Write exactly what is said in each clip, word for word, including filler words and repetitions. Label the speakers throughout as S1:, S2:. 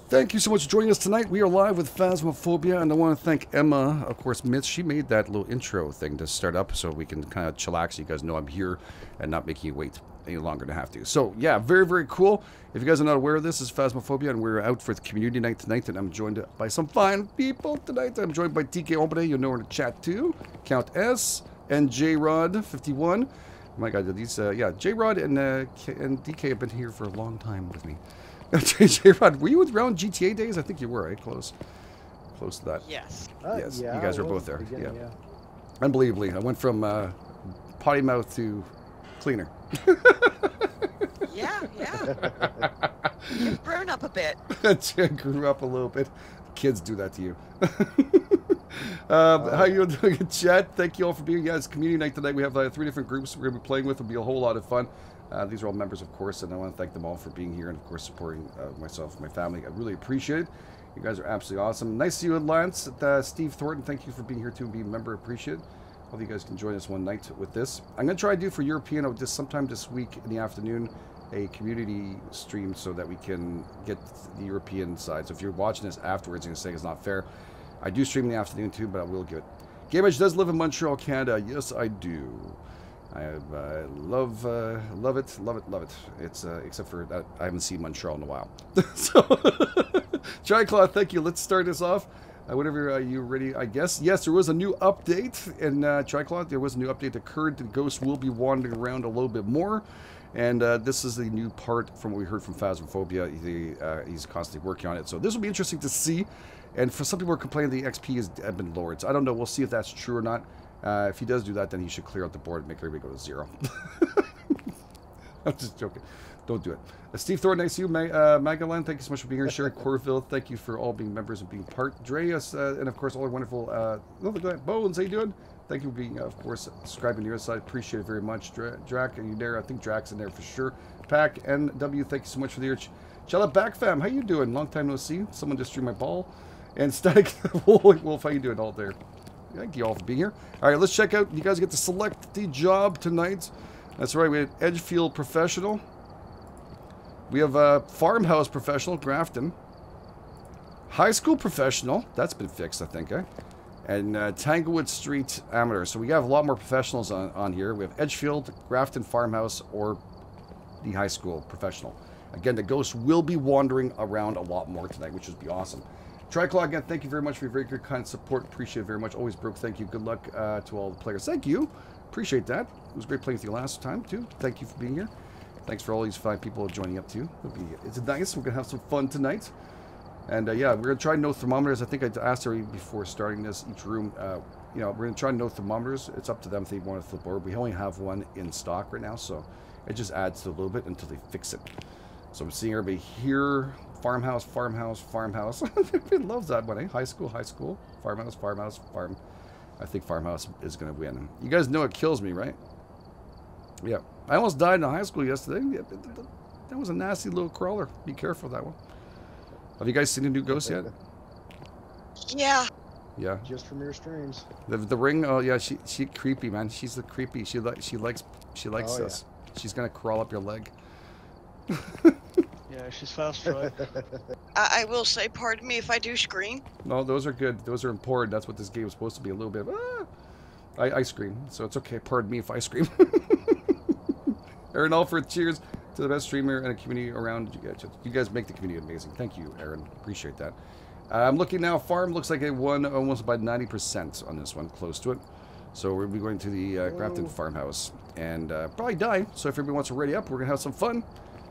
S1: Thank you so much for joining us tonight. We are live with Phasmophobia, and I want to thank Emma, of course, Mitch. She made that little intro thing to start up so we can kind of chillax. You guys know I'm here and not making you wait any longer than I have to. So, yeah, very, very cool. If you guys are not aware of this, this is Phasmophobia, and we're out for the community night tonight, and I'm joined by some fine people tonight. I'm joined by T K Ombre, you know her in the chat too, Count S, and J Rod fifty-one. Oh my God, these, uh, yeah, J Rod and, uh, and D K have been here for a long time with me. J Rod, were you around G T A days? I think you were, right? Close. Close to that.
S2: Yes.
S3: Uh,
S1: yes,
S3: yeah,
S1: you guys were
S3: well,
S1: both there. Yeah.
S3: yeah.
S1: Unbelievably. I went from uh, potty mouth to cleaner.
S2: Yeah, yeah. You've grown up a bit.
S1: I grew up a little bit. Kids do that to you. um, how you doing in chat? Thank you all for being here. Yeah, it's community night tonight. We have uh, three different groups we're going to be playing with. It'll be a whole lot of fun. Uh, these are all members, of course, and I want to thank them all for being here and, of course, supporting uh, myself and my family. I really appreciate it. You guys are absolutely awesome. Nice to see you, Lance. Uh, Steve Thornton, thank you for being here, too, and being a member. Appreciate it. Hope you guys can join us one night with this. I'm going to try to do for European, oh, just sometime this week in the afternoon, a community stream so that we can get the European side. So if you're watching this afterwards and you're saying it's not fair, I do stream in the afternoon, too, but I will give it. Game Edge does live in Montreal, Canada. Yes, I do. I uh, love, uh, love it, love it, love it. It's uh, except for that I haven't seen Montreal in a while. So, Triclaw, thank you. Let's start this off. Uh, whenever uh, you're ready, I guess. Yes, there was a new update in uh, Triclaw. There was a new update that occurred. The ghost will be wandering around a little bit more, and uh, this is the new part from what we heard from Phasmophobia. He, uh, he's constantly working on it, so this will be interesting to see. And for some people who are complaining the X P has been lowered, so I don't know. We'll see if that's true or not. Uh, if he does do that, then he should clear out the board and make everybody go to zero. I'm just joking. Don't do it. Uh, Steve Thornton, nice to you. Mag uh, Magalan, thank you so much for being here. Sherry Corville, thank you for all being members and being part. Dreas, uh, and of course, all our wonderful uh, oh, look at that. Bones, how you doing? Thank you for being, uh, of course, subscribing to your side. Appreciate it very much. Dra Drac, are you there? I think Drac's in there for sure. Pack, N W, thank you so much for the year. Ch Chella Back Fam, how you doing? Long time no see. Someone just threw my ball. And Static Wolf, how you doing all there? Thank you all for being here. All right, let's check out. You guys get to select the job tonight. That's right. We have Edgefield Professional. We have uh, Farmhouse Professional, Grafton. High School Professional. That's been fixed, I think, eh? And uh, Tanglewood Street Amateur. So we have a lot more professionals on, on here. We have Edgefield, Grafton Farmhouse, or the High School Professional. Again, the ghost will be wandering around a lot more tonight, which would be awesome. Triclaw, again, thank you very much for your very good, kind support. Appreciate it very much. Always broke. Thank you. Good luck uh, to all the players. Thank you. Appreciate that. It was great playing with you last time, too. Thank you for being here. Thanks for all these five people joining up, too. It'll be, it's nice. We're going to have some fun tonight. And, uh, yeah, we're going to try no thermometers. I think I asked her before starting this, each room. Uh, you know, we're going to try no thermometers. It's up to them if they want to flip over. We only have one in stock right now, so it just adds to a little bit until they fix it. So I'm seeing everybody here. Farmhouse, farmhouse, farmhouse. Everybody loves that one, eh? High school, high school. Farmhouse, farmhouse, farm. I think farmhouse is going to win. You guys know it kills me, right? Yeah. I almost died in high school yesterday. Yeah, that was a nasty little crawler. Be careful of that one. Have you guys seen a new ghost yet?
S2: Yeah.
S1: Yeah.
S3: Just from your streams.
S1: The, the ring, oh yeah, she she creepy, man. She's the creepy. She like she likes she likes
S3: oh,
S1: us. Yeah. She's going to crawl up your leg.
S4: Yeah, she's fast, right?
S2: I, I will say, pardon me if I do scream.
S1: No, those are good. Those are important. That's what this game is supposed to be. A little bit of, ah! I, I scream, so it's okay. Pardon me if I scream. Aaron Alford, cheers to the best streamer and a community around. You guys make the community amazing. Thank you, Aaron. Appreciate that. Uh, I'm looking now. Farm looks like it won almost by ninety percent on this one, close to it. So we'll be going to the uh, Grafton
S3: oh.
S1: Farmhouse and uh, probably die. So if everybody wants to ready up, we're going to have some fun.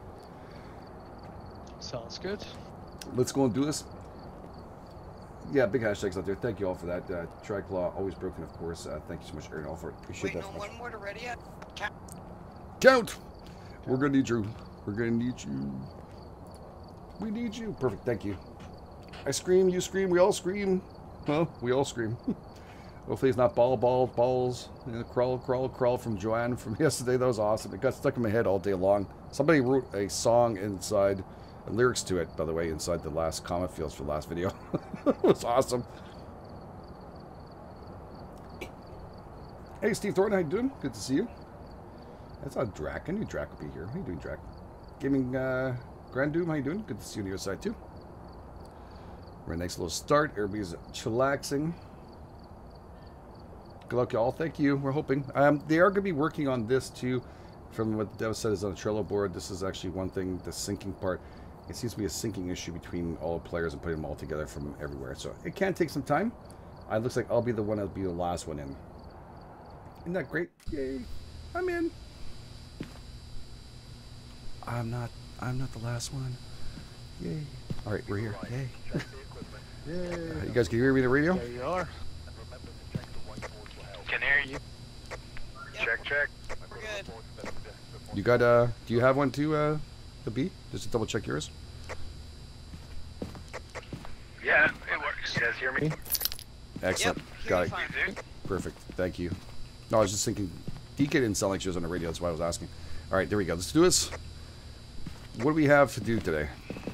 S4: Sounds good.
S1: Let's go and do this. Yeah, big hashtags out there. Thank you all for that. Uh, Triclaw, always broken, of course. Uh, thank you so much, Aaron Alford. Appreciate
S2: Wait,
S1: that.
S2: no one more to ready up. Count.
S1: Count! We're going to need you. We're going to need you. We need you. Perfect, thank you. I scream, you scream, we all scream. Well, we all scream. Hopefully it's not ball, ball, balls. You know, crawl, crawl, crawl from Joanne from yesterday. That was awesome. It got stuck in my head all day long. Somebody wrote a song inside, lyrics to it, by the way, inside the last comment fields for the last video. It was awesome. Hey, Steve Thornton, how you doing? Good to see you. That's not Drac. I knew Drac would be here. How you doing, Drac? Gaming uh, Grand Doom, how you doing? Good to see you on your side, too. We're a nice little start. Everybody's chillaxing. Good luck, y'all. Thank you. We're hoping. Um, they are going to be working on this too. From what Dev said, is on a Trello board. This is actually one thing, the syncing part. It seems to be a syncing issue between all players and putting them all together from everywhere. So it can take some time. It looks like I'll be the one that'll be the last one in. Isn't that great? Yay! I'm in. I'm not. I'm not the last one. Yay! All right, we're here. Yay!
S3: Yay!
S1: Uh, you guys can hear me on the radio?
S3: There you are.
S4: Can hear you.
S2: Yep.
S4: Check, check.
S2: We're good.
S1: You got? Uh, do you have one too? Uh, the B? Just to double check yours.
S4: Yeah, it works. You guys hear me?
S1: Excellent.
S2: Yep,
S1: Got it.
S2: fine.
S4: You do?
S1: Perfect. Thank you. No, I was just thinking. D K didn't sound like she was on the radio. That's why I was asking. All right, there we go. Let's do this. What do we have to do today?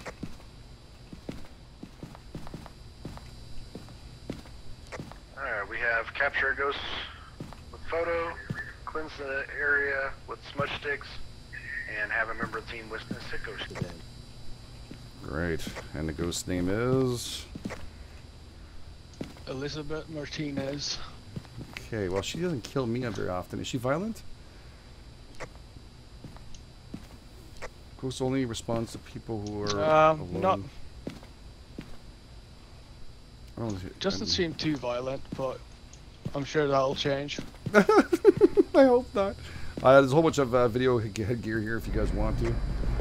S4: Alright, we have capture a ghost with photo, cleanse the area with smudge sticks, and have a member of the team witness a ghost event.
S1: Great. And the ghost name is.
S3: Elizabeth Martinez.
S1: Okay. Well, she doesn't kill me very often. Is she violent? Ghost only responds to people who are
S3: Um,
S1: alone.
S3: not
S1: I don't see-
S3: doesn't
S1: I mean-
S3: seem too violent, but I'm sure that'll change.
S1: I hope not. Uh, there's a whole bunch of uh, video headgear here if you guys want to.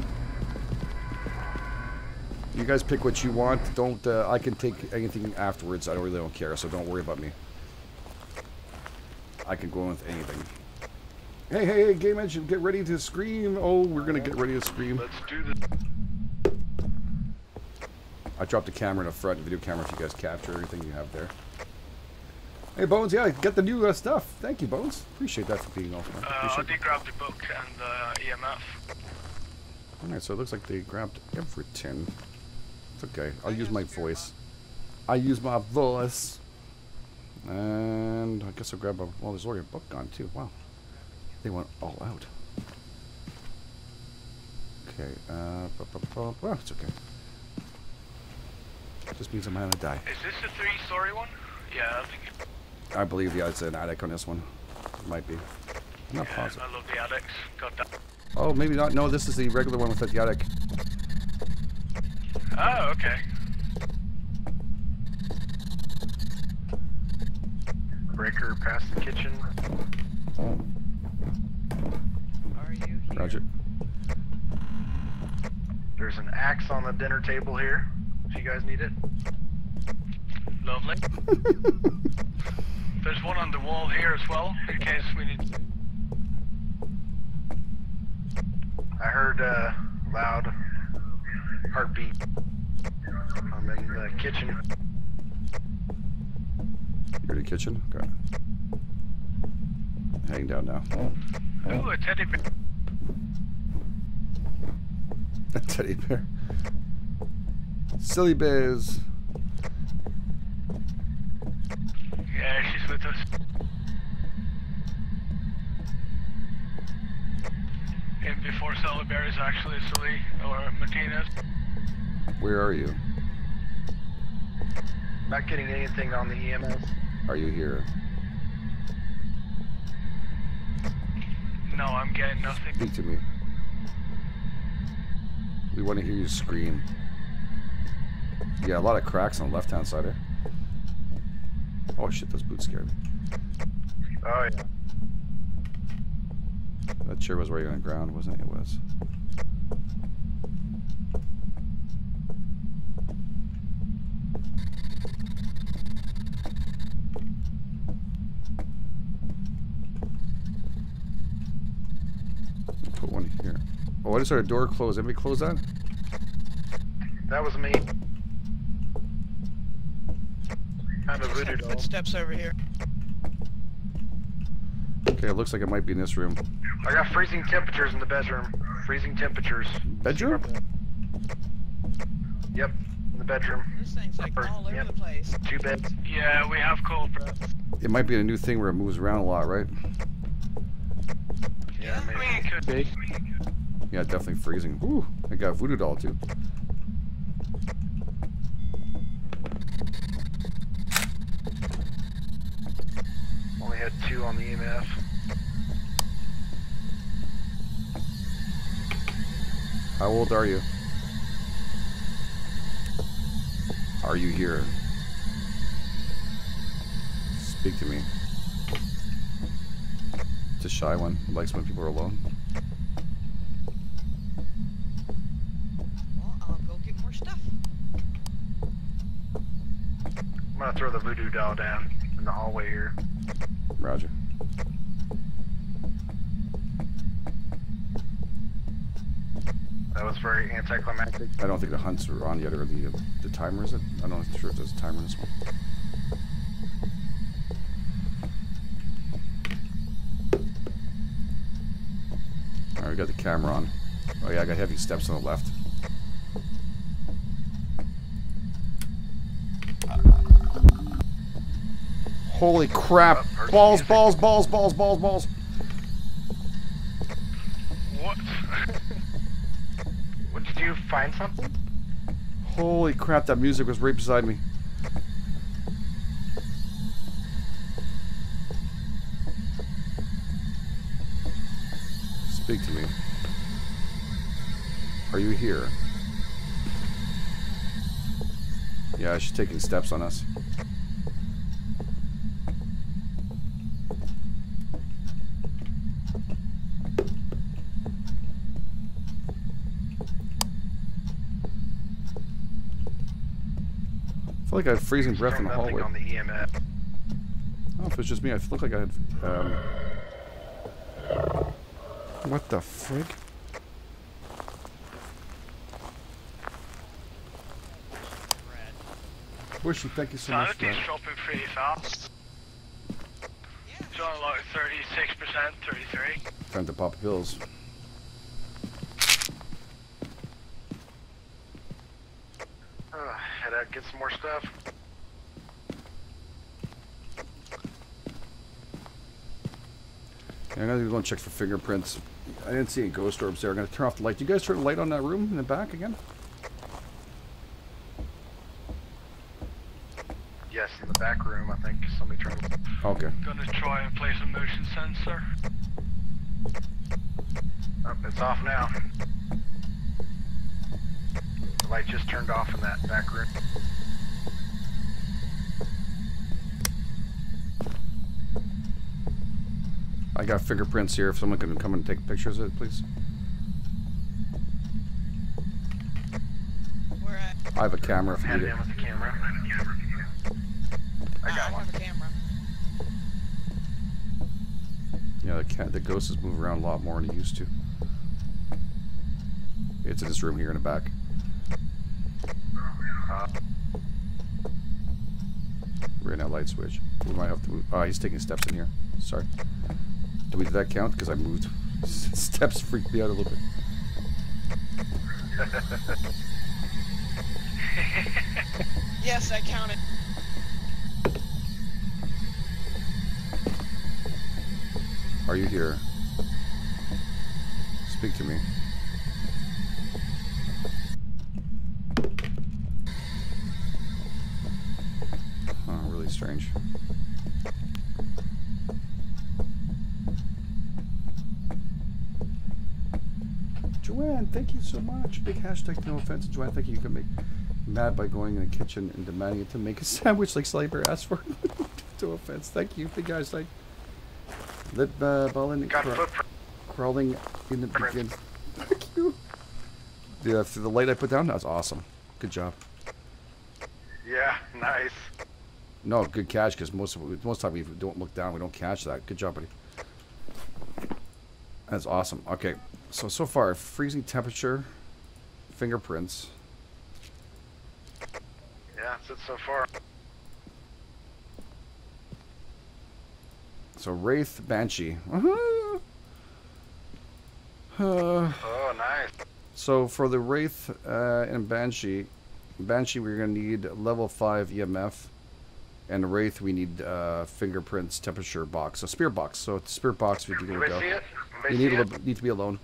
S1: You guys pick what you want. Don't. Uh, I can take anything afterwards. I don't really don't care, so don't worry about me. I can go in with anything. Hey, hey, hey, Game Engine, get ready to scream. Oh, we're gonna get ready to scream.
S4: Let's do this.
S1: I dropped the camera in the front, the video camera, if you guys capture everything you have there. Hey, Bones, yeah, get the new uh, stuff. Thank you, Bones. Appreciate that for being off.
S4: Uh, I
S1: Appreciate
S4: did grab the book and uh, E M F.
S1: Alright, so it looks like they grabbed everything. It's okay. I'll use my voice. I use my voice. And I guess I'll grab a... Well, there's already a book gone, too. Wow. They went all out. Okay, uh... bu- bu- bu- Well, it's okay. Just means I'm gonna die.
S4: Is this the three-story one? Yeah, I think it,
S1: I believe, yeah, it's an attic on this one. It might be. I'm not
S4: yeah,
S1: positive.
S4: I love the attics. Got that.
S1: Oh, maybe not. No, this is the regular one without the attic.
S4: Oh, okay. Breaker past the kitchen.
S2: Are you here?
S1: Roger.
S4: There's an axe on the dinner table here, if you guys need it. Lovely. There's one on the wall here as well, in case we need to. I heard uh, loud heartbeat. I'm in the kitchen.
S1: You're in the kitchen? Okay. Hang down now.
S4: Ooh, a teddy bear.
S1: A teddy bear. Silly bears.
S4: Yeah, she's with us. And before Silly Bear is actually Silly or Martinez.
S1: Where are you?
S4: Not getting anything on the E M S.
S1: Are you here?
S4: No, I'm getting nothing.
S1: Speak to me. We want to hear you scream. Yeah, a lot of cracks on the left-hand side there. Oh shit, those boots scared me.
S4: Oh yeah.
S1: That chair was right on the ground, wasn't it? It was. Put one here. Oh, I just heard a door close. Anybody close that?
S4: That was me. Kind of voodoo doll.
S2: Footsteps over here.
S1: Okay, it looks like it might be in this room.
S4: I got freezing temperatures in the bedroom. Freezing temperatures.
S1: Bedroom?
S4: Yep, in the bedroom.
S2: This thing's like
S4: Or-
S2: all over
S4: yep.
S2: the place.
S4: Two beds. Yeah, we have cold breath.
S1: It might be a new thing where it moves around a lot, right?
S4: Yeah, maybe. I mean, it could
S3: Be.
S1: Yeah, definitely freezing. Ooh, I got a voodoo doll too.
S4: voodoo on the E M F.
S1: How old are you? Are you here? Speak to me. It's a shy one. Likes when people are alone.
S2: Well, I'll go get more stuff.
S4: I'm gonna throw the voodoo doll down in the hallway here.
S1: Roger.
S4: That was very anticlimactic.
S1: I don't think the hunts are on yet, or the the timer is it? I'm not sure if there's a timer in this one. Alright, we got the camera on. Oh yeah, I got heavy steps on the left. Holy crap!
S4: Oh,
S1: Balls, balls, balls, balls, balls, balls.
S4: What? What, did you find something?
S1: Holy crap, that music was right beside me. Speak to me. Are you here? Yeah, she's taking steps on us. I feel like I had freezing breath in the
S4: Nothing
S1: hallway.
S4: on the E M F.
S1: I don't know if it's just me. I look like I had. Um, what the frig? Bushy, thank you so much for that.
S4: dropping pretty fast.
S2: Yeah.
S4: It's on like thirty-six percent, thirty-three.
S1: Time to pop pills.
S4: Uh, head out, get some more stuff.
S1: Yeah, I'm gonna go and check for fingerprints. I didn't see any ghost orbs there. I'm gonna turn off the light. Do you guys turn the light on that room in the back again?
S4: Yes, in the back room, I think somebody turned.
S1: Okay.
S4: Gonna try and place a motion sensor. Oh, it's off now. The light just turned off in that back room.
S1: I got fingerprints here. If someone can come and take pictures of it, please.
S2: Where at?
S1: I have a camera if you
S4: Hand
S1: need
S4: it
S1: it.
S4: in with the camera. I
S2: Ah,
S4: got
S2: I
S4: one.
S2: have a camera.
S1: Yeah, the cat, the ghosts move around a lot more than he used to. It's in this room here in the back.
S4: Uh,
S1: Right now, light switch. We might have to move. Oh, he's taking steps in here. Sorry. Do we, did that count? Because I moved. Steps freaked me out a little bit.
S2: Yes, I counted.
S1: Are you here? Speak to me. Oh, really strange. Joanne, thank you so much. Big hashtag, no offense. Joanne, thank you. You can make mad by going in the kitchen and demanding it to make a sandwich like Sliber asked for. No offense. Thank you. Big hashtag. Let uh, Ballin
S4: got
S1: cra
S4: footprint.
S1: crawling in the begin. Thank you. Yeah, for the light I put down, that's awesome. Good job.
S4: Yeah, nice.
S1: No, good catch, because most of most time we don't look down, we don't catch that. Good job, buddy. That's awesome. Okay, so so far, freezing temperature, fingerprints.
S4: Yeah, that's it so far.
S1: So Wraith, Banshee. Uh-huh. Uh,
S4: Oh, nice.
S1: so for the Wraith uh, and Banshee, Banshee we're gonna need level five E M F, and the Wraith we need uh, fingerprints, temperature box, so spirit box. So it's spirit box we can
S4: Anybody
S1: go.
S4: see it? Anybody
S1: You
S4: see
S1: need a
S4: it?
S1: little, need to be alone.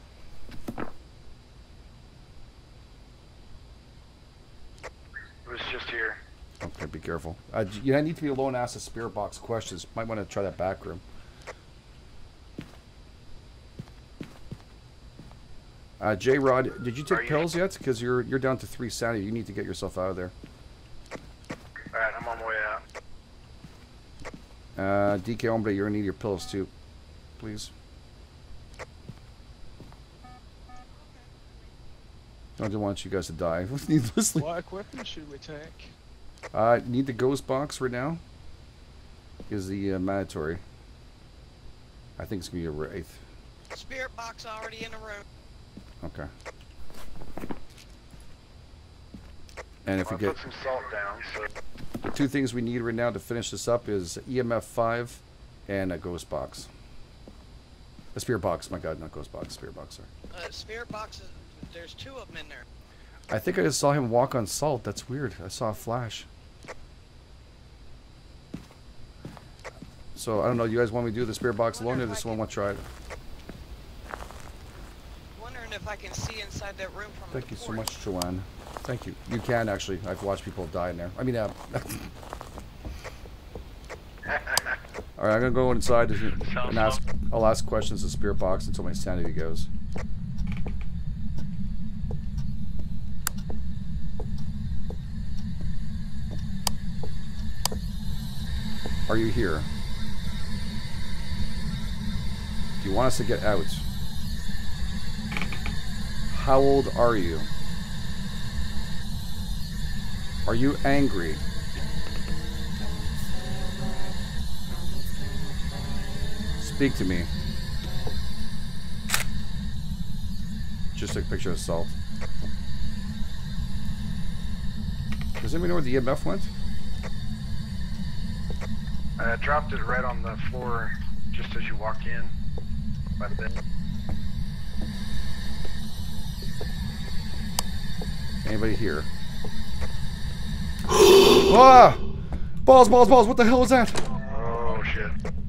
S4: It was just here.
S1: Okay, be careful. Uh, you need to be alone. Ask the spirit box questions. Might want to try that back room. Uh, J Rod, did you
S4: Are
S1: take
S4: you-
S1: pills yet? Because you're you're down to three sanity. You need to get yourself out of there.
S4: Alright, I'm on my way out.
S1: Uh, D K Hombre, you're gonna need your pills too, please. I don't want you guys to die needlessly.
S3: What equipment should we take?
S1: Uh, need the ghost box right now. Is the uh, mandatory. I think it's gonna be a wraith.
S2: Spirit box already in the room.
S1: Okay. And if we
S4: I'll
S1: get
S4: put some salt down, so
S1: the two things we need right now to finish this up is E M F five and a ghost box. A spirit box, my god, not ghost box, spirit box, sorry.
S2: Uh, spirit boxes. There's two of them in there.
S1: I think I just saw him walk on salt. That's weird. I saw a flash. So I don't know. You guys want me to do the spirit box alone, or does someone want to try it?
S2: Wondering if I can see inside that room from
S1: Thank
S2: the
S1: you so
S2: porch.
S1: much, Joanne. Thank you. You can actually. I've watched people die in there. I mean, uh, all right. I'm gonna go inside and ask. I'll ask questions of spirit box until my sanity goes. Are you here? Do you want us to get out? How old are you? Are you angry? Speak to me. Just took a picture of salt. Does anybody know where the E M F went?
S4: I dropped it right on the floor just as you walk in by the bed.
S1: Anybody here? Ah! Balls, balls, balls! What the hell was that?
S4: Oh shit.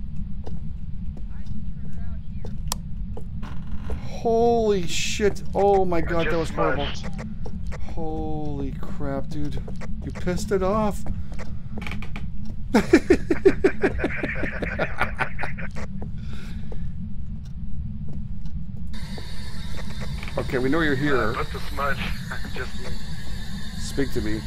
S1: Holy shit! Oh my god, that
S4: just
S1: was horrible.
S4: smudged.
S1: Holy crap, dude! You pissed it off. Okay, we know you're
S4: Uh,
S1: here.
S4: put the smudge. Just
S1: Speak to me.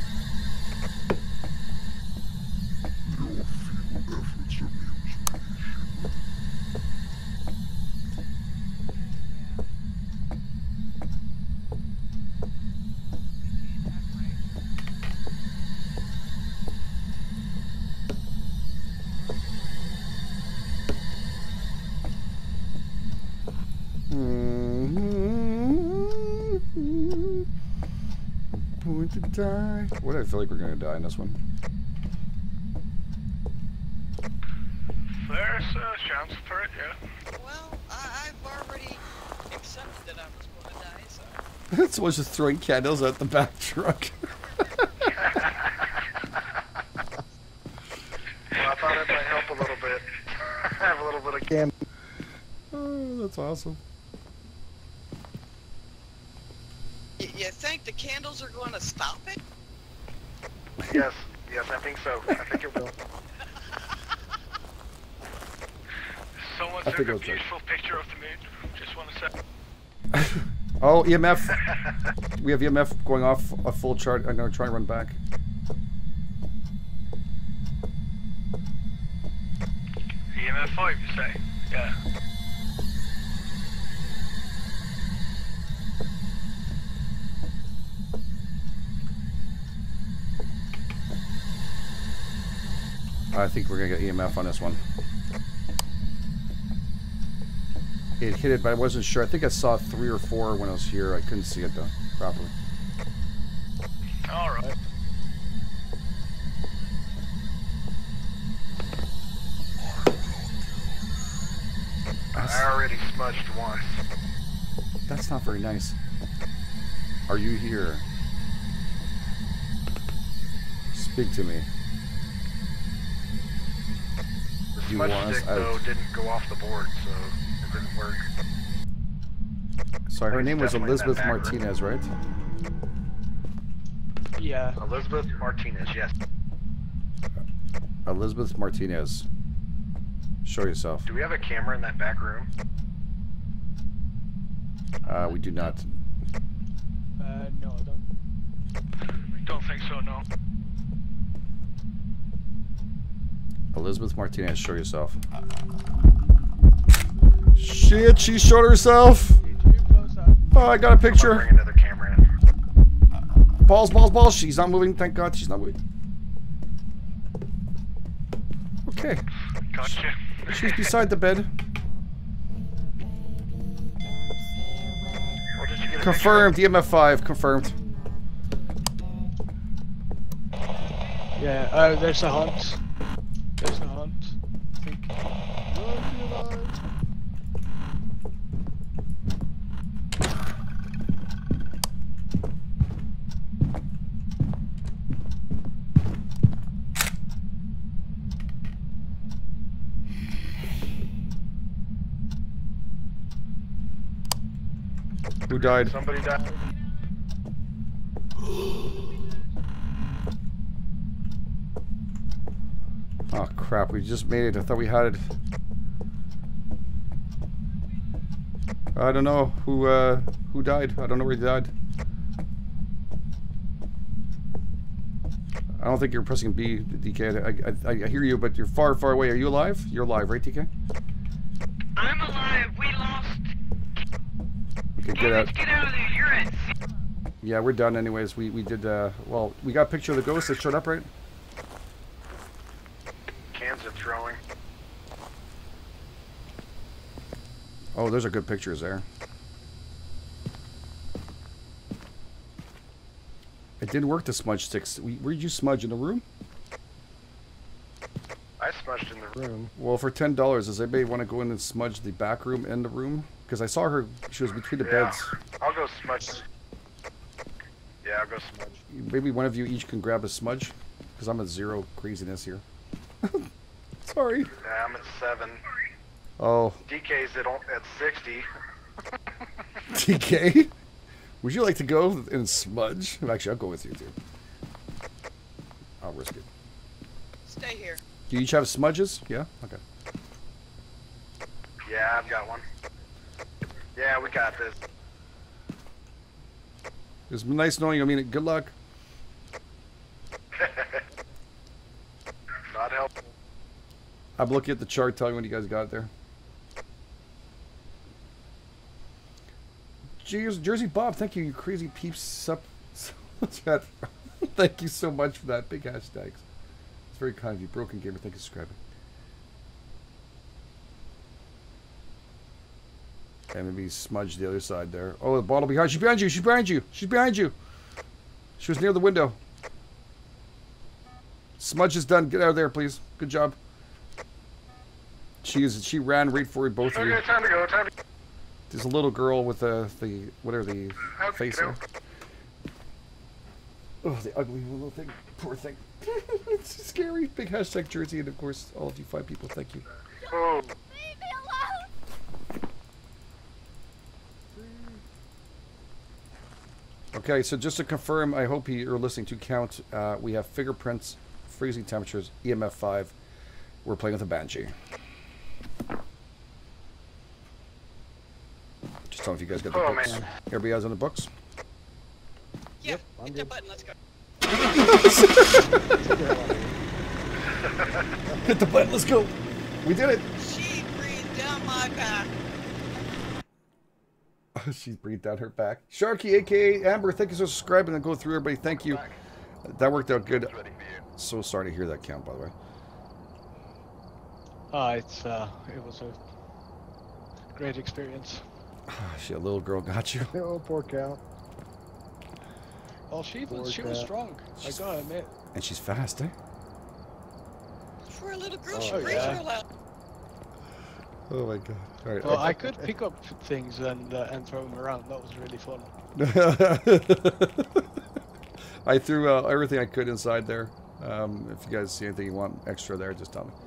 S1: Going to die. What do I feel like we're gonna die in this one?
S4: there's a chance for it, yeah.
S2: Well, I, I've already accepted that I was going to die, so.
S1: Someone's just throwing candles at the back truck.
S4: Well, I thought it might help a little bit. Have a little bit of
S3: Game.
S1: Oh, that's awesome.
S2: Y- you think the candles are going to stop it?
S4: Yes, yes, I think so. I think it will.
S5: Someone
S1: I
S5: took
S1: think
S5: a
S1: I'll check.
S5: beautiful picture of the moon. Just want to say.
S1: Oh, E M F. We have E M F going off a full chart. I'm gonna try and run back.
S5: E M F five, you say? Yeah.
S1: I think we're gonna get E M F on this one. It hit it, but I wasn't sure. I think I saw three or four when I was here. I couldn't see it though properly.
S5: All right.
S4: I already smudged once.
S1: That's not very nice. Are you here? Speak to me.
S4: The
S1: You
S4: smudge
S1: want us
S4: stick,
S1: out.
S4: though, didn't go off the board, so it didn't work.
S1: Sorry, her
S4: It's
S1: name was
S4: definitely
S1: Elizabeth
S4: that back room.
S1: Martinez, right?
S3: Yeah.
S4: Elizabeth Martinez, yes.
S1: Elizabeth Martinez. Show yourself.
S4: Do we have a camera in that back room?
S1: Uh, we do not.
S3: Uh, no, I don't.
S5: Don't think so, no.
S1: Elizabeth Martinez, show yourself. Shit, she showed herself. Oh, I got a
S4: I'm gonna
S1: picture.
S4: bring another camera in.
S1: Balls, balls, balls. She's not moving. Thank God she's not moving. Okay.
S5: Gotcha.
S1: She's beside the bed.
S4: Well, did you get a
S1: Confirmed. E M F five. Confirmed.
S3: Yeah, uh, there's a hunt. There's a hunt. I think. Run for your lives.
S1: Who died?
S4: Somebody died.
S1: Oh crap, we just made it. I thought we had it. I don't know who uh who died. I don't know where he died. I don't think you're pressing B, D K. I, I, I hear you, but you're far, far away. Are you alive? You're alive, right, D K?
S2: I'm alive. We lost.
S1: Okay, get out.
S2: Get out of there. You're at.
S1: Yeah, we're done anyways. We we did uh well, we got a picture of the ghost that showed up, right?
S4: Cans are throwing.
S1: Oh, those are good pictures there. It didn't work to smudge sticks. We, where'd you smudge, in the room?
S4: I smudged in the room.
S1: Well, for ten dollars, does anybody want to go in and smudge the back room and the room? Because I saw her, she was between the
S4: Yeah.
S1: beds.
S4: I'll go smudge. Yeah, I'll go smudge.
S1: Maybe one of you each can grab a smudge? Because I'm at zero craziness here. Sorry.
S4: Yeah, I'm at seven.
S1: Oh,
S4: D K's at, o- at sixty.
S1: D K? Would you like to go and smudge? Actually, I'll go with you, too. I'll risk it.
S2: Stay here.
S1: Do you each have smudges? Yeah? Okay.
S4: Yeah, I've got one. Yeah, we got this.
S1: It's nice knowing you. I mean, good luck.
S4: Not helpful.
S1: I'm looking at the chart, telling me when you guys got it there. Jeez, Jersey Bob, thank you, you crazy peeps. Sup, chat. Thank you so much for that. Big hashtags. It's very kind of you. Broken Gamer, thank you for subscribing. And maybe smudge the other side there. Oh, the bottle behind. She's behind you. She's behind you. She's behind you. She was near the window. Smudge is done. Get out of there, please. Good job. She is. She ran right for both of you.
S4: Okay, time to go. Time to go.
S1: There's a little girl with the the whatever the
S4: Okay,
S1: face
S4: go.
S1: there. Oh, the ugly little thing. Poor thing. It's scary. Big hashtag Jersey, and of course all of you five people. Thank you.
S4: Oh.
S6: Leave me alone!
S1: Okay, so just to confirm, I hope you're listening to count. Uh, we have fingerprints, freezing temperatures, E M F five. We're playing with a Banshee. Just tell me if you guys got the
S4: Oh,
S1: books.
S4: man.
S1: Everybody has on the books?
S2: Yep. Hit that button. Let's go.
S1: Hit the button, let's go. We did it.
S2: She breathed down my back.
S1: She's breathed down her back. Sharky, aka Amber, thank you for subscribing and go through everybody. Thank you. That worked out good. So sorry to hear that count, by the way.
S3: Ah, it's uh, it was a great experience.
S1: She, a little girl got you.
S7: Oh, poor cow.
S3: Well, she was
S7: Poor
S3: she was
S7: cat.
S3: strong. I gotta admit.
S1: And she's fast, eh?
S2: For a little girl,
S7: Oh,
S2: she
S3: yeah.
S2: breathes real loud.
S1: Oh my god. All right.
S3: Well, I could pick up things and uh, and throw them around. That was really fun.
S1: I threw uh, everything I could inside there. Um, if you guys see anything you want extra there, just tell me.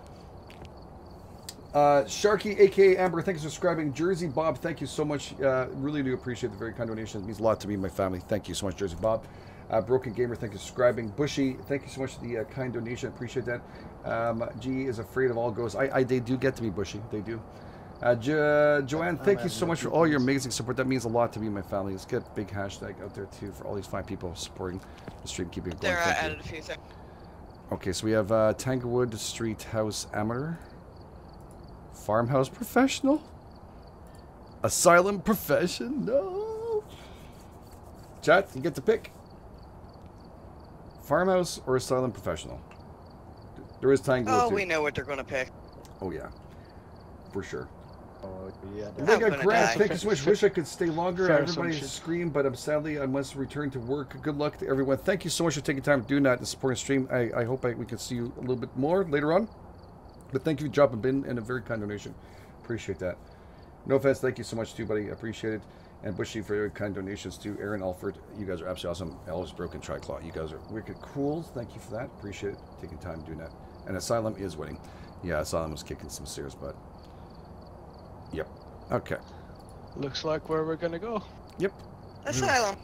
S1: Uh, Sharky, aka Amber, thanks for subscribing. Jersey Bob, thank you so much. Uh, really do appreciate the very kind donation. It means a lot to me and my family. Thank you so much, Jersey Bob. Uh, Broken Gamer, thank you for subscribing. Bushy, thank you so much for the uh, kind donation. Appreciate that. Um, G is afraid of all ghosts. I, I, they do get to me, Bushy. They do. Uh, jo Joanne, thank you
S3: I'm
S1: so much for
S3: having
S1: all your
S3: things.
S1: amazing support. That means a lot to me and my family. Let's get a big hashtag out there too for all these fine people supporting the stream, keeping it going.
S2: There, I
S1: Thank you.
S2: added a few things.
S1: Okay, so we have uh, Tanglewood Street House Amateur, Farmhouse Professional, Asylum Professional. Chat, you get to pick. Farmhouse or Asylum Professional. There is Tanglewood
S2: Oh,
S1: too.
S2: we know what they're gonna pick.
S1: Oh yeah, for sure.
S3: Oh, yeah.
S1: I think I
S2: gonna
S1: Grant,
S2: die.
S1: thank you so much. Wish I could stay longer.
S3: Fair
S1: Everybody
S3: assumption.
S1: scream, but I'm sadly I must return to work. Good luck to everyone. Thank you so much for taking time to do that and supporting the stream. I, I hope I, we can see you a little bit more later on. But thank you for dropping in and a very kind donation. Appreciate that. No offense, thank you so much too, buddy. Appreciate it. And Bushy for your kind donations too. Aaron Alford, you guys are absolutely awesome. Elvis Broken Triclaw, you guys are wicked cool. Thank you for that. Appreciate it. Taking time doing that. And Asylum is winning. Yeah, Asylum was kicking some serious butt. Yep. Okay.
S3: Looks like where we're gonna go.
S1: Yep.
S2: Asylum.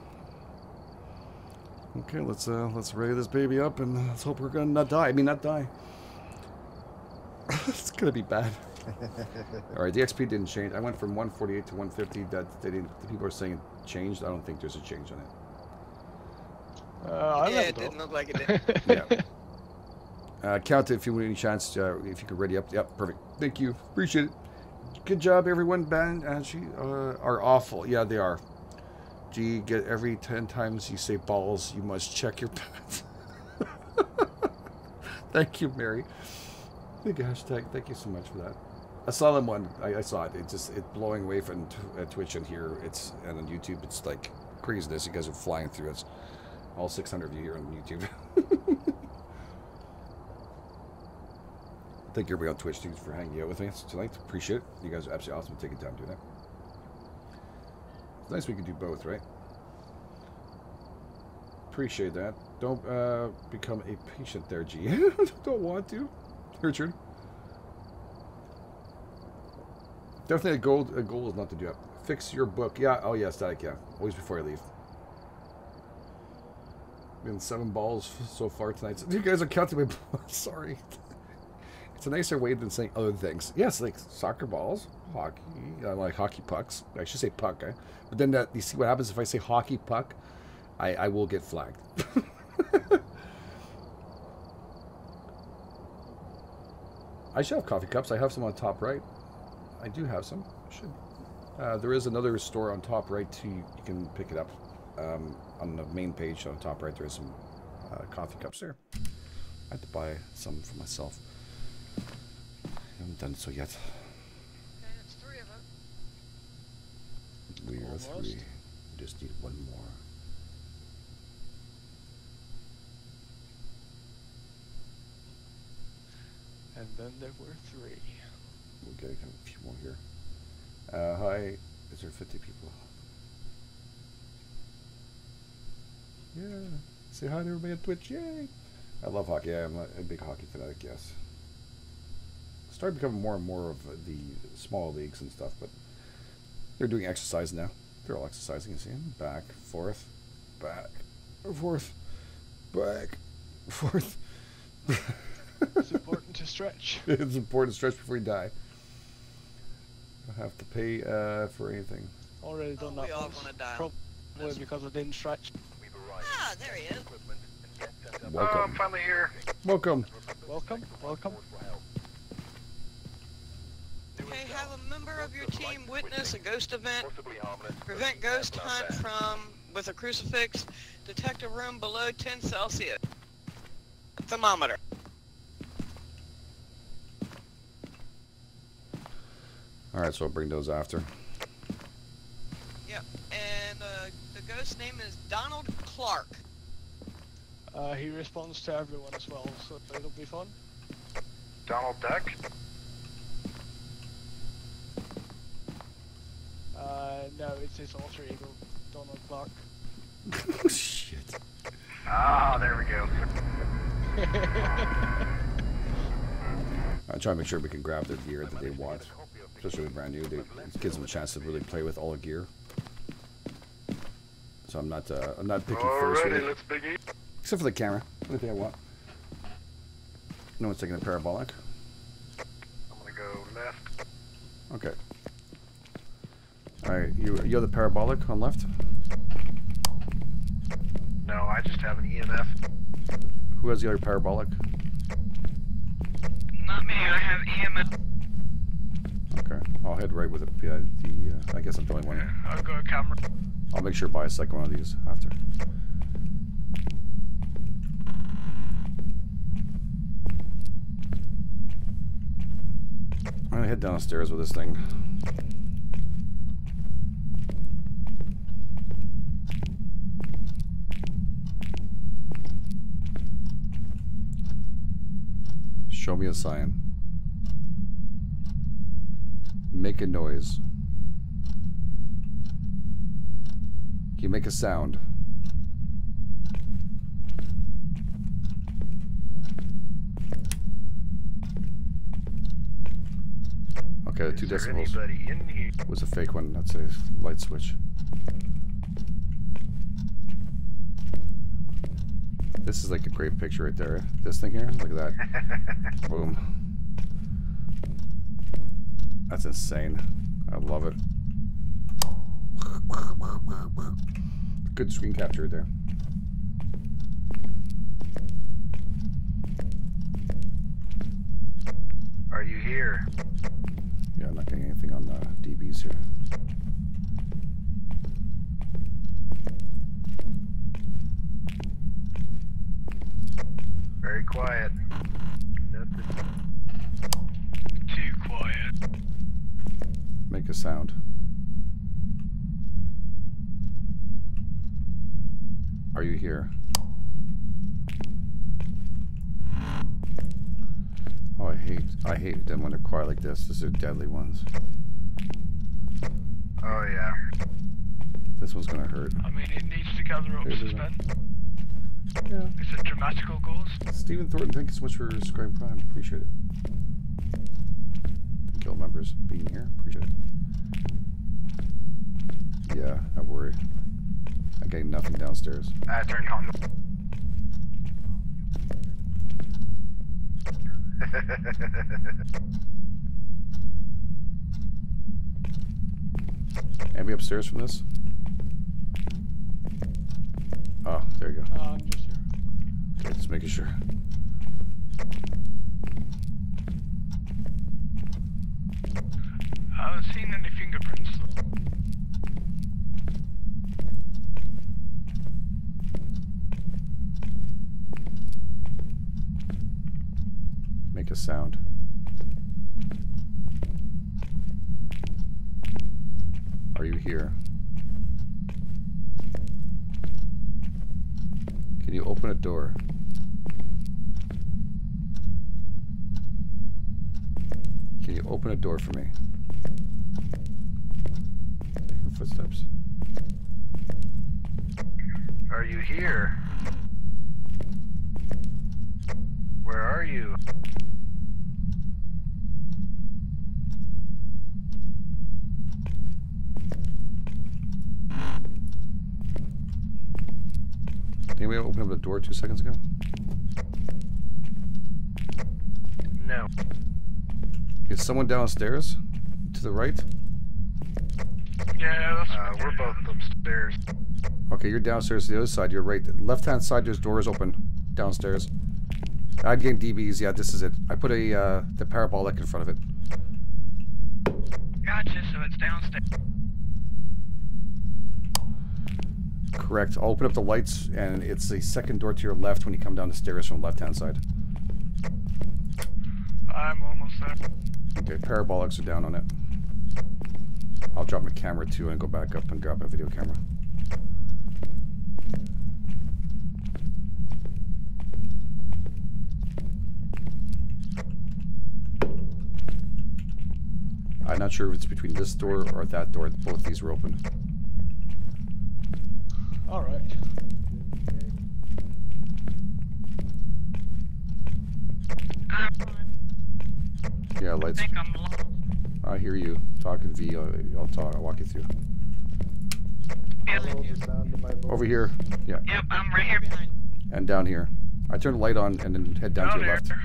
S1: Okay, let's uh let's ready this baby up and let's hope we're gonna not die. I mean not die. It's gonna be bad. Alright, the X P didn't change. I went from one forty-eight to one fifty. That they didn't the people are saying it changed. I don't think there's a change on it.
S3: Uh, I
S2: Yeah, it
S3: don't
S2: didn't
S3: know.
S2: look like it did.
S1: Yeah. Uh, count it if you want any chance. Uh, if you could ready up. Yep, perfect. Thank you. Appreciate it. Good job, everyone. Ben and she uh, are awful. Yeah, they are. Gee, get every ten times you say balls, you must check your pants. Thank you, Mary. Big hashtag. Thank you so much for that. Asylum one. I, I saw it. It just it blowing away from t uh, Twitch and here. It's and on YouTube. It's like craziness. You guys are flying through it. All six hundred of you here on YouTube. Thank you everybody on Twitch too for hanging out with me tonight. Appreciate it. You guys are absolutely awesome for taking time to do that. It's nice we can do both, right? Appreciate that. Don't uh, become a patient there, G. Don't want to. Richard. Definitely a goal, a goal is not to do it. Fix your book. Yeah, oh yeah, static, yeah. Always before I leave. Been seven balls so far tonight. You guys are counting my balls. Sorry. It's a nicer way than saying other things. Yes, like soccer balls, hockey, I like hockey pucks. I should say puck, eh? But then that, you see what happens if I say hockey puck? I, I will get flagged. I should have coffee cups. I have some on top right. I do have some. I should. Uh, there is another store on top right too. You can pick it up um, on the main page on top right. There is some uh, coffee cups there. I have to buy some for myself. I haven't done so yet.
S2: Okay, it's three of them.
S1: We are
S3: Almost.
S1: three. We just need one more.
S3: And then there were three.
S1: We'll get a few more here. Uh, hi. Is there fifty people? Yeah. Say hi to everybody on Twitch. Yay. I love hockey. Yeah, I'm a, a big hockey fanatic, yes. Started becoming more and more of the small leagues and stuff, but they're doing exercise now. They're all exercising, you see them? Back, forth, back, forth, back, forth.
S3: It's important to stretch.
S1: It's important to stretch before you die. Don't have to pay uh, for anything.
S3: Already done
S2: Oh,
S3: that
S2: we all
S3: once.
S2: gonna die.
S3: Probably because I didn't stretch.
S2: Ah, there he is.
S4: Oh, I'm
S1: Welcome.
S4: finally here.
S1: Welcome.
S3: Welcome, welcome.
S2: Okay, have a member of your team witness a ghost event. Prevent ghost hunt from with a crucifix. Detect a room below ten Celsius. Thermometer.
S1: Alright, so I'll bring those after.
S2: Yep. And uh, the ghost name is Donald Clark.
S3: Uh, he responds to everyone as well, so it'll be fun.
S4: Donald Duck.
S3: Uh, no, it's his alter ego, Donald Clark.
S1: Oh, shit.
S4: Ah, there we go.
S1: I try to make sure we can grab their gear that they want. Especially with brand new. They, it gives them a chance to really play with all the gear. So I'm not uh, I'm not picking first
S4: Alrighty,
S1: really.
S4: let's begin.
S1: Except for the camera. Anything I want. No one's taking a parabolic.
S4: I'm gonna go left.
S1: Okay. Alright, you, you're the parabolic on left?
S4: No, I just have an E M F.
S1: Who has the other parabolic?
S2: Not me, I have E M F.
S1: Okay, I'll head right with it. Yeah, the, uh, I guess I'm the only one.
S5: Yeah, I've got a camera.
S1: I'll make sure to buy a second one of these after. I'm gonna head downstairs with this thing. Show me a sign. Make a noise. Can you make a sound? Okay, the two
S4: Is there
S1: decibels
S4: anybody in here?
S1: was a fake one. That's a light switch. This is like a great picture right there. This thing here, look at that. Boom. That's insane. I love it. Good screen capture right there.
S4: Are you here?
S1: Yeah, I'm not getting anything on uh, D Bs here.
S4: Very quiet. Nothing.
S5: Too quiet.
S1: Make a sound. Are you here? Oh, I hate I hate them when they're quiet like this. These are deadly ones.
S4: Oh yeah.
S1: This one's gonna hurt.
S5: I mean, it needs to gather up
S1: Here's the-
S5: suspense.
S1: Yeah.
S5: It's a dramatical ghost.
S1: Stephen Thornton, thank you so much for subscribing Prime. Appreciate it. Thank you all members being here. Appreciate it. Yeah, don't worry. I'm getting nothing downstairs.
S4: I turned on the.
S1: Anybody upstairs from this? Oh, there you go.
S3: Uh, I'm just here.
S1: Okay, just making sure.
S5: I haven't seen any fingerprints though.
S1: Make a sound. Are you here? Can you open a door? Can you open a door for me? Taking footsteps.
S4: Are you here? Where are you?
S1: Did anybody open up the door two seconds ago?
S4: No.
S1: Is someone downstairs? To the right?
S5: Yeah, that's.
S4: Uh, we're both upstairs.
S1: Okay, you're downstairs to the other side. You're right. Left hand side, there's doors open downstairs. I'm getting D Bs. Yeah, this is it. I put a uh, the parabolic in front of it.
S5: Gotcha, so it's downstairs.
S1: Correct. I'll open up the lights, and it's the second door to your left when you come down the stairs from the left hand side.
S5: I'm almost there.
S1: Okay, parabolics are down on it. I'll drop my camera too and go back up and grab a video camera. I'm not sure if it's between this door or that door. Both these were open.
S3: All right.
S1: Yeah,
S2: I
S1: lights.
S2: think I'm lost.
S1: I hear you. Talking V. I'll, I'll talk. I'll walk you through.
S2: Feeling you.
S1: Over here. Yeah.
S2: Yep, I'm right here behind.
S1: And down here. I turn the light on and then head down
S5: Down
S1: to your
S5: here.
S1: left.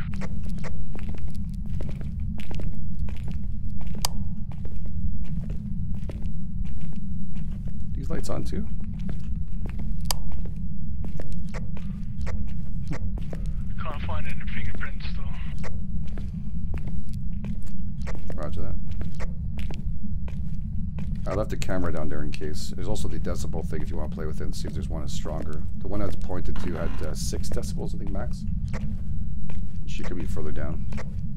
S1: these lights on too?
S5: Can't find any fingerprints though.
S1: Roger that. I left the camera down there in case. There's also the decibel thing if you want to play with it and see if there's one that's stronger. The one I was pointed to had uh, six decibels, I think, max. She could be further down.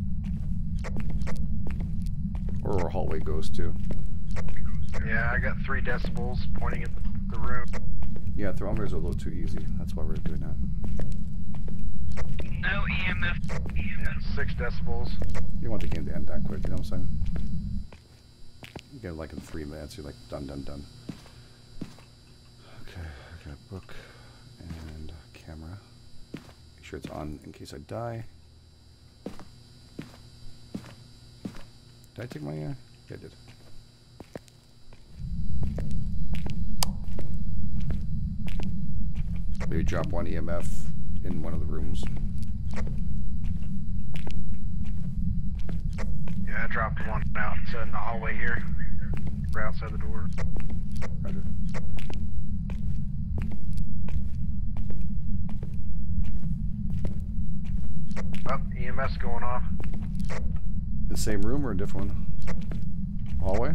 S1: Or our hallway goes too.
S4: Yeah, I got three decibels pointing at the, the room.
S1: Yeah, thermometers are a little too easy. That's why we're doing that.
S5: No E M F.
S4: Yeah, six decibels.
S1: You want the game to end that quick, you know what I'm saying? You get it like in three minutes, you're like done, done, done. Okay, I got a book and a camera. Make sure it's on in case I die. Did I take my, uh, yeah I did. Maybe drop one E M F in one of the rooms.
S4: Yeah, I dropped one out in the hallway here. Right outside the door.
S1: Roger.
S4: Oh, E M S going off.
S1: The same room or a different one? Hallway?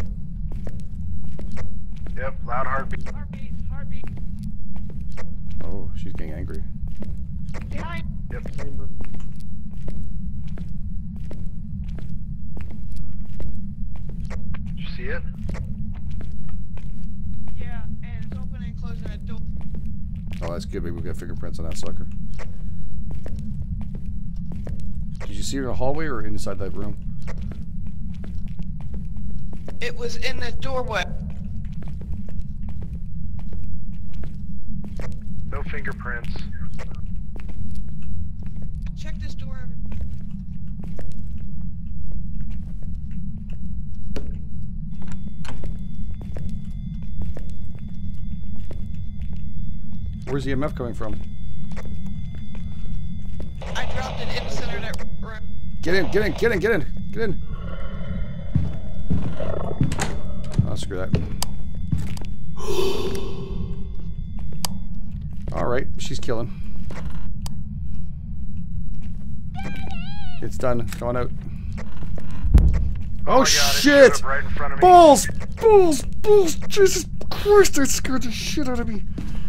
S4: Yep, loud heartbeat.
S2: Heartbeat, heartbeat.
S1: Oh, she's getting angry.
S2: Behind.
S4: Yep, same room. Did you see it?
S2: Yeah, and it's opening and closing that door.
S1: Oh, that's good. Maybe we got fingerprints on that sucker. Did you see her in the hallway or inside that room?
S2: It was in the doorway.
S4: No fingerprints.
S2: Check this door.
S1: Where's the E M F coming from?
S2: I dropped it in the center of that room.
S1: Get in, get in, get in, get in, get in. Oh, screw that. Alright, she's killing. It's done. It's going out. Oh,
S4: my God, it
S1: shit!
S4: showed up right in front of me.
S1: Balls! Balls! Balls! Jesus Christ, that scared the shit out of me.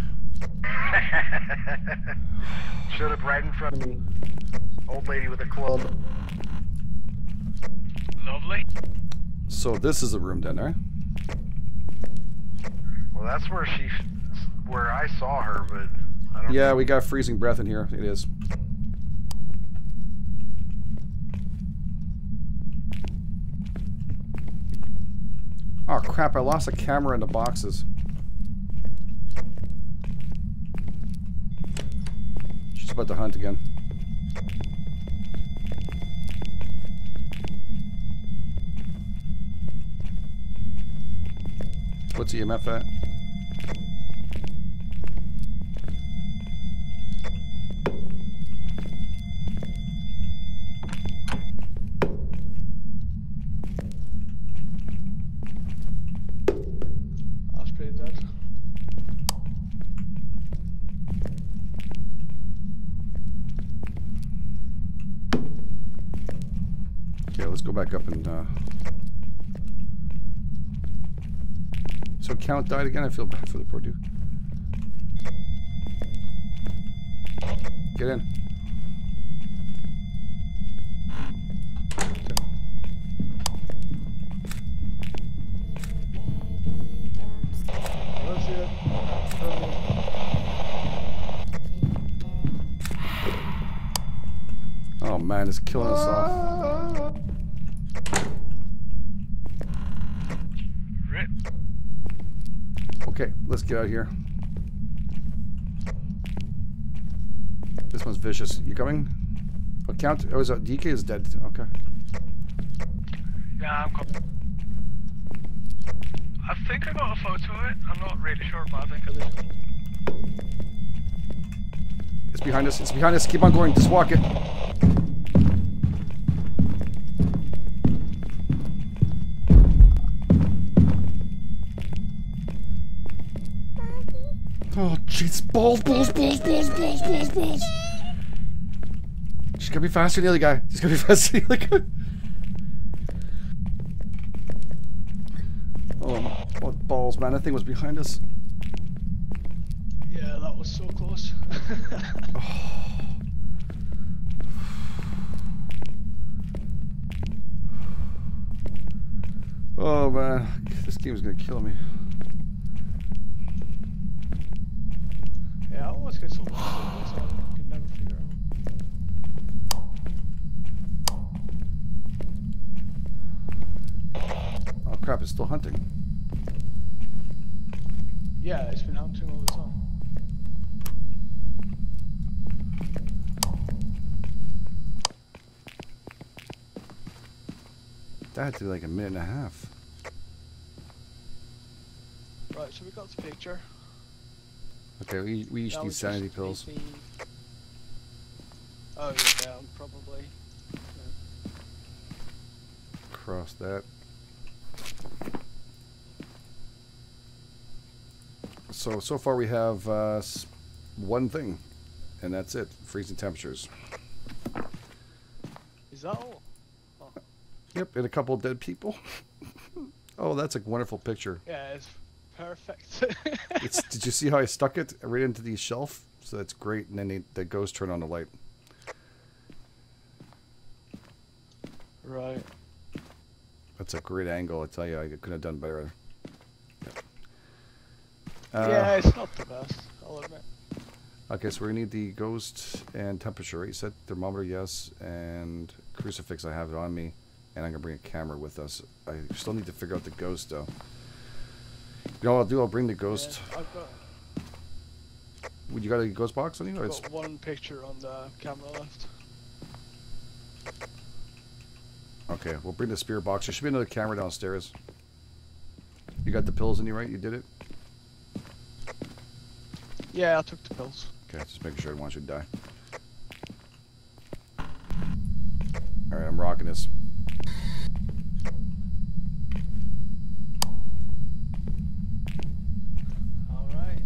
S4: Showed up right in front of me. Old lady with a club.
S5: Lovely.
S1: So this is the room then, right?
S4: Well, that's where she, where I saw her, but I don't.
S1: Yeah, we got freezing breath in here. It is. Oh crap, I lost a camera in the boxes. She's about to hunt again. What's E M F at?
S3: That's pretty dead.
S1: Okay, let's go back up and uh so Count died again? I feel bad for the poor dude. Get in. Okay.
S3: I don't see it. Probably.
S1: Oh man, it's killing us off.
S5: Rip.
S1: Okay, let's get out of here. This one's vicious. You coming? Oh, Count. Oh, is that D K is dead. Okay.
S5: Yeah, I'm coming. I think I got a photo of it. I'm not really sure, but I think I did.
S1: It's behind us. It's behind us. Keep on going. Just walk it. Oh, jeez. Balls, balls, balls, balls, balls, balls, balls. She's gonna be faster than the other guy. She's gonna be faster than the other guy. Oh, what balls, man. That thing was behind us.
S3: Yeah, that was so close.
S1: Oh, man. This game's gonna kill me.
S3: Yeah, I always get so lost in this, I can never figure out.
S1: Oh, crap. It's still hunting.
S3: Yeah, it's been hunting all the time.
S1: That had to be like a minute and a half.
S3: Right, so we got the picture.
S1: Okay, we, we each
S3: Now
S1: need
S3: we
S1: sanity
S3: just
S1: pills.
S3: need the- Oh yeah, probably.
S1: Cross that. So, so far we have uh, s- one thing, and that's it. Freezing temperatures.
S3: Is that all? Oh.
S1: Yep, and a couple of dead people. Oh, that's a wonderful picture.
S3: Yeah, it's perfect.
S1: It's, did you see how I stuck it right into the shelf? So that's great, and then they, the ghost turned on the light.
S3: Right.
S1: That's a great angle, I tell you. I couldn't have done better. Uh,
S3: yeah, it's not the best, I'll admit.
S1: Okay, so we need the ghost and temperature, right? You said thermometer, yes, and crucifix, I have it on me. And I'm going to bring a camera with us. I still need to figure out the ghost, though. You know what I'll do? I'll bring the ghost.
S3: Yeah, I've got,
S1: You got a ghost box on you? Or
S3: I've
S1: it's...
S3: got one picture on the camera left.
S1: Okay, we'll bring the spirit box. There should be another camera downstairs. You got the pills in you, right? You did it?
S3: Yeah, I took the pills.
S1: Okay, just making sure I don't want you to die. Alright, I'm rocking this.
S3: Alright.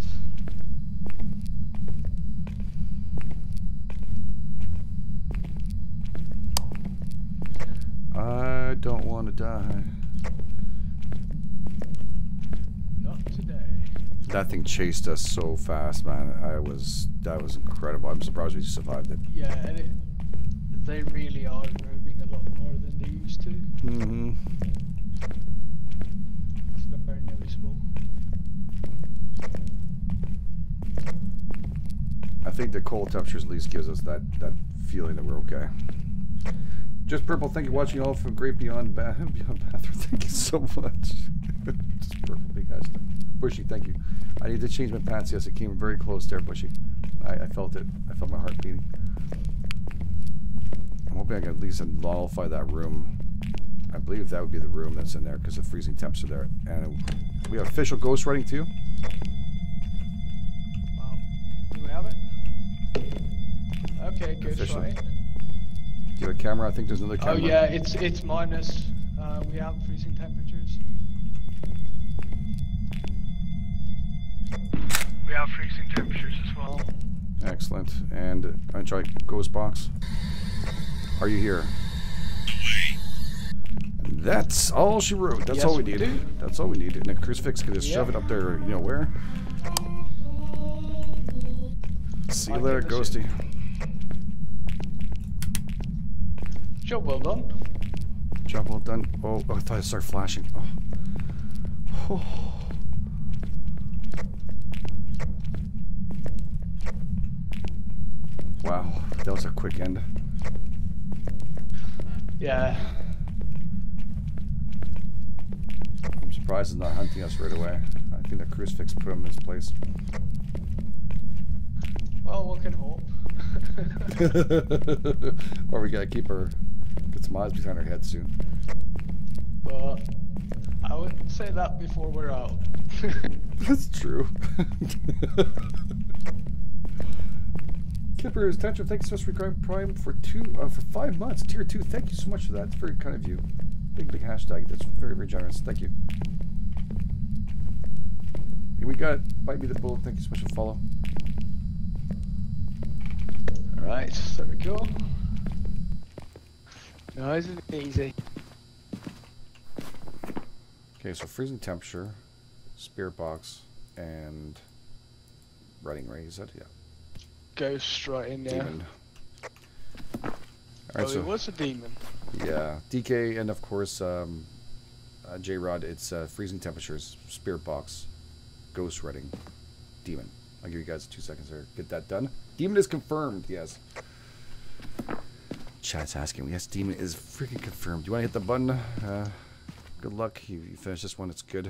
S1: I don't want to die.
S3: Not today.
S1: That thing chased us so fast, man. I was that was incredible. I'm surprised we survived it.
S3: Yeah, and it, they really are moving a lot more than they used to.
S1: Mm-hmm.
S3: It's very noticeable.
S1: I think the cold temperatures at least gives us that that feeling that we're okay. Just Purple, thank you for watching all from Great Beyond ba Beyond Bathroom. Thank you so much. Just Purple, big hashtag. Bushy, thank you. I need to change my pants. Yes, it came very close there, Bushy. I, I felt it. I felt my heart beating. I'm hoping I can at least nullify that room. I believe that would be the room that's in there because the freezing temps are there. And we have official ghost writing too.
S3: Wow. Do we have it? Okay, good.
S1: Official.
S3: Right.
S1: Do you have a camera? I think there's another camera.
S3: Oh yeah, it's it's minus. Uh, we have freezing temperatures.
S5: We have freezing temperatures as well.
S1: Excellent. And I'm going to try ghost box. Are you here? And that's all she wrote. That's
S3: Yes,
S1: all we
S3: we
S1: need.
S3: do.
S1: That's all we need. And the crucifix can just
S3: Yep.
S1: shove it up there, you know where? See you
S3: I'll
S1: later,
S3: get this
S1: Ghosty.
S3: Job well done.
S1: Job well done. Oh, oh I thought it started flashing. Oh. Oh. Wow, that was a quick end.
S3: Yeah.
S1: I'm surprised it's not hunting us right away. I think the crucifix put him in his place.
S3: Well, one can hope.
S1: Or we gotta keep her, get some eyes behind her head soon.
S3: But I would say that before we're out.
S1: That's true. Kippers, Tantra, thank you so much for Prime Prime for two uh, for five months. Tier two, thank you so much for that. It's very kind of you. Big big hashtag. That's very very generous. Thank you. We got it. Bite me the bullet. Thank you so much for the follow.
S3: Alright, there we go. Nice and easy.
S1: Okay, so freezing temperature, spirit box, and running ray. Is that yeah?
S3: Ghost right in there.
S1: Demon. All
S3: Oh,
S1: right, so
S3: it was a demon.
S1: yeah, D K, and of course um, uh, J Rod. It's uh, freezing temperatures, spirit box, ghost running, demon. I'll give you guys two seconds there. Get that done. Demon is confirmed. Yes. Chat's asking. Yes, demon is freaking confirmed. Do you want to hit the button? Uh, good luck. You, you finish this one. It's good.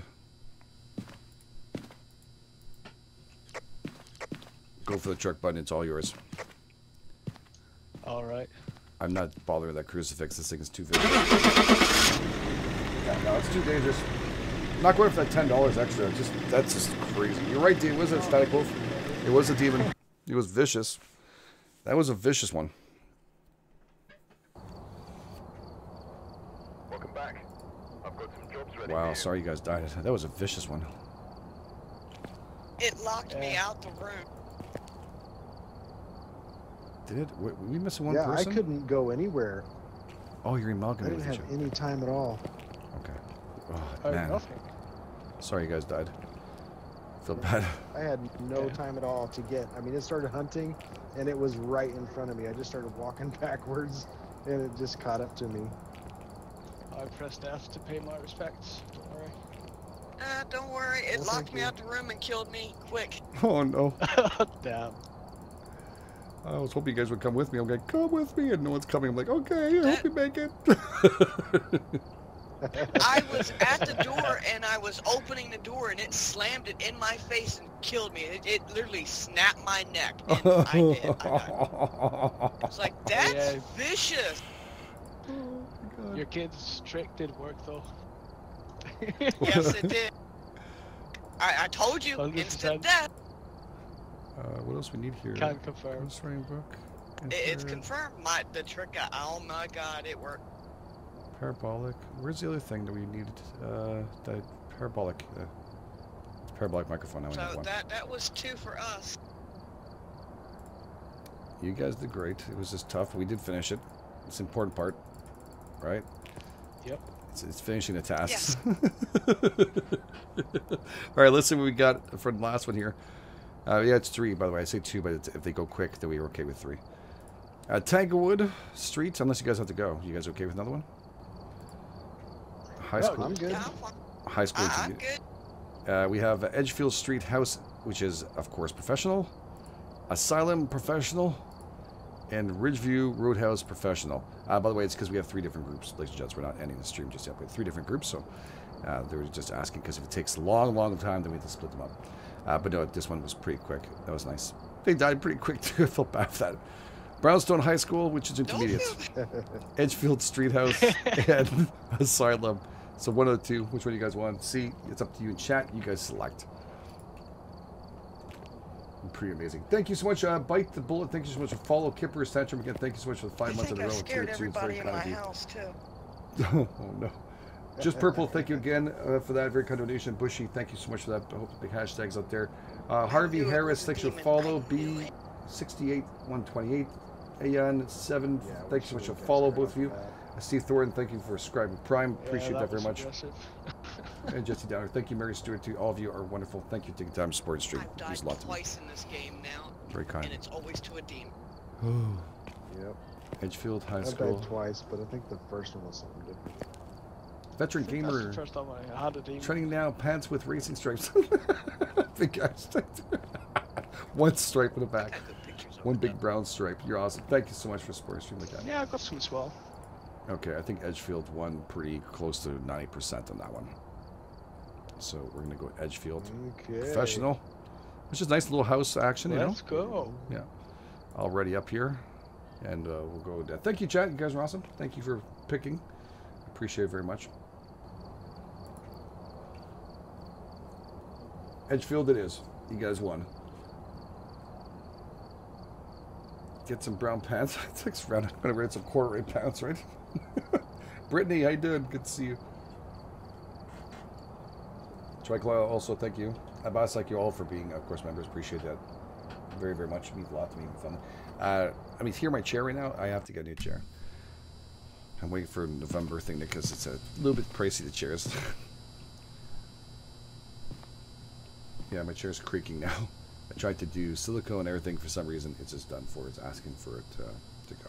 S1: Go for the truck button. It's all yours.
S3: Alright.
S1: I'm not bothering with that crucifix. This thing is too vicious. Yeah, no, it's too dangerous. I'm not going for that ten dollars extra. Just that's just crazy. You're right, Dean. Was it Static Wolf? It was a demon. It was vicious. That was a vicious one.
S7: Welcome back. I've got some jobs ready.
S1: Wow, sorry you guys died. That was a vicious one.
S2: It locked me
S3: Yeah.
S2: out the room.
S1: Did it? Were we missing one
S8: yeah,
S1: person?
S8: I couldn't go anywhere.
S1: Oh, you're
S8: I
S1: amalgamating
S8: didn't
S1: with
S8: have
S1: each other.
S8: any time at all.
S1: Okay. Oh,
S3: Oh,
S1: man.
S3: nothing.
S1: Sorry you guys died. Feel bad.
S8: I had no
S3: Yeah.
S8: time at all to get. I mean, it started hunting, and it was right in front of me. I just started walking backwards, and it just caught up to me.
S3: I pressed F to pay my respects. Don't worry.
S2: Uh, don't worry, it
S8: Well,
S2: locked
S8: thank
S2: me
S8: you.
S2: out the room and killed me quick.
S1: Oh no.
S3: Damn.
S1: I was hoping you guys would come with me. I'm like, come with me, and no one's coming. I'm like, okay, I hope you make it.
S2: I was at the door and I was opening the door and it slammed it in my face and killed me. It, it literally snapped my neck and I did. I died. It's like, that's
S3: Yeah.
S2: vicious.
S3: Your kid's trick did work though.
S2: Yes, it did. I, I told you,
S3: one hundred
S2: instant
S3: percent.
S2: death.
S1: Uh, what else we need here?
S3: Can confirm.
S1: Ghost Running Book.
S2: It, it's
S1: Infrared,
S2: confirmed. My the trick. I, oh my god, it worked.
S1: Parabolic. Where's the other thing that we needed? Uh, the parabolic. Uh, it's parabolic microphone. Now we need
S2: So
S1: one.
S2: that that was two for us.
S1: You guys did great. It was just tough. We did finish it. It's the important part, right?
S3: Yep.
S1: It's, it's finishing the tasks.
S2: Yes.
S1: All right, let's see what we got for the last one here. Uh, yeah, it's three, by the way. I say two, but it's, if they go quick, then we're okay with three. Uh, Tanglewood Street, unless you guys have to go. You guys okay with another one? High
S8: No,
S1: school.
S8: I'm good.
S2: Yeah, I'm fine.
S1: High school.
S2: I, I'm
S1: to-
S2: good.
S1: Uh, we have Edgefield Street House, which is, of course, professional. Asylum, professional. And Ridgeview Roadhouse, professional. Uh, by the way, it's because we have three different groups, ladies and gents. We're not ending the stream just yet. We have three different groups, so uh, they were just asking because if it takes a long, long time, then we have to split them up. Uh, but no, this one was pretty quick. That was nice. They died pretty quick, too. I felt bad for that. Brownstone High School, which is
S2: Don't
S1: intermediate.
S2: feel
S1: Edgefield Street House, and Asylum. So one of the two. Which one do you guys want? See, it's up to you in chat. You guys select. Pretty amazing. Thank you so much, uh, Bite the Bullet. Thank you so much for follow. Kipper, Tantrum again. Thank you so much for the
S2: I
S1: five months in
S2: think
S1: a
S2: I
S1: row.
S2: scared
S1: Tier two, it's
S2: everybody
S1: very
S2: in
S1: kind
S2: my
S1: of you.
S2: house too.
S1: Oh no. Just Purple, thank you again uh, for that. Very kind donation. Bushy, thank you so much for that. I hope the big hashtags out there. Uh, Harvey
S2: knew it
S1: Harris,
S2: was a
S1: thanks for
S2: demon.
S1: follow.
S2: I knew
S1: B
S2: it.
S1: sixty-eight one twenty-eight. Ayan seven,
S8: Yeah, we
S1: thank you so much
S8: should
S1: for
S8: have
S1: follow,
S8: got
S1: both of you.
S8: that.
S1: Uh, Steve Thornton, thank you for subscribing Prime. Appreciate
S3: Yeah,
S1: that, very
S3: was
S1: much.
S3: aggressive.
S1: And Jesse Downer, thank you, Mary Stewart, too. All of you are wonderful. Thank you for taking time to support the stream.
S2: I've
S1: It
S2: died
S1: means a lot to me.
S2: twice in this game now,
S1: Very kind.
S2: and it's always to a demon.
S8: Yep.
S1: Edgefield High
S8: I've
S1: School.
S8: died twice, but I think the first one was something different.
S1: Veteran
S3: That's
S1: gamer.
S3: the first time I had a demon.
S1: Training now, pants with racing stripes. Big guys. One stripe in the back.
S2: Got good pictures of
S1: One
S2: it,
S1: big
S2: though.
S1: brown stripe. You're awesome. Thank you so much for supporting stream like that.
S3: Yeah, I got some as well.
S1: Okay, I think Edgefield won pretty close to ninety percent on that one. So we're going to go Edgefield.
S8: Okay.
S1: Professional. Which is nice little house action, you know.
S3: Let's go.
S1: Yeah. Already up here. And uh, we'll go with that. Thank you, chat. You guys are awesome. Thank you for picking. Appreciate it very much. Edgefield it is. You guys won. Get some brown pants. It's like round. I'm gonna wear some corduroy pants, right? Brittany, how you doing? Good to see you. Triclaw, also thank you. Abbas, thank you all for being, of course, members. Appreciate that very, very much. It means a lot to me. Fun. Uh, I mean, here my chair right now. I have to get a new chair. I'm waiting for a November thing because it's a little bit pricey, the chairs. Yeah, my chair's creaking now. I tried to do silicone and everything. For some reason, it's just done for. It's asking for it uh, to go.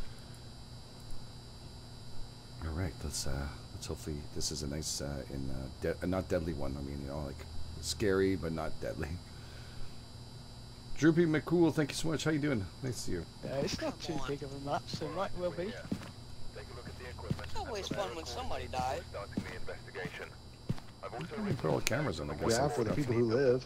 S1: All right, let's uh, let's hopefully this is a nice uh, in uh, de uh, not deadly one. I mean, you know, like scary but not deadly. Droopy McCool, thank you so much. How you doing? Nice to see you.
S3: Yeah, it's not too big of a map, so it might well be.
S2: It's always fun when somebody dies.
S1: Let me put all the cameras on, I guess.
S8: Yeah, for the people who live.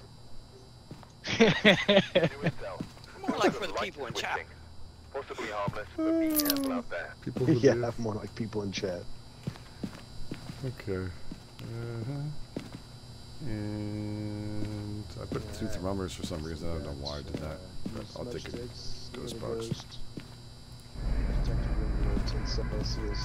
S2: More like for the people in chat.
S7: Possibly harmless, but be careful out there.
S1: People who
S8: Yeah,
S1: live.
S8: more like people in chat.
S1: Okay. Uh-huh. And I put two thermometers for some reason. I don't know why I did that. But I'll take a ghost box.
S8: Detector room below ten Celsius.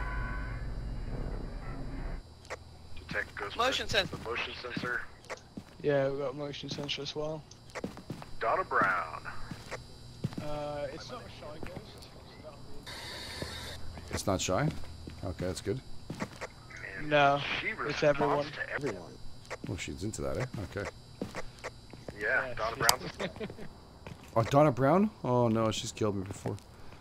S4: Detect ghost.
S2: Motion sensor.
S4: The motion sensor.
S3: Yeah, we've got a motion sensor as well.
S4: Donna Brown.
S3: Uh, it's not a shy ghost. So
S1: It's not shy? Okay, that's good.
S4: And
S3: No,
S4: she
S3: it's
S4: responds
S3: everyone.
S4: to everyone.
S8: Everyone.
S1: Well, she's into that, eh? Okay.
S4: Yeah,
S3: Yeah,
S4: Donna
S3: she-
S4: Brown's.
S1: Oh, Donna Brown? Oh, no, she's killed me before.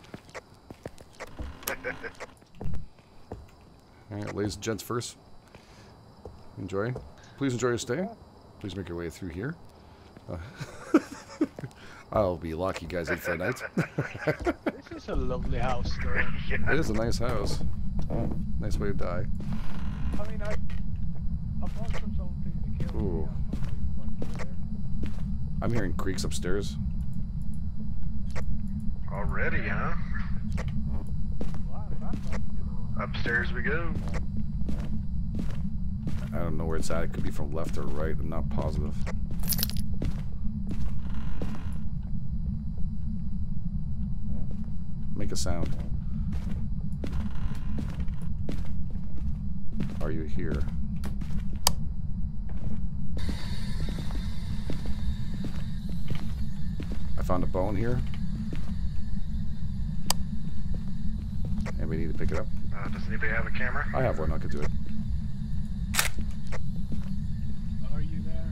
S1: Alright, ladies and gents first. Enjoy. Please enjoy your stay. Please make your way through here. Uh, I'll be locking you guys in for a night.
S3: This is a lovely house, though.
S4: Yeah.
S1: It is a nice house. Nice way to die.
S3: I mean, I, I've gone from something to kill.
S1: Ooh.
S3: me. I'm not really, like, there.
S1: I'm hearing creaks upstairs.
S4: Already, huh?
S3: Wow, that's not good.
S4: Upstairs we go.
S1: I don't know where it's at. It could be from left or right. I'm not positive. Make a sound. Are you here? I found a bone here. And we need to pick it up.
S4: Uh, does anybody have a camera?
S1: I have one. I could do it.
S3: Are you there?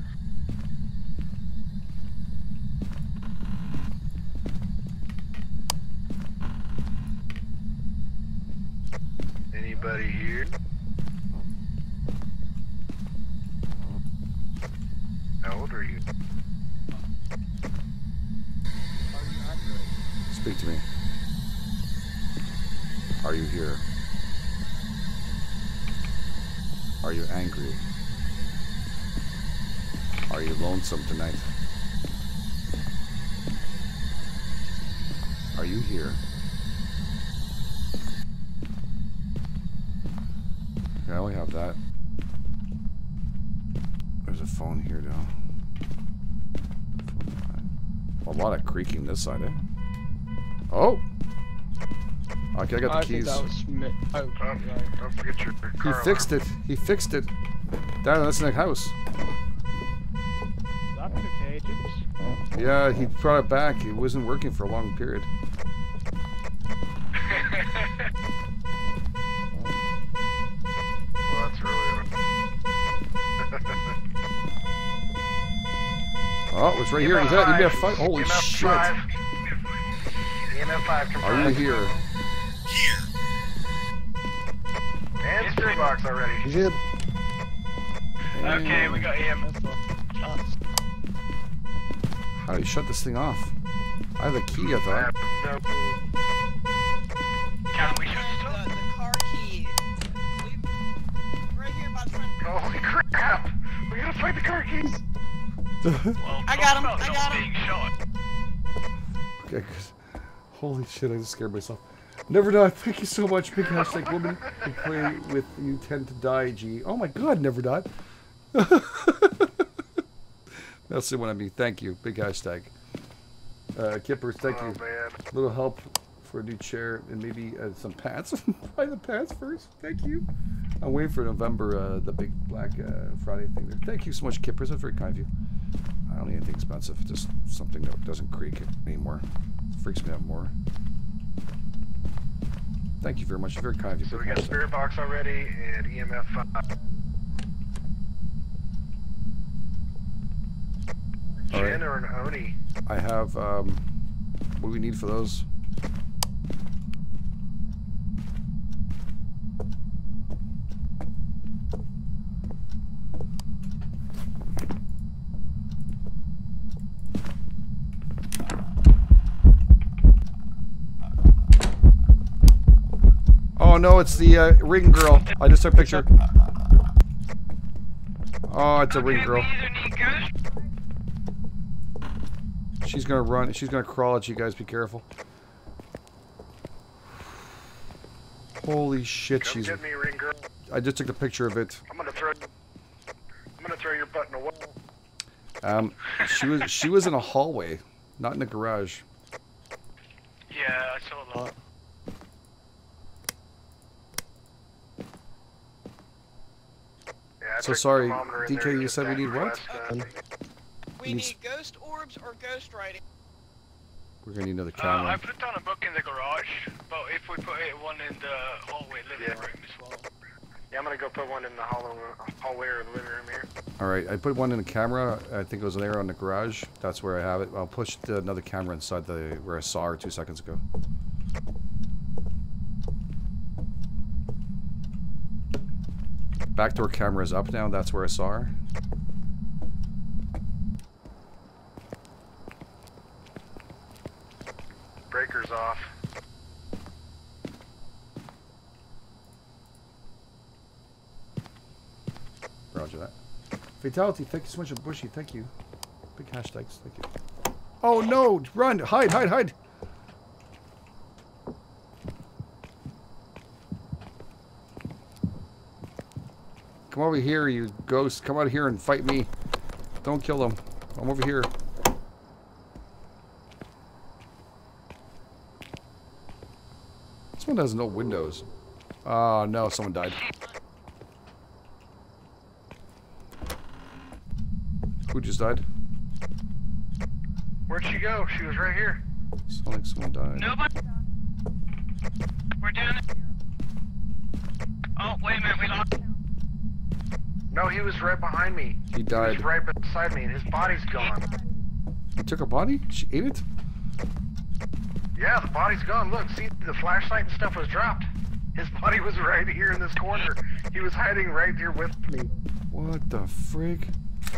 S4: Anybody here? How old are you?
S3: Are you angry?
S1: Speak to me. Are you here? Are you angry? Are you lonesome tonight? Are you here? Okay, I only have that. There's a phone here, though. A lot of creaking this side, eh? Oh! Okay, I got the
S3: I
S1: keys.
S3: think that was mi- oh,
S4: Oh,
S3: right.
S4: don't forget your
S1: He
S4: car
S1: fixed
S4: alarm.
S1: it. He fixed it. Down that's in the house.
S3: That took ages.
S1: Yeah, he brought it back. It wasn't working for a long period.
S4: Well, that's really.
S1: Oh, it's right here. He's at E M F five. Holy
S4: E M F
S1: shit.
S4: five. E M F five
S1: Are you
S4: confirmed.
S1: here?
S4: And spirit box already.
S8: You should.
S5: Okay, we got E M.
S3: That's
S1: How do you shut this thing off? I have the key, I
S4: I
S1: thought.
S4: have no.
S5: Can we shoot
S2: The,
S5: stuff?
S2: the car key. We, right here by the front.
S4: Holy crap! We gotta find the car keys.
S5: Well,
S2: I
S5: talk
S2: got 'em,
S5: about
S2: I
S5: not
S2: got 'em.
S5: being shot.
S1: Okay, good. Holy shit, I just scared myself. Never die. Thank you so much. Big hashtag woman who play with you tend to die, G. Oh my god, never died. That's the one I mean. Thank you. Big hashtag. Uh, Kippers, thank
S4: Oh
S1: you.
S4: man.
S1: Little help for a new chair and maybe uh, some pants. Buy the pants first. Thank you. I'm waiting for November, uh, the big Black uh, Friday thing there. Thank you so much, Kippers. That's very kind of you. I don't need anything expensive. Just something that doesn't creak anymore. It freaks me out more. Thank you very much. Very kind of you.
S4: So
S1: Big
S4: we got
S1: hashtag.
S4: Spirit Box already and E M F five.
S1: All right.
S4: Jin or an Oni?
S1: I have, um, what do we need for those? Oh no, it's the uh, ring girl. I just took a picture. Oh, it's a ring girl. She's gonna run. She's gonna crawl at you guys. Be careful. Holy shit,
S4: Come
S1: she's.
S4: get me, ring girl.
S1: I just took a picture of it.
S4: I'm gonna throw. I'm gonna throw your butt in a wall.
S1: Um, she was she was in a hallway, not in the garage.
S5: Yeah, I saw that.
S4: Yeah, I
S1: So
S4: took
S1: sorry,
S4: the thermometer in
S1: D K,
S4: there to
S1: you
S4: get
S1: said we
S4: that
S1: need what?
S4: request, uh,
S2: We
S1: He's-
S2: need ghost orbs or ghost writing.
S1: We're gonna need another
S5: Uh, I
S1: camera.
S5: put down a book in the garage, but if we put it one in the hallway living
S4: Yeah.
S5: room as well.
S4: Yeah, I'm gonna go put one in the hollow, hallway or the living room here.
S1: All right, I put one in the camera. I think it was there on the garage. That's where I have it. I'll push the, another camera inside the where I saw her two seconds ago. Backdoor camera is up now. That's where I saw her.
S4: Breaker's off.
S1: Roger that. Fatality, thank you so much, Bushy. Thank you. Big hashtags. Thank you. Oh no! Run! Hide! Hide! Hide! Come over here, you ghost. Come out here and fight me. Don't kill them. I'm over here. This one has no windows. Oh no, someone died. Who just died?
S4: Where'd she go? She was right here.
S1: Sounds like someone died.
S5: Nobody. We're doing it. Oh, wait a minute, we lost.
S4: No, he was right behind me.
S1: He
S4: He
S1: died.
S4: was right beside me, and his body's gone.
S1: He took a body? She ate it?
S4: Yeah, the body's gone. Look, see, the flashlight and stuff was dropped. His body was right here in this corner. He was hiding right here with me.
S1: What the frig?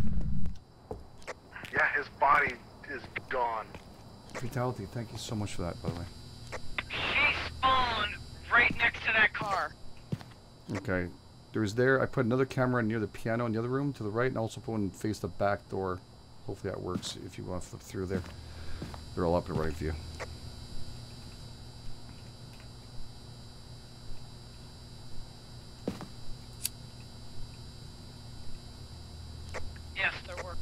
S4: Yeah, his body is gone.
S1: Fatality, thank you so much for that, by the way.
S2: She spawned right next to that car.
S1: Okay. There was there, I put another camera near the piano in the other room to the right, and also put one face the back door. Hopefully that works if you want to flip through there. They're all up and running for you.
S2: Yes, there were.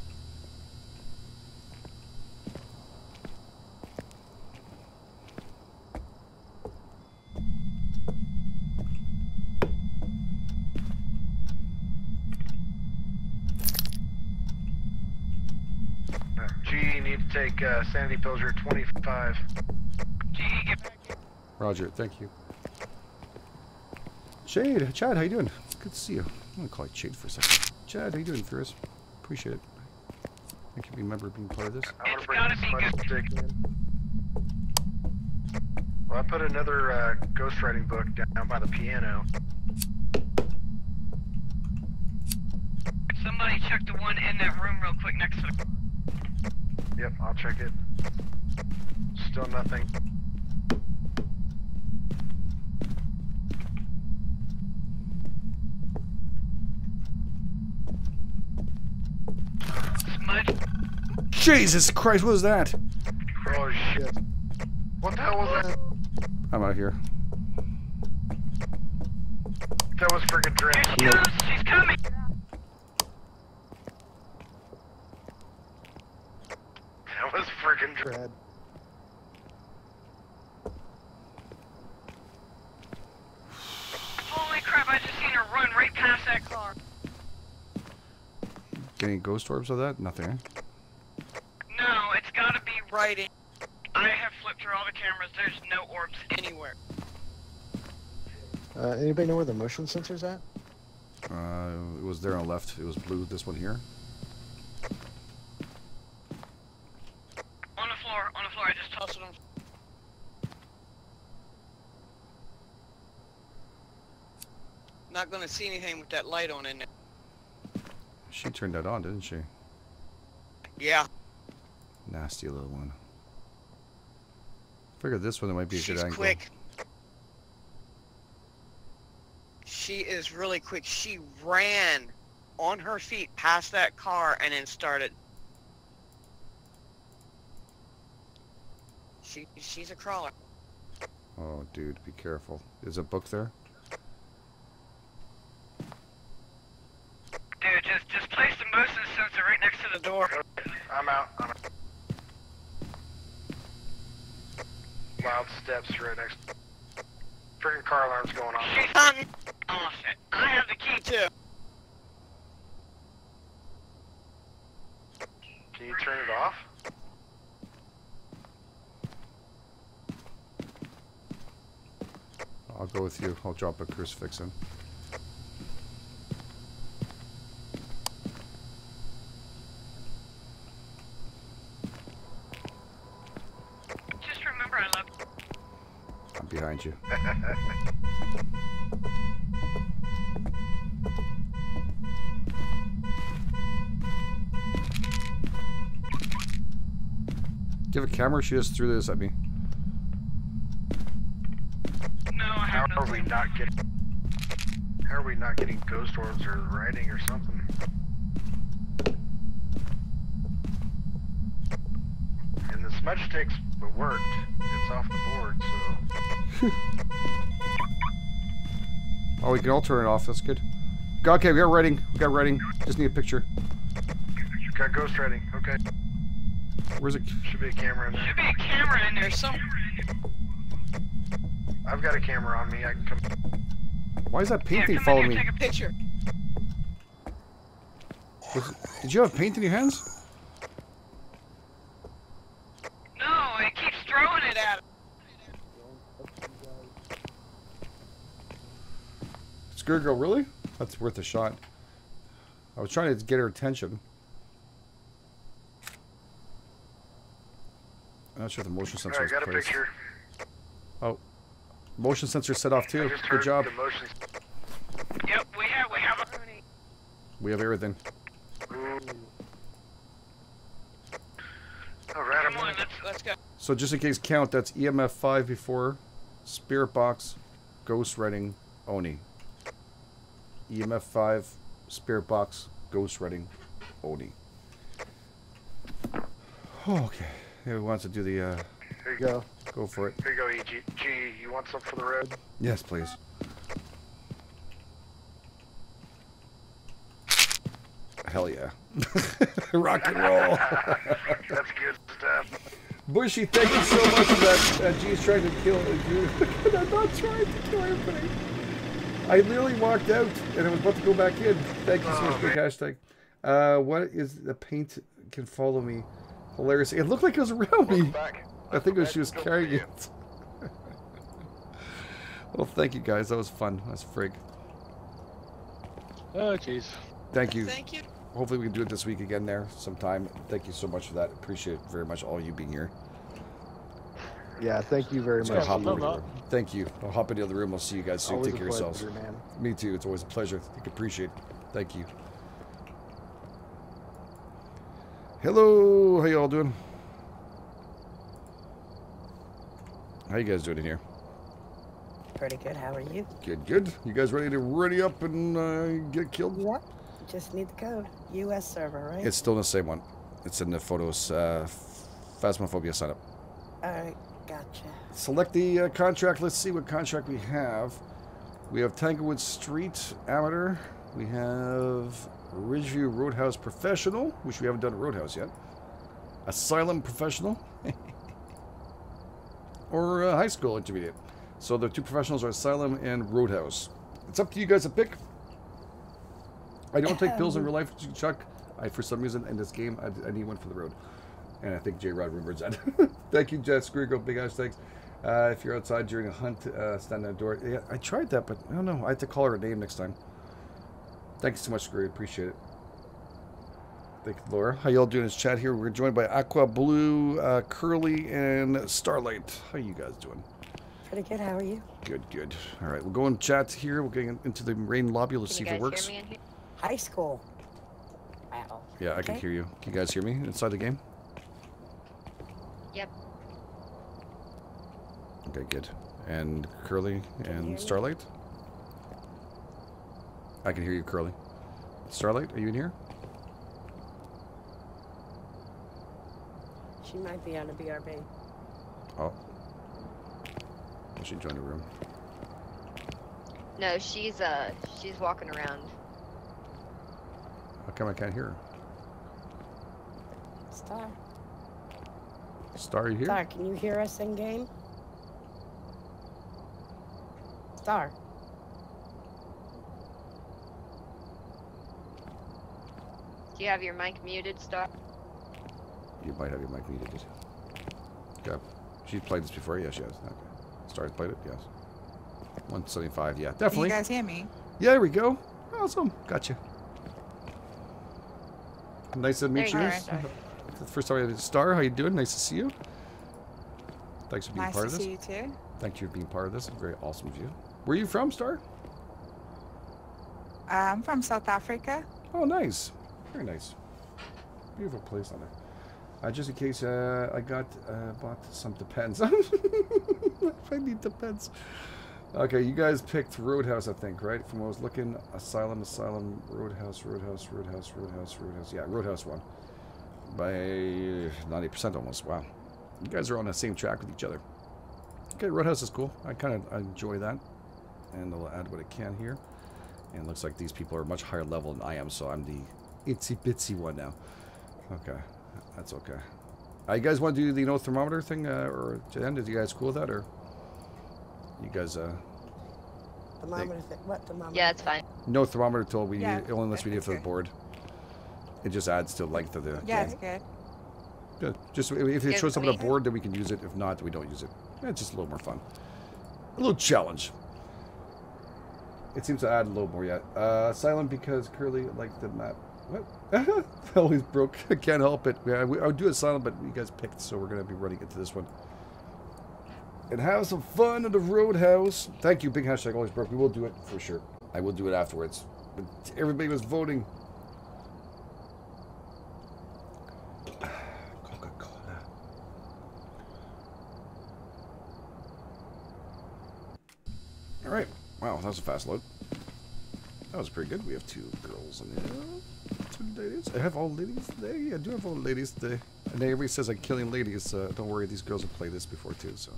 S4: Uh, G, you need to take uh, sanity pills. You're twenty-five.
S2: G, get back here.
S1: Roger, thank you. Chad, Chad, how you doing? It's good to see you. I'm gonna call you Chad for a second. Chad, how you doing, Furious? Appreciate it. Thank you for being a member of being part of this.
S4: I'm
S2: It's
S4: gonna
S2: gotta
S4: bring
S2: be
S4: this
S2: good.
S4: stick in. Well, I put another uh, ghostwriting book down by the piano.
S2: Somebody check the one in that room real quick next to the...
S4: Yep, I'll check it. Still nothing.
S2: Smudge.
S1: Jesus Christ, what was that?
S4: Oh shit. What the hell was that?
S1: I'm out of here.
S4: That was freaking
S2: Here
S4: dread.
S2: she comes! She's coming!
S4: That was freaking dread.
S8: Dread.
S2: Holy crap, I just seen her run
S1: any ghost orbs of that? Nothing, eh?
S5: No, it's gotta be writing. I have flipped through all the cameras. There's no orbs anywhere.
S8: Uh, anybody know where the motion sensor's at?
S1: Uh, it was there on the left. It was blue, this one here.
S5: On the floor, on the floor. I just tossed it on.
S2: Not gonna see anything with that light on in there.
S1: She turned that on, didn't she?
S2: Yeah.
S1: Nasty little one. Figured this one might be a
S2: She's
S1: good angle.
S2: quick. She is really quick. She ran on her feet past that car and then started. She she's a crawler.
S1: Oh, dude, be careful. Is a book there?
S5: Dude, just just place the motion sensor right next to the door.
S4: I'm out. I'm out. Loud steps right next. Freaking car alarm's going off.
S2: She's hunting. Oh shit! I have the key too.
S4: Can you turn it off?
S1: I'll go with you. I'll drop a crucifix in.
S5: Just remember, I love you.
S1: I'm behind you. Do you have a camera? She just threw this at me.
S5: No, I
S4: How
S5: have no
S4: are we
S5: clue.
S4: not getting? How are we not getting ghost orbs or writing or something? And the smudge sticks worked. It's off the board, so.
S1: Oh, we can all turn it off. That's good. Okay, we got writing. We got writing. Just need a picture.
S4: Got ghost writing. Okay.
S1: Where's it?
S4: Should be a camera in there.
S5: Should be a camera in there somewhere.
S4: I've got a camera on me. I can come.
S1: Why is that
S5: Yeah,
S1: painting
S5: come
S1: following
S5: in
S1: me?
S5: here, take a picture.
S1: Was- Did you have paint in your hands?
S5: No, it keeps throwing it at him.
S1: Screw girl, really? That's worth a shot. I was trying to get her attention. I'm not sure if the motion sensor
S4: Alright,
S1: is
S4: got a
S1: placed.
S4: picture.
S1: Oh, motion sensor set off
S4: I
S1: too.
S4: just
S1: Good
S4: heard
S1: job.
S4: the motion.
S5: Yep, we have, we have a...
S1: We have everything.
S4: Ooh. Alright, I'm
S5: Come on,
S4: on.
S5: let's, let's go.
S1: So just in case count, that's E M F five before, Spirit Box, Ghost Writing, Oni. E M F five, Spirit Box, Ghost Writing, Oni. Okay. Who wants to do the, uh,
S4: Here you
S8: Go.
S1: go for it.
S4: Here you go, E G. G, you want some for the road?
S1: Yes, please. Hell yeah. Rock and roll.
S4: That's good stuff.
S1: Bushy, thank you so much for that. Uh, G's trying to kill you. I'm not trying to kill everybody. I literally walked out and I was about to go back in. Thank you so much, big hashtag. Uh, what is the paint can follow me? Hilarious. It looked like it was around me. I think it was she was carrying it. Well, thank you guys. That was fun. That's frig.
S3: Oh, jeez.
S1: Thank you.
S2: Thank you.
S1: Hopefully we can do it this week again there sometime. Thank you so much for that. Appreciate it very much, all you being here.
S8: Yeah, thank you very
S1: Let's
S8: much.
S1: go hop
S3: no,
S1: into the
S3: no.
S1: room. Thank you. I'll hop into the other room. I'll see you guys soon.
S8: Always
S1: Take
S8: a
S1: care of yourselves.
S8: pleasure, man.
S1: Me too. It's always a pleasure. I appreciate it. Thank you. Hello. How you all doing? How you guys doing in here?
S9: Pretty good. How are you?
S1: Good, good. You guys ready to ready up and uh, get killed?
S9: Yep. Just need the code. U S server, right?
S1: It's still the same one. It's in the photos. Uh, Phasmophobia sign up.
S9: All right. Gotcha.
S1: Select the uh, contract. Let's see what contract we have. We have Tanglewood Street Amateur. We have Ridgeview Roadhouse Professional, which we haven't done at Roadhouse yet. Asylum Professional. Or uh, High School Intermediate. So the two professionals are Asylum and Roadhouse. It's up to you guys to pick. I don't take pills in real life, Chuck. I, for some reason, in this game, I, I need one for the road. And I think J-Rod remembers that. Thank you, Jet Screwgo. Big ass thanks. Uh, if you're outside during a hunt, uh, stand at the door. Yeah, I tried that, but I don't know. I have to call her a name next time. Thank you so much, Screw. Appreciate it. Thank you, Laura. How y'all doing in this chat here? We're joined by Aqua, Blue, uh, Curly, and Starlight. How you guys doing?
S9: Pretty good. How are you?
S1: Good, good. All right, we'll go in chat here. We're getting into the rain lobby. Let's
S10: Can
S1: see
S10: you
S1: if it
S10: guys
S1: works.
S10: hear me in here?
S9: High school. Wow.
S1: Yeah, I can
S9: Okay.
S1: hear you. Can you guys hear me inside the game?
S10: Yep.
S1: Okay, good. And Curly
S9: Can you hear
S1: and
S9: me?
S1: Starlight? I can hear you, Curly. Starlight, are you in here?
S9: She might be on a B R B.
S1: Oh. I should join the room.
S10: No, she's uh, she's walking around.
S1: How come I can't hear her?
S9: Star.
S1: Star, are you here?
S9: Star, can you hear us in game? Star.
S10: Do you have your mic muted, Star?
S1: You might have your mic muted. Okay. She's played this before? Yes, she has. Okay. Star's played it? Yes. one seventy-five, yeah.
S11: Can
S1: Definitely.
S11: you guys hear me?
S1: Yeah, there we go. Awesome. Gotcha. Nice to meet
S10: There
S1: you.
S10: you go.
S11: Star.
S1: The first time I had a Star. How you doing? Nice to see you. Thanks for being
S11: Nice
S1: part
S11: to
S1: of this.
S11: see you too.
S1: Thank you for being part of this. Very awesome of you. Where are you from, Star?
S11: Uh, I'm from South Africa.
S1: Oh, nice. Very nice. Beautiful place on there. Uh, just in case, uh, I got uh, bought some Depends. I need Depends. Okay, you guys picked Roadhouse, I think, right? From what I was looking, Asylum, Asylum, Roadhouse, Roadhouse, Roadhouse, Roadhouse, Roadhouse. Yeah, Roadhouse won by ninety percent almost. Wow. You guys are on the same track with each other. Okay, Roadhouse is cool. I kind of enjoy that. And I'll add what I can here. And it looks like these people are much higher level than I am, so I'm the itsy bitsy one now. Okay, that's okay. Uh, you guys want to do the no thermometer thing, uh, or to end? Are you guys cool with that, or you guys uh,
S9: Thermometer. Th what thermometer?
S10: Yeah, it's fine.
S1: no thermometer till we
S11: Yeah,
S1: need, only unless we need it
S11: it's
S1: for the
S11: good.
S1: board. It just adds to the length of the.
S11: Yeah,
S1: game.
S11: it's good.
S1: Good. Just if if it
S10: Yeah,
S1: shows up on the
S10: we-
S1: board, then we can use it. If not, we don't use it. Yeah, it's just a little more fun. A little challenge. It seems to add a little more yet. Uh, silent because Curly liked the map. What? Always broke. I can't help it. Yeah, we, I would do it silent, but you guys picked, so we're gonna be running into this one. And have some fun at the Roadhouse. Thank you, big hashtag always broke. We will do it for sure. I will do it afterwards. But everybody was voting. Coca-Cola. All right. Wow, that was a fast load. That was pretty good. We have two girls in there. Two ladies. I have all ladies today. Yeah, I do have all ladies today. And everybody says I'm killing ladies. Uh, don't worry, these girls have played this before too. So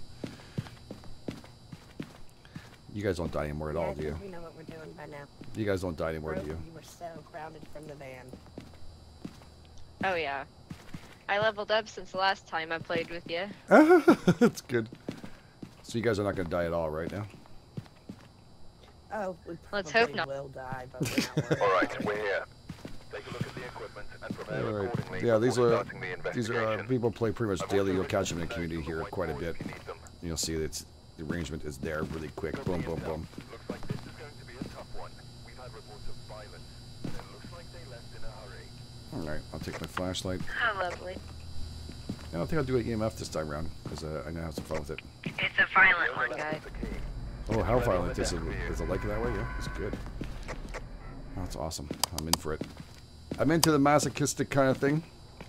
S1: you guys don't die anymore at
S9: Yeah, I
S1: all, do you?
S9: think we know what we're doing by now.
S1: You guys don't die anymore, do
S9: Bro,
S1: you?
S9: You were so grounded from the van.
S10: Oh yeah. I leveled up since the last time I played with you.
S1: That's good. So you guys are not going to die at all right now?
S9: Oh, we
S10: Let's
S9: probably
S10: hope not.
S9: will die, but we're not worried.
S7: All right, we're here. Take a look at the equipment and prepare
S1: All right.
S7: accordingly.
S1: Yeah, these
S7: before
S1: are
S7: starting the
S1: these are uh,
S7: investigation.
S1: people play pretty much
S7: I've
S1: daily.
S7: also
S1: You'll catch them in the
S7: written
S1: community here
S7: whiteboard
S1: quite a bit.
S7: if you need them.
S1: You'll see that it's, the arrangement is there really quick. Boom, boom, boom.
S7: Looks like this is going to be a tough one. We've had reports of violence, and it looks like they left in a hurry.
S1: All right, I'll take my flashlight.
S10: How lovely.
S1: I don't think I'll do an E M F this time around because uh, I'm gonna have some fun with it.
S10: It's a violent one, guys.
S1: Oh, how violent is it? Is it like it that way? Yeah, it's good. Oh, that's awesome. I'm in for it. I'm into the masochistic kind of thing.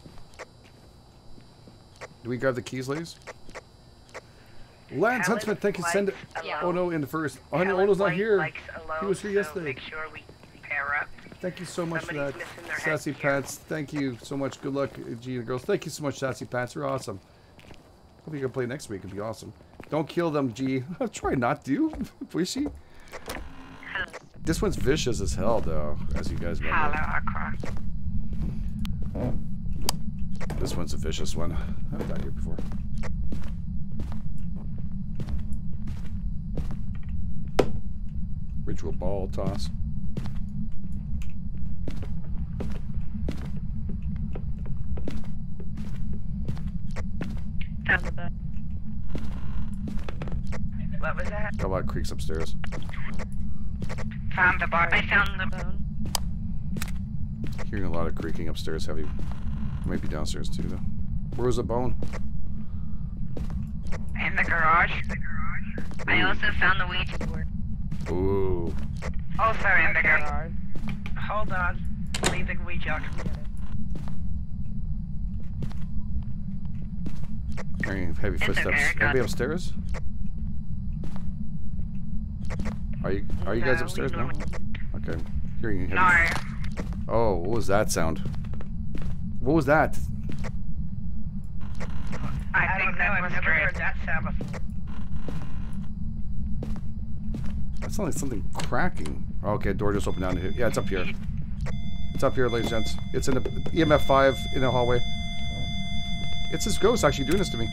S1: Do we grab the keys, ladies? Lance Huntsman, thank you. Send it.
S10: Yeah.
S1: Oh no, in the first. Oh no, Ono's not here. He was here yesterday.
S5: Make sure we pair up.
S1: Thank you so much for that,
S5: Somebody's missing their
S1: Sassy
S5: head
S1: Pants. Thank you so much. Good luck, Gina girls. Thank you so much, Sassy Pants. You're awesome. Hope you can play next week. It'd be awesome. Don't kill them, G. I'll try not to. Wishy. This one's vicious as hell, though, as you guys remember.
S5: Hello, Aqua.
S1: This one's a vicious one. I've got here before. Ritual ball toss.
S5: What was that?
S1: Got a lot of creaks upstairs.
S5: Found the bar. I found the
S10: Bone.
S1: Hearing a lot of creaking upstairs. Heavy. Might be downstairs too, though. Where's the bone?
S5: in the garage. I also found the Ouija board.
S1: Ooh.
S5: Also in the garage. Hold on. Leave the Ouija.
S1: Hearing heavy
S5: It's
S1: footsteps.
S5: okay, I got
S1: Anybody
S5: it.
S1: upstairs? Are you Are you guys
S5: No,
S1: upstairs
S5: we
S1: now?
S5: normally-
S1: Okay. Hearing heavy.
S5: No.
S1: Oh, what was that sound? What was that?
S5: I, I think that was never heard that sound before.
S1: That sounded like something cracking. Okay, door just opened down to here. Yeah, it's up here. It's up here, ladies and gents. It's in the E M F five in the hallway. It's this ghost actually doing this to me.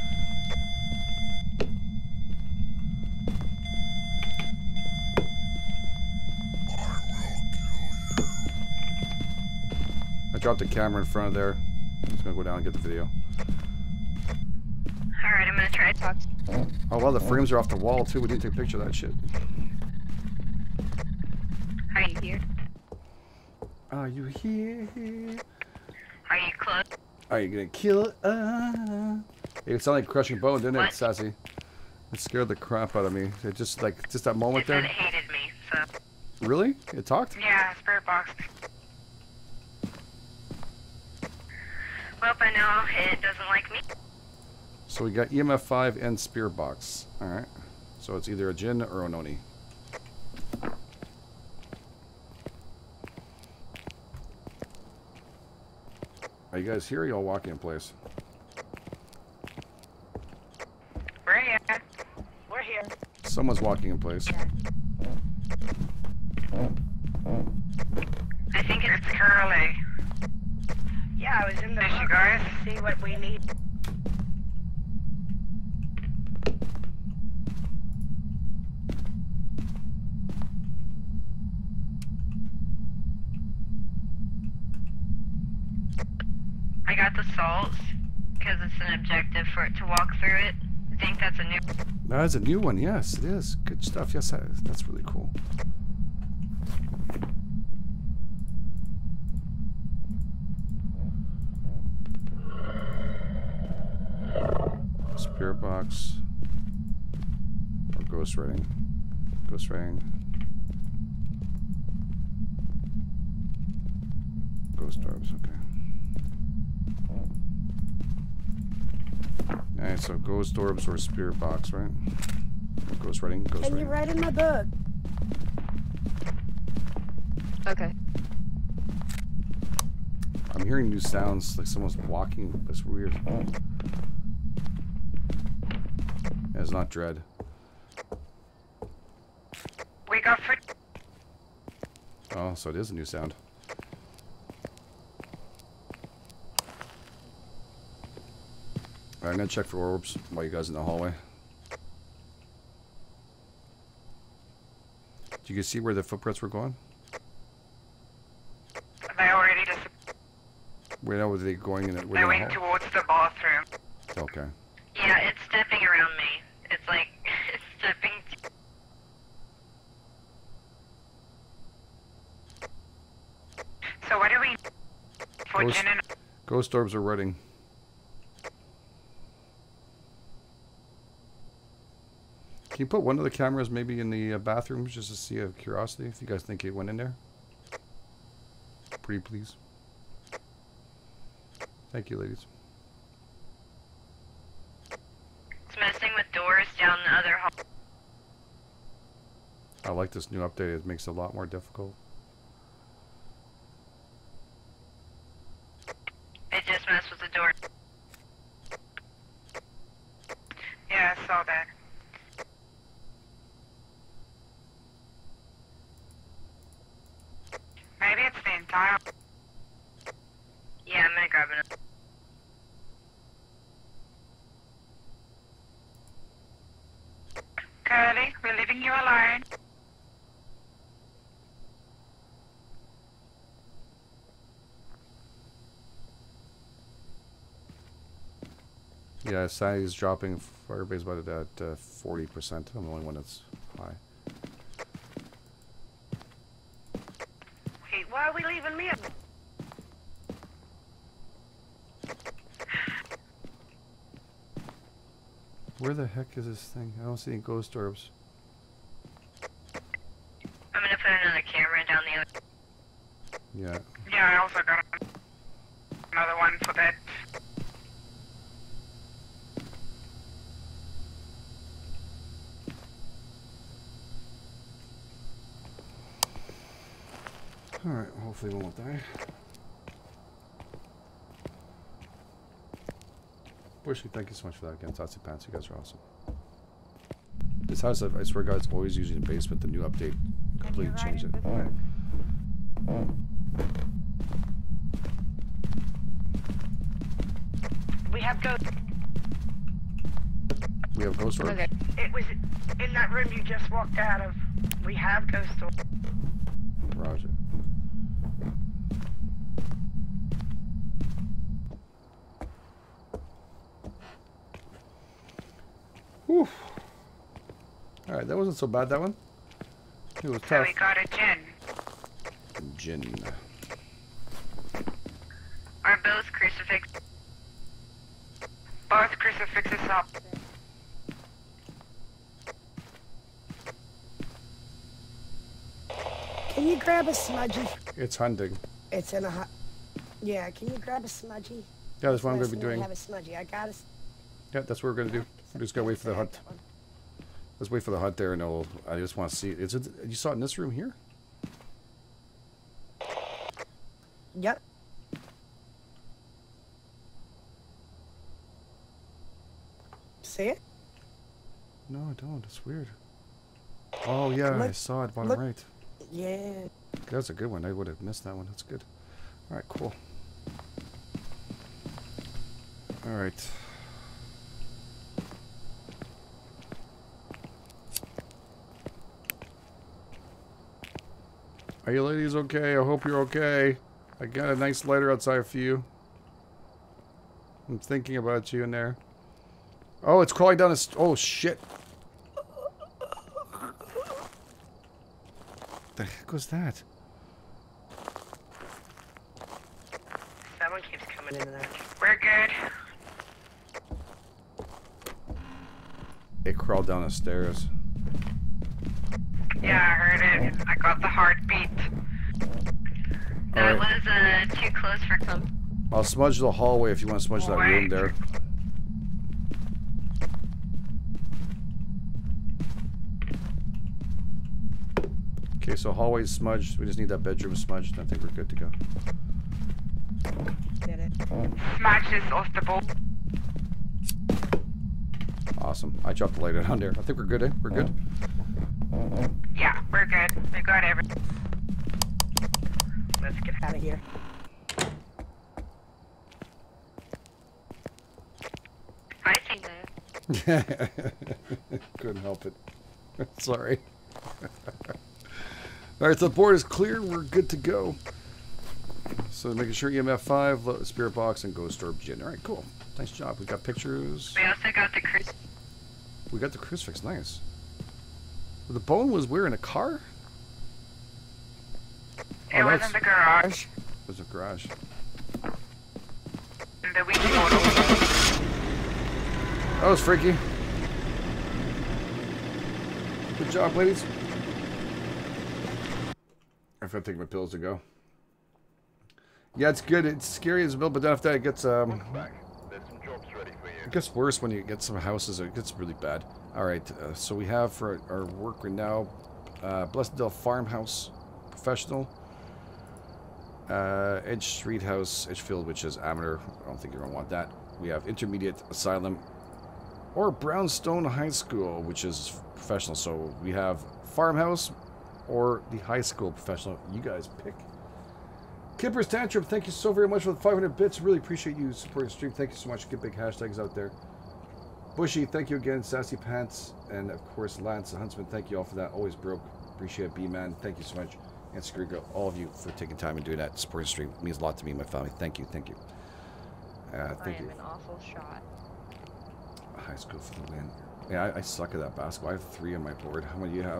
S1: I dropped the camera in front of there. I'm just gonna go down and get the video.
S10: Alright, I'm gonna try to talk to
S1: Oh well, the frames are off the wall too. We didn't take a picture of that shit.
S10: Are you here?
S1: Are you here?
S10: Are you close?
S1: Are you gonna kill uh It sounded like crushing bone, didn't it,
S10: What?
S1: Sassy? It scared the crap out of me. It just like just that moment
S5: It said
S1: there.
S5: it hated me, so.
S1: Really? It talked?
S5: Yeah, spirit box. Well, I know it doesn't like me.
S1: So we got E M F five and Spear Box. Alright. So it's either a Jinn or Ononi. Are you guys here or y'all walking in place?
S5: We're here. We're here.
S1: Someone's walking in place.
S5: I think it's Curly. Yeah, I was in the There she goes. See what we need. I got the salts because it's an objective for it to walk through it. I think that's a new.
S1: That is a new one, yes, it is. Good stuff. Yes, that is. That's really cool. Spirit box. Or ghost writing. Ghost writing. Ghost orbs, okay. Alright, so ghost orbs or spirit box, right? Ghost writing, ghost
S9: Can you
S1: writing.
S9: write in my book?
S10: Okay.
S1: I'm hearing new sounds, like someone's walking. That's weird. Yeah, it's not dread.
S5: We got free.
S1: Oh, so it is a new sound. Alright, I'm gonna check for orbs while you guys in the hallway. Do you guys see where the footprints were going?
S5: They already just.
S1: Where were they going in it?
S5: They went towards the bathroom.
S1: Okay.
S10: Yeah, it's stepping around me. It's like, it's stepping. T
S5: So what do we for
S1: Ghost,
S5: Jen and
S1: ghost orbs are running. Can you put one of the cameras maybe in the uh, bathrooms just to see a curiosity if you guys think it went in there? Pretty please. Thank you, ladies.
S10: It's messing with doors down the other hall.
S1: I like this new update. It makes it a lot more difficult.
S10: It just messed with the door.
S5: Yeah, I saw that. Maybe it's the entire.
S10: Yeah, I'm gonna grab it.
S5: Curly, we're leaving you alone.
S1: Yeah, sanity's dropping for everybody's about at uh, forty percent. I'm the only one that's high.
S5: Wait, why are we leaving me?
S1: Where the heck is this thing? I don't see any ghost orbs.
S5: I'm gonna put another camera down the other.
S1: Yeah.
S5: Yeah, I also got another one for that.
S1: Alright, hopefully we won't die. Bushy, thank you so much for that again. Totsy Pants, you guys are awesome. This house, I swear to God, it's always using the basement. The new update completely changed it. Alright.
S5: We have ghost.
S1: We have ghost orbs?
S5: Okay. It was in that room you just walked out of. We have ghost orbs.
S1: Roger. Whew. Alright, that wasn't so bad, that one. It was
S5: So
S1: tough.
S5: we got a gin.
S1: Gin.
S5: Are both crucifix? Both crucifixes up.
S9: Can you grab a smudgy?
S1: It's hunting.
S9: It's in a hot. Yeah, can you grab a smudgy?
S1: Yeah, that's what I'm going to be
S9: I
S1: doing.
S9: have a smudgy. I got a. s-
S1: Yeah, that's what we're going to do. We're just going to wait for the hunt. Let's wait for the hunt there, and I'll, I just want to see. Is it? You saw it in this room here?
S9: Yep. See it?
S1: No, I don't. It's weird. Oh, yeah, I
S9: Look-
S1: saw it bottom
S9: look-
S1: right.
S9: Yeah.
S1: That's a good one. I would have missed that one. That's good. All right, cool. All right. Are you ladies okay? I hope you're okay. I got a nice letter outside for you. I'm thinking about you in there. Oh, it's crawling down a st- oh, shit. The heck was that?
S5: Someone keeps coming in and out. We're good.
S1: It crawled down the stairs.
S5: Yeah, I heard it. I got the heartbeat.
S10: That
S1: Alright.
S10: was uh, too close for comfort.
S1: I'll smudge the hallway if you want to smudge that room
S5: Wait.
S1: there. Okay, so hallway's smudged. We just need that bedroom smudged. I think we're good to go.
S9: Did it?
S5: Smashes off the ball.
S1: Awesome. I dropped the light down there. I think we're good, eh? We're good?
S5: Yeah, we're good. We got everything. Let's get
S9: Out of here.
S10: I think that.
S1: Couldn't help it. Sorry. Alright, so the board is clear. We're good to go. So making sure E M F five, lo- Spirit Box, and Ghost Orb Gin. Alright, cool. Nice job. We got pictures.
S10: We also got the cruise.
S1: We got the crucifix. Nice. The bone was where? In a car?
S5: It was in the garage.
S1: It was a garage.
S5: In the weed photo.
S1: That was freaky. Good job, ladies. I forgot to take my pills to go. Yeah, it's good. It's scary as well, but then after that it gets um it gets worse when you get some houses. It gets really bad. Alright, uh, so we have for our work right now uh, Blessedale Farmhouse Professional, uh, Edge Street House, Edgefield, which is amateur. I don't think you're going to want that. We have Intermediate Asylum, or Brownstone High School, which is professional. So we have Farmhouse or the High School Professional. You guys pick. Kipper's Tantrum, thank you so very much for the five hundred bits. Really appreciate you supporting the stream. Thank you so much. Get big hashtags out there. Bushy, thank you again. Sassy Pants, and of course Lance the Huntsman, thank you all for that. Always broke. Appreciate it, B-Man. Thank you so much. And Skrigo, all of you for taking time and doing that. Supporting the stream. It means a lot to me and my family. Thank you, thank you. Uh,
S10: I
S1: thank
S10: am
S1: you.
S10: an awful shot.
S1: high school for the win. Yeah, I, I suck at that basketball. I have three on my board. How many do you have?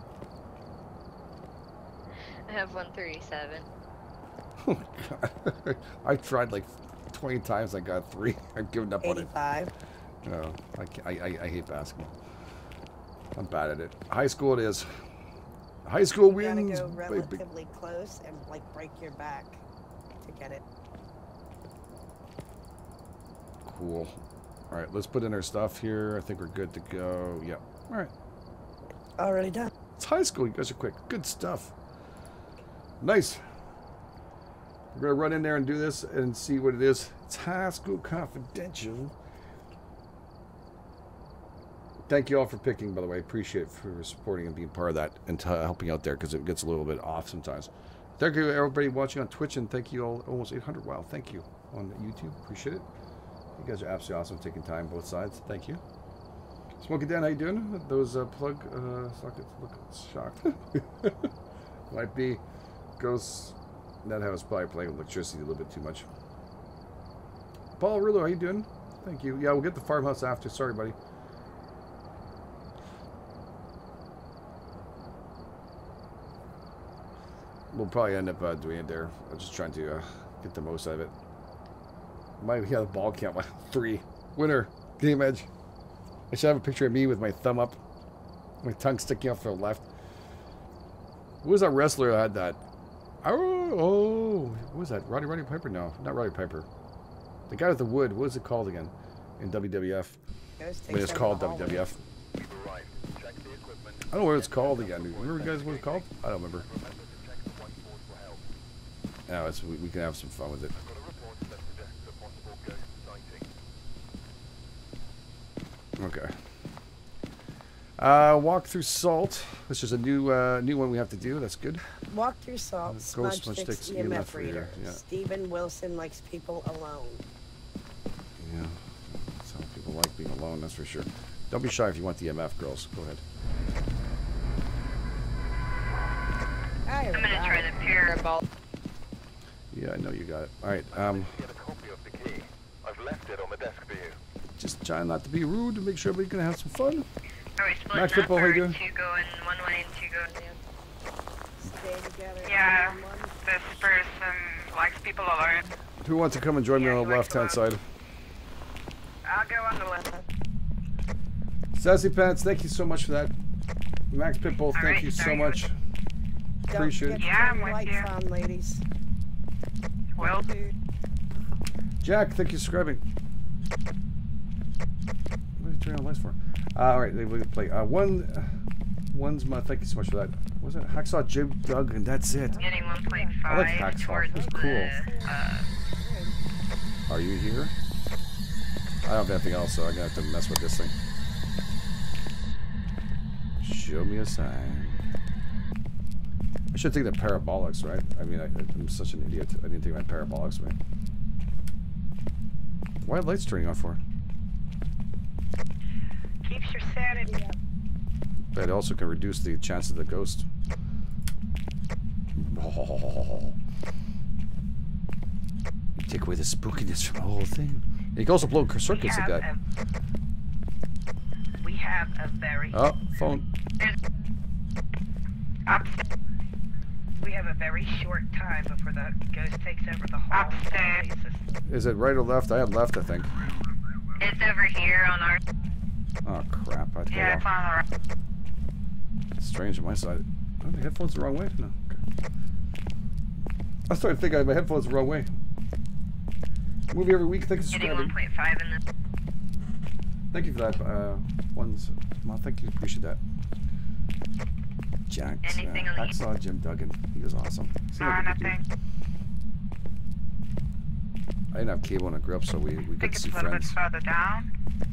S10: I have one thirty-seven.
S1: Oh my god. I tried like twenty times. I got three. I've given up on it.
S9: eighty-five.
S1: No, I, ca- I, I, I hate basketball. I'm bad at it. High school it is. High school
S9: You gotta
S1: wins.
S9: go
S1: baby.
S9: relatively close and like break your back to get it.
S1: Cool. All right, let's put in our stuff here. I think we're good to go. Yep. All right.
S9: Already done.
S1: It's high school. You guys are quick. Good stuff. Nice. We're gonna run in there and do this and see what it is. It's High School Confidential. Thank you all for picking, by the way. Appreciate it for supporting and being part of that and t helping out there because it gets a little bit off sometimes. Thank you everybody watching on Twitch and thank you all almost eight hundred. Wow, thank you on YouTube. Appreciate it. You guys are absolutely awesome taking time both sides. Thank you. Smoky Dan, how you doing? Those uh, plug uh, sockets look shocked. Might be ghosts. That house probably playing with electricity a little bit too much. Paul Rillo, how you doing? Thank you. Yeah, we'll get the farmhouse after. Sorry, buddy. We'll probably end up uh, doing it there. I'm just trying to uh, get the most out of it. My yeah, the ball count. Wow, three. Winner. Game edge. I should have a picture of me with my thumb up. My tongue sticking out to the left. Who was that wrestler that had that? Oh, oh, what was that? Roddy Roddy Piper? No, not Roddy Piper. The guy with the wood. What was it called again? In W W F. When it's called W W F. I don't know what it's called again. Remember you guys what it's called? I don't remember. No, it's, we, we can have some fun with it. Okay. Uh, walk through salt. This is a new uh, new one we have to do. That's good.
S9: Walk through salt.
S1: Uh,
S9: Smudge
S1: smudge
S9: sticks.
S1: sticks,
S9: E M F
S1: E M F reader,
S9: reader.
S1: yeah.
S9: Steven Wilson likes people alone.
S1: Yeah. That's how people like being alone, that's for sure. Don't be shy if you want the E M F, girls. Go ahead.
S9: I
S10: I'm gonna try the parabol.
S1: Yeah, I know you got it. All right. Um,
S7: Get a copy of the key. I've left it on the desk for you.
S1: just try not to be rude to make sure everybody's gonna have some fun.
S5: Are we splitting
S1: Max
S5: up
S1: Football, how
S5: or
S1: you doing?
S5: two going one way and two going the other?
S9: Stay together.
S5: Yeah,
S9: one-on-one.
S5: this person likes people alone.
S1: Who wants to come and join me
S5: Yeah,
S1: on
S5: he
S1: the
S5: likes
S1: left-hand
S5: alone.
S1: side?
S5: I'll go on the left.
S1: Sassy Pants, thank you so much for that. Max Pitbull, thank
S5: Alright,
S1: you so
S5: very
S1: much.
S9: Don't
S1: Appreciate
S9: forget
S1: it.
S9: to
S5: Yeah,
S9: turn
S5: I'm
S9: the
S5: with
S9: lights
S5: you.
S9: on, ladies.
S5: Will do.
S1: Jack, thank you for subscribing. What are you turning on lights for? Uh, all right, we can play. Uh, one, uh, one's my. Thank you so much for that. What was it Hacksaw Jim Doug, and that's it.
S5: Getting one point
S1: I like
S5: five
S1: Hacksaw.
S5: towards
S1: It's
S5: the,
S1: cool.
S5: uh,
S1: Are you here? I don't have anything else, so I'm gonna have to mess with this thing. Show me a sign. I should think the parabolics, right? I mean, I, I'm such an idiot. I didn't think about parabolics, man. Why are lights turning on for?
S5: keeps your sanity up.
S1: That also can reduce the chance of the ghost. Oh. Take away the spookiness from the whole thing. You can also blow circuits like that.
S5: A, we have a very
S1: Oh, phone.
S5: upstairs. We have a very short time before the ghost takes over the whole upstairs.
S1: Is it right or left? I had left, I think.
S5: It's over here on our.
S1: Oh crap! I had to go
S5: Yeah, it's
S1: off.
S5: on the right.
S1: Strange on my side. Oh, the headphones the wrong way? No. Okay. I started to think I had my headphones the wrong way. Movie every week. Thank you for
S5: Getting
S1: subscribing.
S5: one point five in this.
S1: Thank you for that. Uh, ones. Well, thank you. Appreciate that. Jack. Uh,
S5: Anything on the-
S1: Hacksaw Jim Duggan. He was awesome. Seemed
S5: No,
S1: like a good dude.
S5: nothing.
S1: I didn't have cable when I grew up, so we, we
S5: I think
S1: could
S5: it's
S1: see
S5: a little
S1: friends.
S5: bit further down.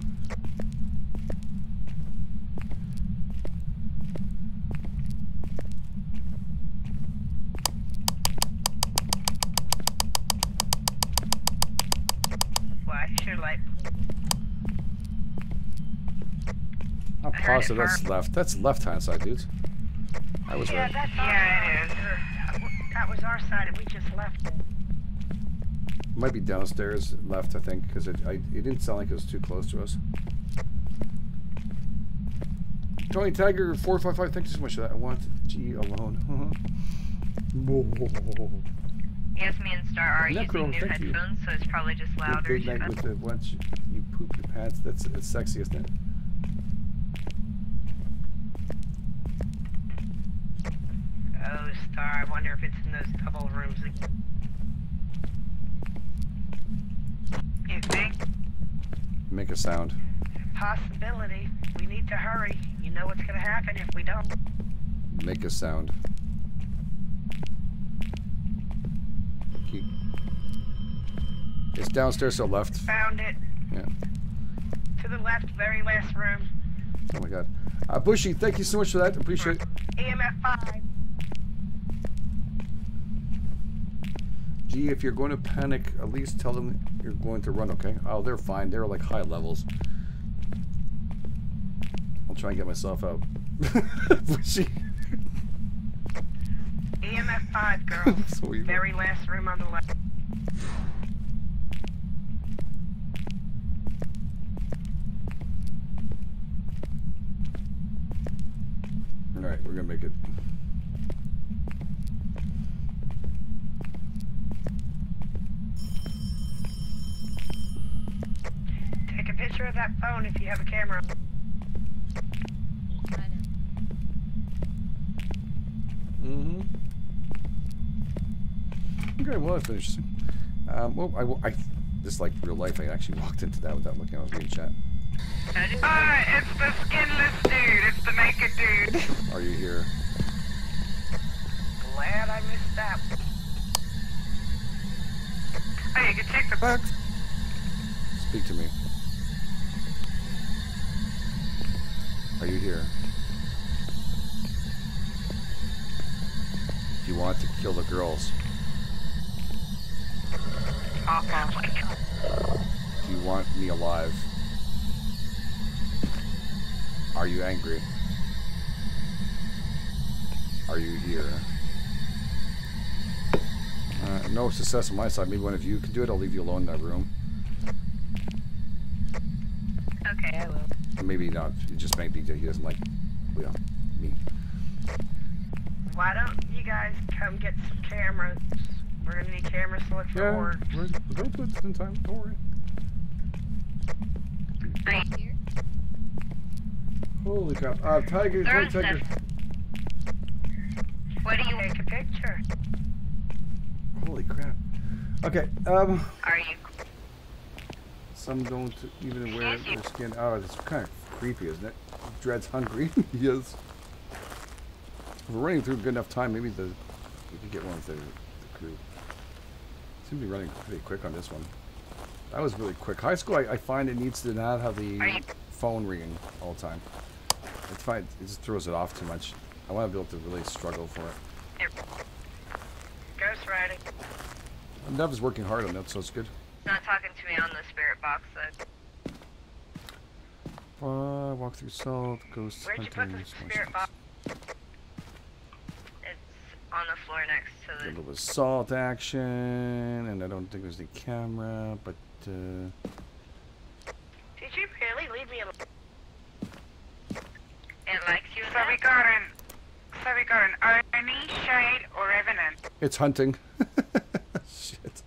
S5: Flash your light.
S1: I'm
S5: I heard it
S1: positive that's
S5: burp.
S1: left. That's left hand side, dudes. I was
S5: Yeah,
S1: right.
S5: that's yeah, it is. That was our side, and we just left it.
S1: Might be downstairs left, I think, because it I, it didn't sound like it was too close to us. Tony Tiger four five five, thank you so much for that. I want G alone.
S10: Yes, me and Star are
S1: Necro,
S10: using new
S1: thank you.
S10: headphones, so it's probably just louder.
S1: Big night with the once you poop your pants. That's it's sexy, isn't it?
S11: Oh, Star, I wonder if it's in those double rooms again. You think?
S1: Make a sound.
S11: Possibility. We need to hurry. You know what's gonna happen if we don't.
S1: Make a sound. Keep. It's downstairs to the left.
S11: Found it.
S1: Yeah.
S11: To the left, very last room.
S1: Oh my god. Uh, Bushy, thank you so much for that. Appreciate it.
S11: E M F five.
S1: Gee, if you're going to panic, at least tell them you're going to run, okay? Oh, they're fine. They're like high levels. I'll try and get myself out. Bushy.
S11: E M F five, girl.
S1: So evil.
S11: Very last room on the left.
S1: Alright, we're gonna make it.
S11: Take a picture of that phone if you have a camera.
S1: Mm-hmm. Okay, well, I finished. Um, well, I, I, this like real life, I actually walked into that without looking. I was reading chat.
S5: Ah, it's the skinless dude. It's the naked dude.
S1: Are you here?
S11: Glad I missed that.
S5: Hey, you can check the books.
S1: Speak to me. Are you here? Do you want to kill the girls? Do you want me alive? Are you angry? Are you here? Uh, no success on my side. Maybe one of you can do it. I'll leave you alone in that room.
S10: Okay, I will.
S1: Or maybe not. It just might be that he doesn't like, you know, me.
S11: Why don't you guys come get some cameras? We're gonna need cameras to look for
S1: Yeah,
S11: orbs.
S1: we're, we'll do it in time. Don't worry.
S10: Are you here?
S1: Holy crap. Uh, Tiger,
S10: They're
S1: Tiger,
S10: on
S1: Tiger.
S10: What do you
S11: Take a picture.
S1: Holy crap. Okay, um,
S10: Are you?
S1: some don't even wear their skin. Oh, it's kind of creepy, isn't it? Dread's hungry. Yes. If we're running through a good enough time, maybe the we could get one with the, the crew. Seem to be running pretty quick on this one. That was really quick. High school, I, I find it needs to not have the phone ringing all the time. I find it just throws it off too much. I want to be able to really struggle for it.
S11: Ghost riding.
S1: Nev is working hard on that, so it's good.
S10: Not talking to me on the spirit box, though.
S1: Uh, walk through salt, ghost
S11: Where'd you put
S1: hunting.
S11: the spirit box?
S10: It's on the floor next to
S1: A
S10: the.
S1: little assault action, and I don't think there's any camera, but uh,
S11: Did you really leave me alone?
S10: It likes you.
S5: So we got an, so we got an Oni, Shade, or Revenant.
S1: it's hunting. Shit.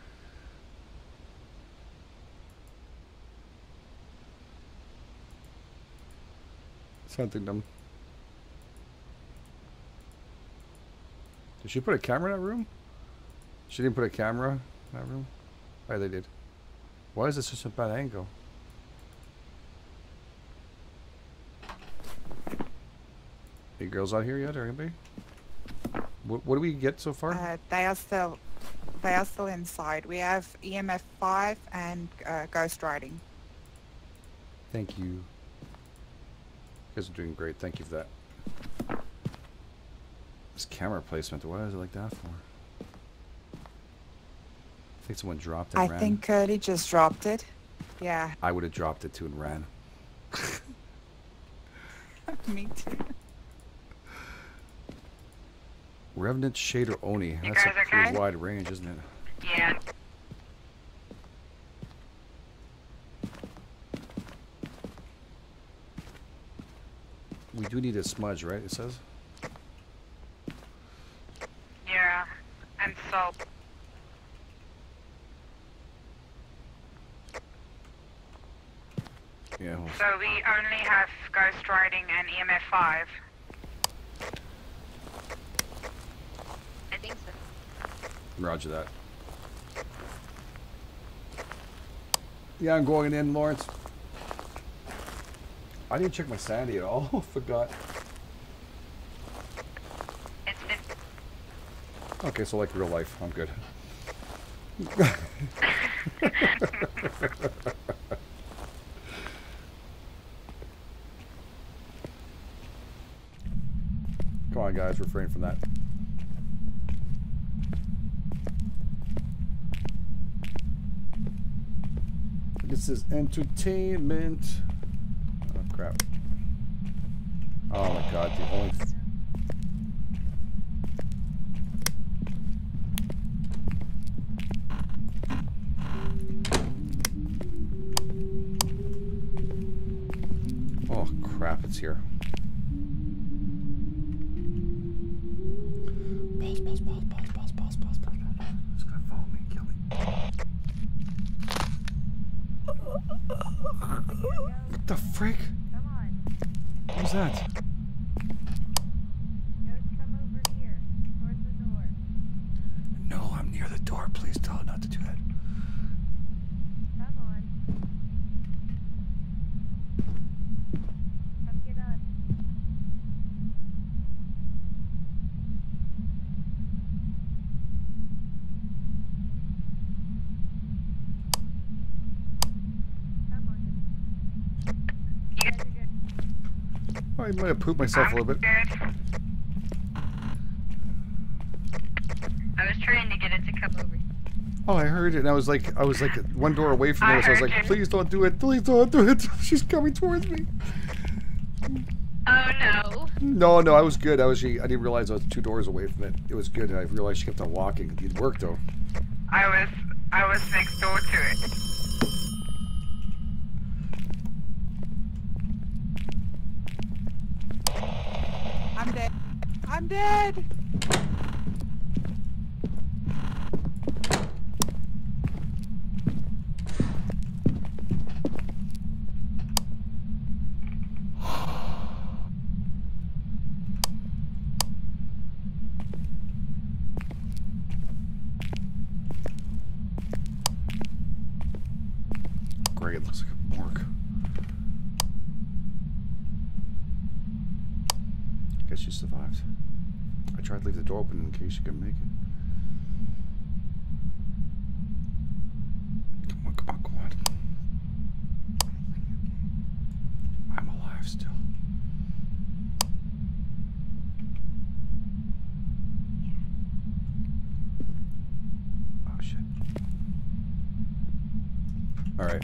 S1: It's hunting them. Did she put a camera in that room? She didn't put a camera in that room? Oh, they did. Why is this such a bad angle? Any girls out here yet, or anybody? What, what do we get so far?
S12: Uh, they are still, they are still inside. We have E M F five and uh, ghost riding.
S1: Thank you. You guys are doing great. Thank you for that. This camera placement, what is it like that for? I think someone dropped it and
S12: I
S1: ran.
S12: think Cody just dropped it. Yeah.
S1: I would have dropped it too and ran.
S12: Me too.
S1: Revenant, Shade, or Oni.
S5: You
S1: That's a
S5: guys
S1: pretty
S5: okay?
S1: wide range, isn't it?
S5: Yeah.
S1: we do need a smudge, right? It says.
S12: Yeah, and salt.
S1: Yeah. Well,
S12: So we only have Ghost Riding and E M F five.
S10: I think so.
S1: Roger that. Yeah, I'm going in, Lawrence. I didn't check my sanity at all. Forgot.
S12: It's
S1: Okay, so like real life, I'm good. Come on, guys, refrain from that. This is entertainment. Oh, crap. Oh my god, the only... Oh crap, it's here. Pause, pause, pause, pause, pause, pause, pause, pause. It's gonna follow me and kill me. What the frick? What was that? No, I'm near the door. Please tell her not to do that. I might have pooped myself a little bit.
S10: I was trying to get it to come over.
S1: Oh, I heard it, and I was like, I was like one door away from her, so I was like, please don't do it, please don't do it. She's coming towards me.
S10: Oh no.
S1: No, no, I was good. I was. I didn't realize I was two doors away from it. It was good. I realized she kept on walking. It worked though.
S12: I was I was next door to it. I'm dead. I'm dead.
S1: Great, it looks like a morgue. I guess she survived. I tried to leave the door open in case she couldn't make it. Come on, come on, come on. I'm alive still. Oh shit. Alright.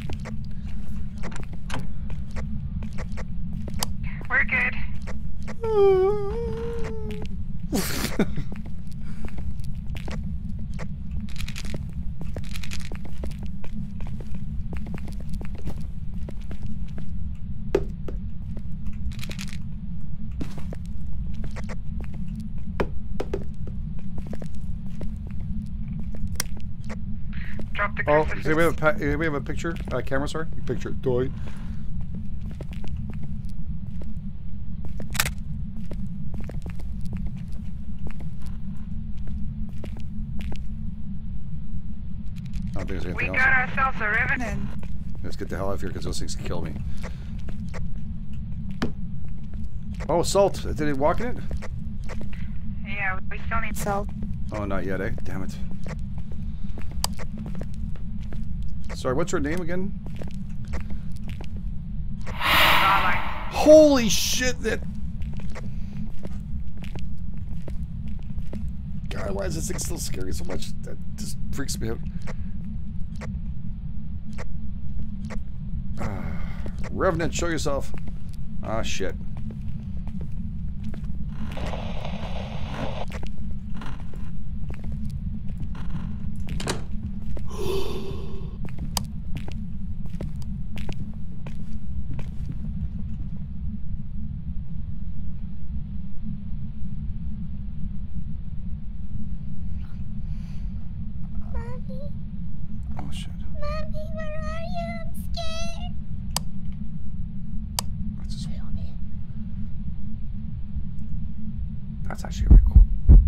S12: We're good. Drop the
S1: Oh,
S12: crucifix.
S1: do we have a pa do we have a picture? Uh, camera, sorry. Picture. Doy. I don't think there's
S12: We
S1: anything
S12: got
S1: else.
S12: ourselves a revenant.
S1: Let's get the hell out of here because those things can kill me. Oh, salt. Did it walk in it?
S12: Yeah, we still need
S8: salt.
S1: Oh, not yet, eh? Damn it. Sorry, what's her name again? Holy shit, that... God, why is this thing still scary so much? That just freaks me out. Uh, Revenant, show yourself. Ah, shit. That's actually really cool.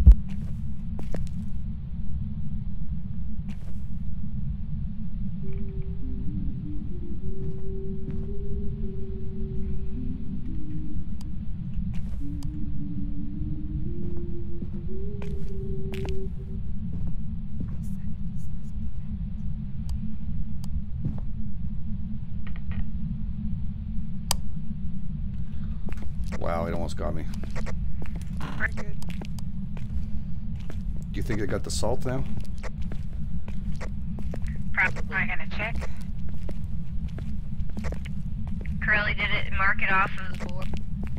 S1: Wow, it almost got me.
S12: Very good.
S1: Do you think they got the salt now?
S6: Probably.
S12: I'm gonna check.
S6: Curly did it and mark it off of the board.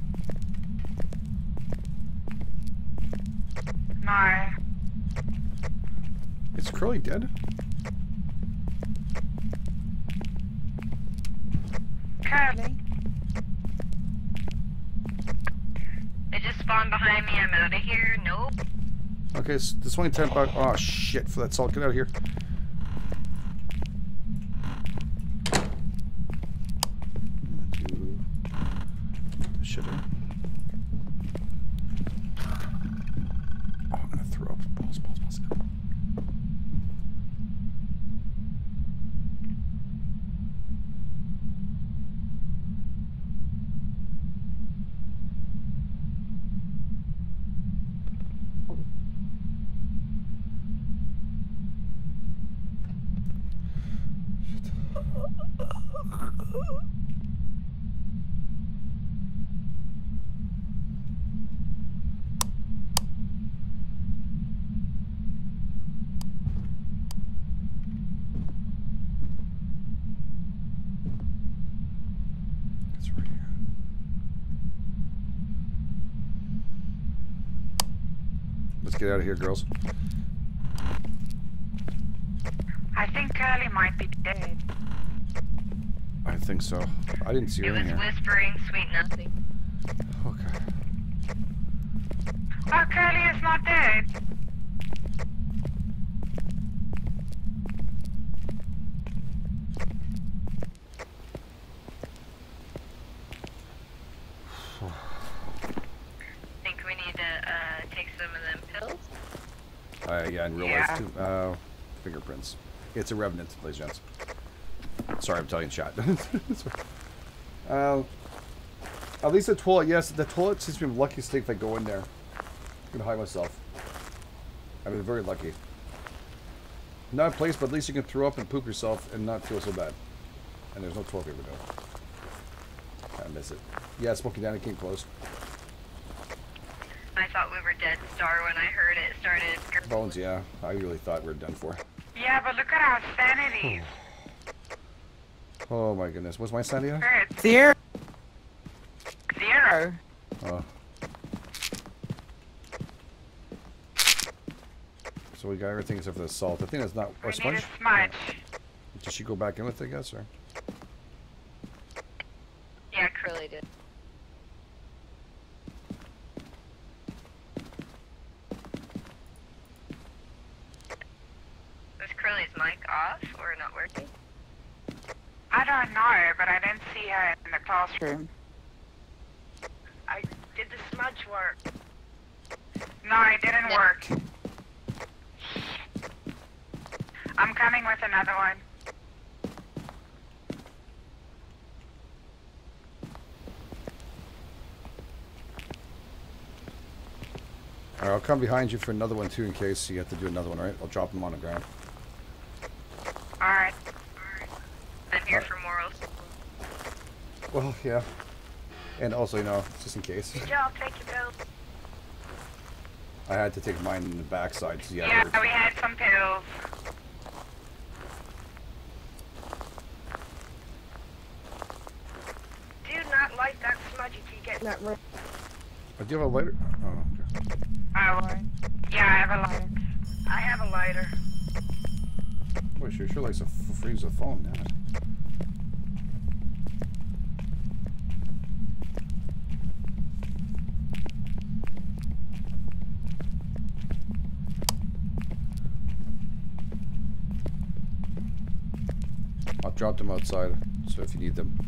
S12: No.
S1: Is Curly dead?
S12: Curly.
S6: They just spawned behind me. I'm out of here. Nope.
S1: Okay, so this only ten bucks. Oh shit! For that salt, get out of here. Do the shit in. Oh, I'm gonna throw up. Balls, balls, balls. It's right here. Let's get out of here, girls.
S12: I think Curly might be dead.
S1: I think so. I didn't see her
S6: It
S1: in
S6: was
S1: here.
S6: whispering sweet nothing.
S1: Okay.
S12: Oh, Curly is not dead.
S6: Think we need to uh, take some of them pills?
S1: Uh, yeah, in real
S12: Yeah.
S1: life too. Uh, fingerprints. It's a revenant, ladies and gents. Sorry, I'm telling you, chat. uh, at least the toilet. Yes, the toilet seems to be in a lucky state if I go in there. I'm gonna hide myself. I've been very lucky. Not a place, but at least you can throw up and poop yourself and not feel so bad. And there's no toilet paper though. I miss it. Yeah, Smoky Danny came close.
S6: I thought we were dead, Star, when I heard it started.
S1: Bones, yeah. I really thought we were done for.
S12: Yeah, but look at our sanity.
S1: Oh my goodness. What's my sanity at?
S12: Good. Zero. Zero.
S1: Oh. So we got everything except for the salt. I think it's not. Or
S12: We need
S1: sponge?
S12: a smudge.
S1: Does she go back in with it, I guess, or?
S10: Yeah, Curly did.
S6: Was Curly's mic off or not working?
S12: I don't know, but I didn't see her in the classroom.
S11: I did the smudge work.
S12: No, it didn't work. I'm coming with another one.
S1: Alright, I'll come behind you for another one too in case you have to do another one, right? I'll drop them on the ground.
S12: Alright.
S6: I'm here for morals.
S1: Well, yeah. And also, you know, just in case.
S11: Did y'all take your pills?
S1: I had to take mine in the backside. So yeah,
S12: Yeah,
S1: we're-
S12: we had some pills.
S11: Do not light that smudge if you get that right.
S1: Oh, do you have a lighter? Oh, okay.
S12: I won't. Yeah, I have a lighter.
S11: I have a lighter.
S1: Boy, she sure likes to f freeze the phone, damn it. I'll drop them outside, so if you need them.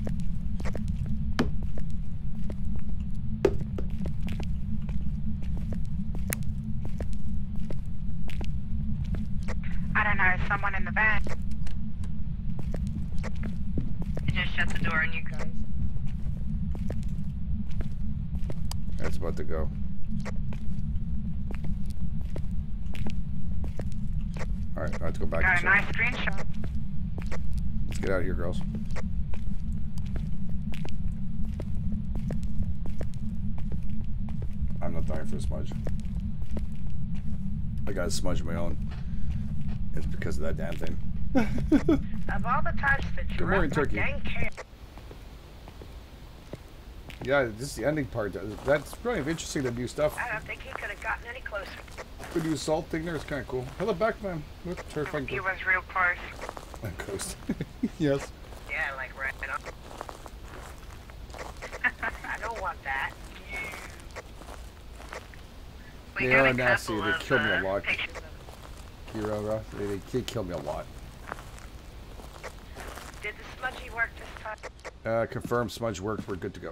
S12: there's someone in the van.
S6: I just shut the door on you guys.
S1: That's about to go. Alright, let's go back.
S12: Got a
S1: and
S12: nice
S1: check.
S12: screenshot.
S1: Let's get out of here, girls. I'm not dying for a smudge. I got a smudge of my own. It's because of that damn thing.
S11: Of all the times that
S1: Good
S11: you
S1: morning,
S11: wrecked
S1: Turkey.
S11: my dang cam-
S1: Yeah, this is the ending part. That's kind of interesting, the new stuff.
S11: I don't think he could have gotten any closer.
S1: The new salt thing there is kind of cool. Hello, back, man. Look, terrifying.
S12: He was real close.
S1: Ghost. Yes.
S11: Yeah, like right on. I don't want that.
S6: We
S1: They
S6: got
S1: are
S6: a
S1: nasty.
S6: couple
S1: They
S6: of,
S1: kill me a
S6: uh,
S1: lot.
S6: pictures of
S1: Hero, they, they, they kill me a lot.
S11: Did the smudgy work this time?
S1: Uh, confirm smudge worked. We're good to go.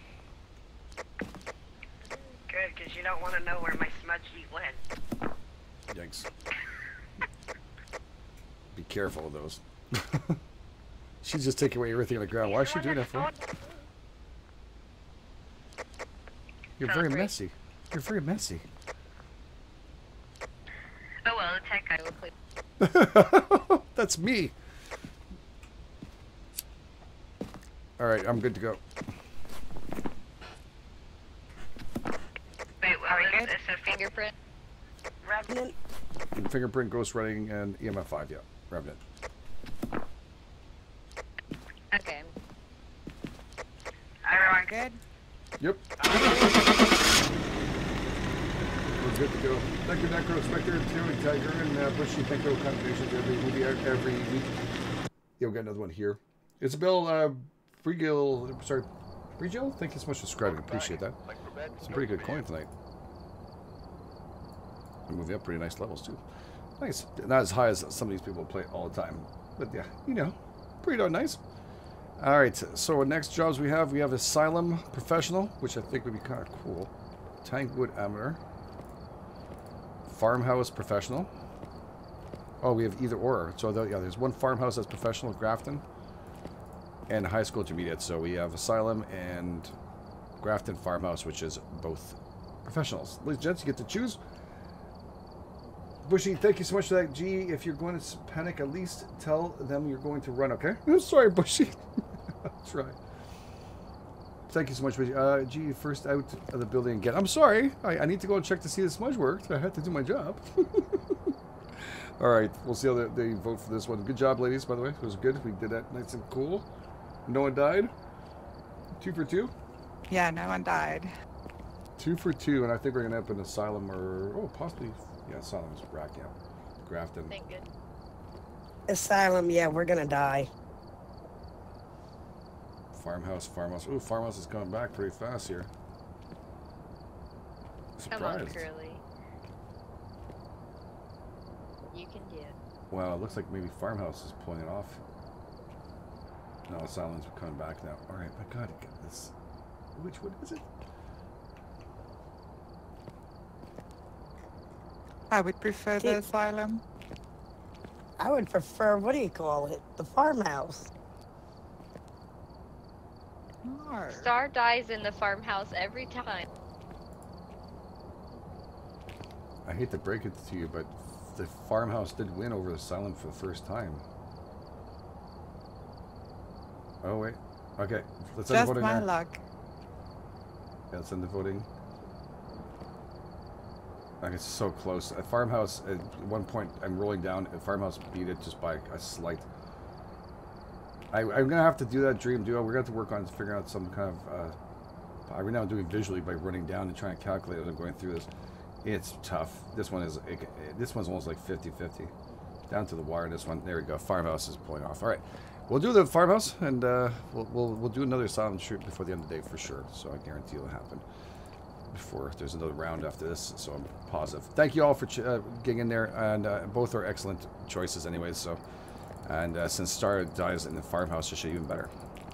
S11: Good, because you don't want to know where my smudgy went.
S1: Yikes. Be careful of those. She's just taking away everything on the ground. Why is she doing that for? You're very messy. You're very messy.
S6: Oh well, the tech guy will clean.
S1: That's me. Alright, I'm good to go.
S6: Wait, what was this? A fingerprint?
S11: Revenant.
S1: Fingerprint, ghost running, and E M F five, yeah. Revenant.
S6: Okay.
S12: Everyone good?
S1: Yep. We're good to go. Thank you, Necro, Spectre, Tony, Tiger, and uh, Bushy. Thank you, contributions every movie every week. You'll get another one here. Isabel, uh, Brigil, sorry, Brigil? Thank you so much for subscribing. Appreciate that. Some pretty good coin tonight. We're moving up pretty nice levels, too. Nice. Not as high as some of these people play all the time. But yeah, you know, pretty darn nice. Alright, so what next jobs we have? We have Asylum Professional, which I think would be kind of cool. Tankwood Amateur. Farmhouse Professional. Oh, we have either or. So yeah, there's one farmhouse that's professional, Grafton, and high school intermediate. So we have Asylum and Grafton Farmhouse, which is both professionals. Ladies and gents, you get to choose. Bushy, thank you so much for that. G, if you're going to panic, at least tell them you're going to run, okay? I'm sorry, Bushy. I'll try. Thank you so much, Bushy. Uh, G, first out of the building again. I'm sorry. I, I need to go and check to see if the smudge worked. I had to do my job. All right, we'll see how they, they vote for this one. Good job, ladies, by the way. It was good. We did that nice and cool. No one died. Two for two?
S12: Yeah, no one died.
S1: Two for two, and I think we're going to end up in Asylum or... Oh, possibly... Yeah, Asylum's rack, yeah. Grafton.
S6: Thank good.
S9: Asylum, yeah, we're gonna die.
S1: Farmhouse, farmhouse. Ooh, farmhouse is coming back pretty fast here.
S6: Come on,
S1: Surprised.
S6: Curly. You can do it.
S1: Wow, it looks like maybe farmhouse is pulling it off. No, Asylum's coming back now. Alright, my god, get this. Which one is it?
S12: I would prefer the asylum.
S9: I would prefer, what do you call it? The farmhouse.
S12: No.
S10: Star dies in the farmhouse every time.
S1: I hate to break it to you, but the farmhouse did win over the Asylum for the first time. Oh, wait. Okay, let's end the
S12: Just
S1: voting
S12: my
S1: there.
S12: luck.
S1: Yeah, let's end the voting. Like, it's so close. At Farmhouse, at one point, I'm rolling down. At Farmhouse beat it just by a slight. I, I'm going to have to do that Dream Duo. We're going to have to work on figuring out some kind of... Uh, right now I'm doing visually by running down and trying to calculate as I'm going through this. It's tough. This one is... It, this one's almost like fifty fifty. Down to the wire, this one. There we go. Farmhouse is pulling off. All right. We'll do the Farmhouse, and uh, we'll, we'll, we'll do another silent shoot before the end of the day for sure. So I guarantee it'll happen before there's another round after this, so I'm positive. Thank you all for ch uh, getting in there, and uh, both are excellent choices anyways, so. And uh, since Star dies in the farmhouse, it should even better.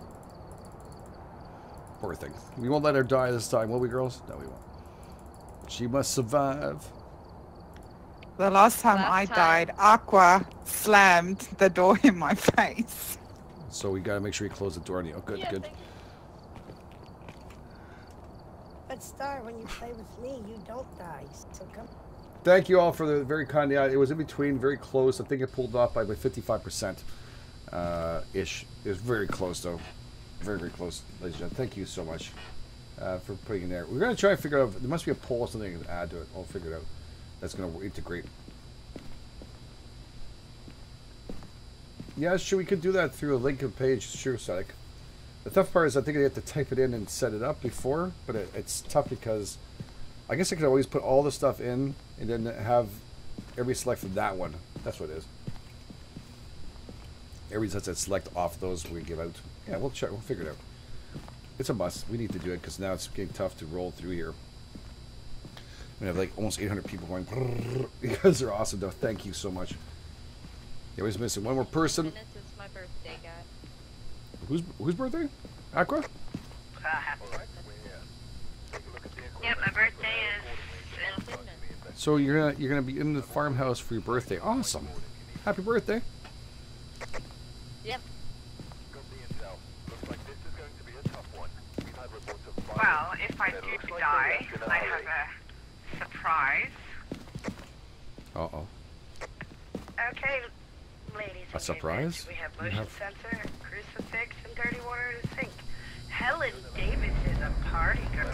S1: Poor thing. We won't let her die this time, will we, girls? No, we won't. She must survive.
S12: The last time
S10: Last
S12: I
S10: time.
S12: died, Aqua slammed the door in my face.
S1: So we gotta make sure you close the door on you. Oh, good,
S10: Yeah,
S1: good.
S10: thank
S9: But Star, when you play with me, you don't die. So come.
S1: Thank you all for the very kind. Yeah, it was in between, very close. I think it pulled off by about fifty-five percent uh, ish. It was very close, though. Very, very close, ladies and gentlemen. Thank you so much uh, for putting it there. We're going to try and figure out, there must be a poll or something to add to it. I'll figure it out. That's going to integrate. Yeah, sure, we could do that through a link of page. Sure, Sadek. The tough part is I think I have to type it in and set it up before, but it, it's tough because I guess I could always put all the stuff in and then have every select from that one. That's what it is. Every set that select off those we give out. Yeah, we'll check. We'll figure it out. It's a must. We need to do it because now it's getting tough to roll through here. We have like almost eight hundred people going. You guys are awesome, though. Thank you so much. Yeah, we're missing one more person.
S10: This is my birthday, guy.
S1: Whose whose birthday? Aqua?
S6: Yep, my birthday is in
S1: So you're gonna you're gonna be in the farmhouse for your birthday. Awesome. Happy birthday.
S10: Yep.
S11: Well, if I do die, I have a surprise.
S1: Uh oh.
S11: Okay, ladies
S1: A
S11: and
S1: surprise?
S11: gentlemen, we have
S1: You
S11: motion
S1: have-
S11: sensor, crucifix, and dirty water in the sink. Helen Davis is a party girl.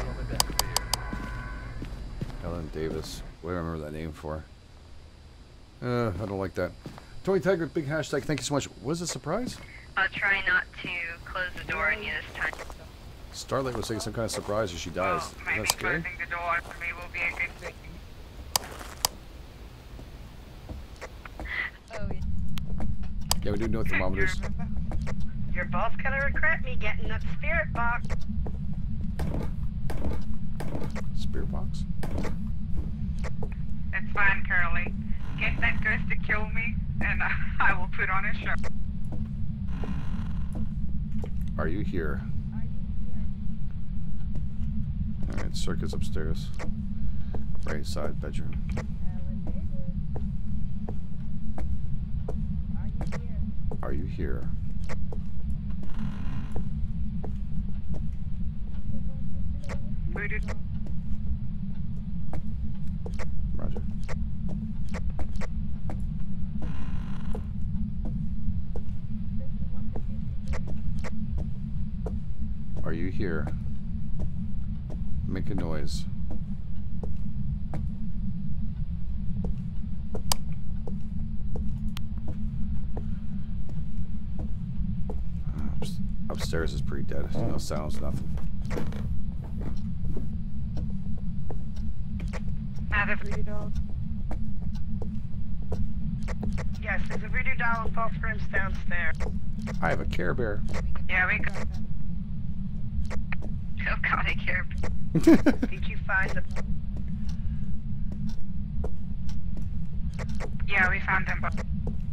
S1: Helen Davis. What do I remember that name for? Uh, I don't like that. Tony Tiger, big hashtag. Thank you so much. Was it a surprise?
S6: I'll try not to close the door on you this time.
S1: Starlight was saying some kind of surprise as she dies. Is
S11: Maybe
S1: that scary?
S11: closing the door for me will be a good thing.
S10: Oh, yeah.
S1: Yeah, we do know thermometers.
S11: You're both gonna regret me getting that spirit box.
S1: Spirit box?
S11: It's fine, Curly. Get that ghost to kill me, and I will put on a show.
S1: Are you here? Alright, circuit's upstairs. Right side bedroom. Are you here? Roger. Are you here? Make a noise. Ups- Upstairs is pretty dead. No sounds, nothing.
S11: Voodoo doll. Yes, there's a voodoo doll in both rooms downstairs.
S1: I have a Care Bear.
S11: Yeah, we got.
S6: Oh god, I care.
S11: Did you find the? Yeah, we found them both.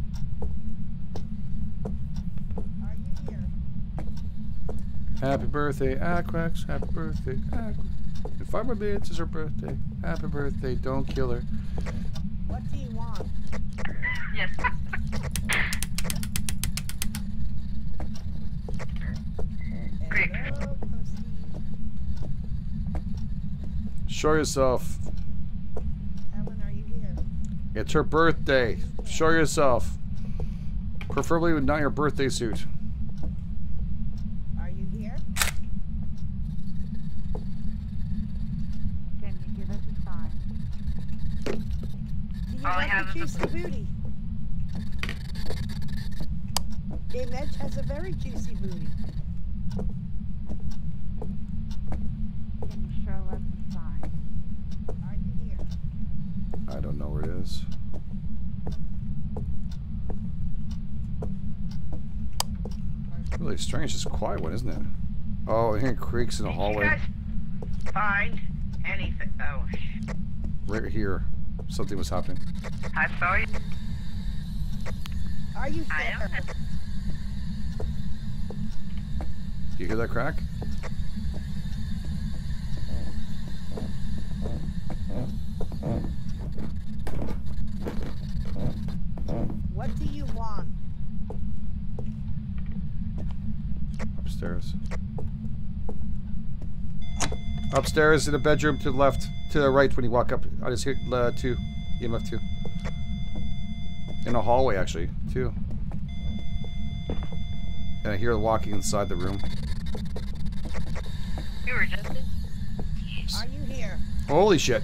S1: Happy birthday, Aquax. Happy birthday, Aquax. In five more minutes is her birthday. Happy birthday, don't kill her.
S9: What do you want?
S6: Yes. Great.
S1: Show yourself.
S9: Ellen, are you here?
S1: It's her birthday. Show yourself. Preferably with not your birthday suit.
S9: Are you here?
S12: Can you give us a sign?
S9: Do you
S6: All I
S9: like
S6: have
S9: the
S6: is a
S9: juicy booty? Game Edge has a very juicy booty.
S12: Can you show us a sign?
S9: Are you here?
S1: I don't know where it is. Really strange. It's a quiet one, isn't it? Oh, I hear creaks in the
S11: Did you
S1: hallway.
S11: guys find anything? Oh, sh-
S1: Right here. Something was happening.
S11: I saw you.
S9: Are you
S6: I am.
S9: there?
S1: Do you hear that crack? Upstairs in a bedroom to the left, to the right when you walk up. I just hit uh, two, E M F two. In a hallway, actually, too. And I hear her walking inside the room.
S10: You were just in?
S9: Are you here?
S1: Holy shit.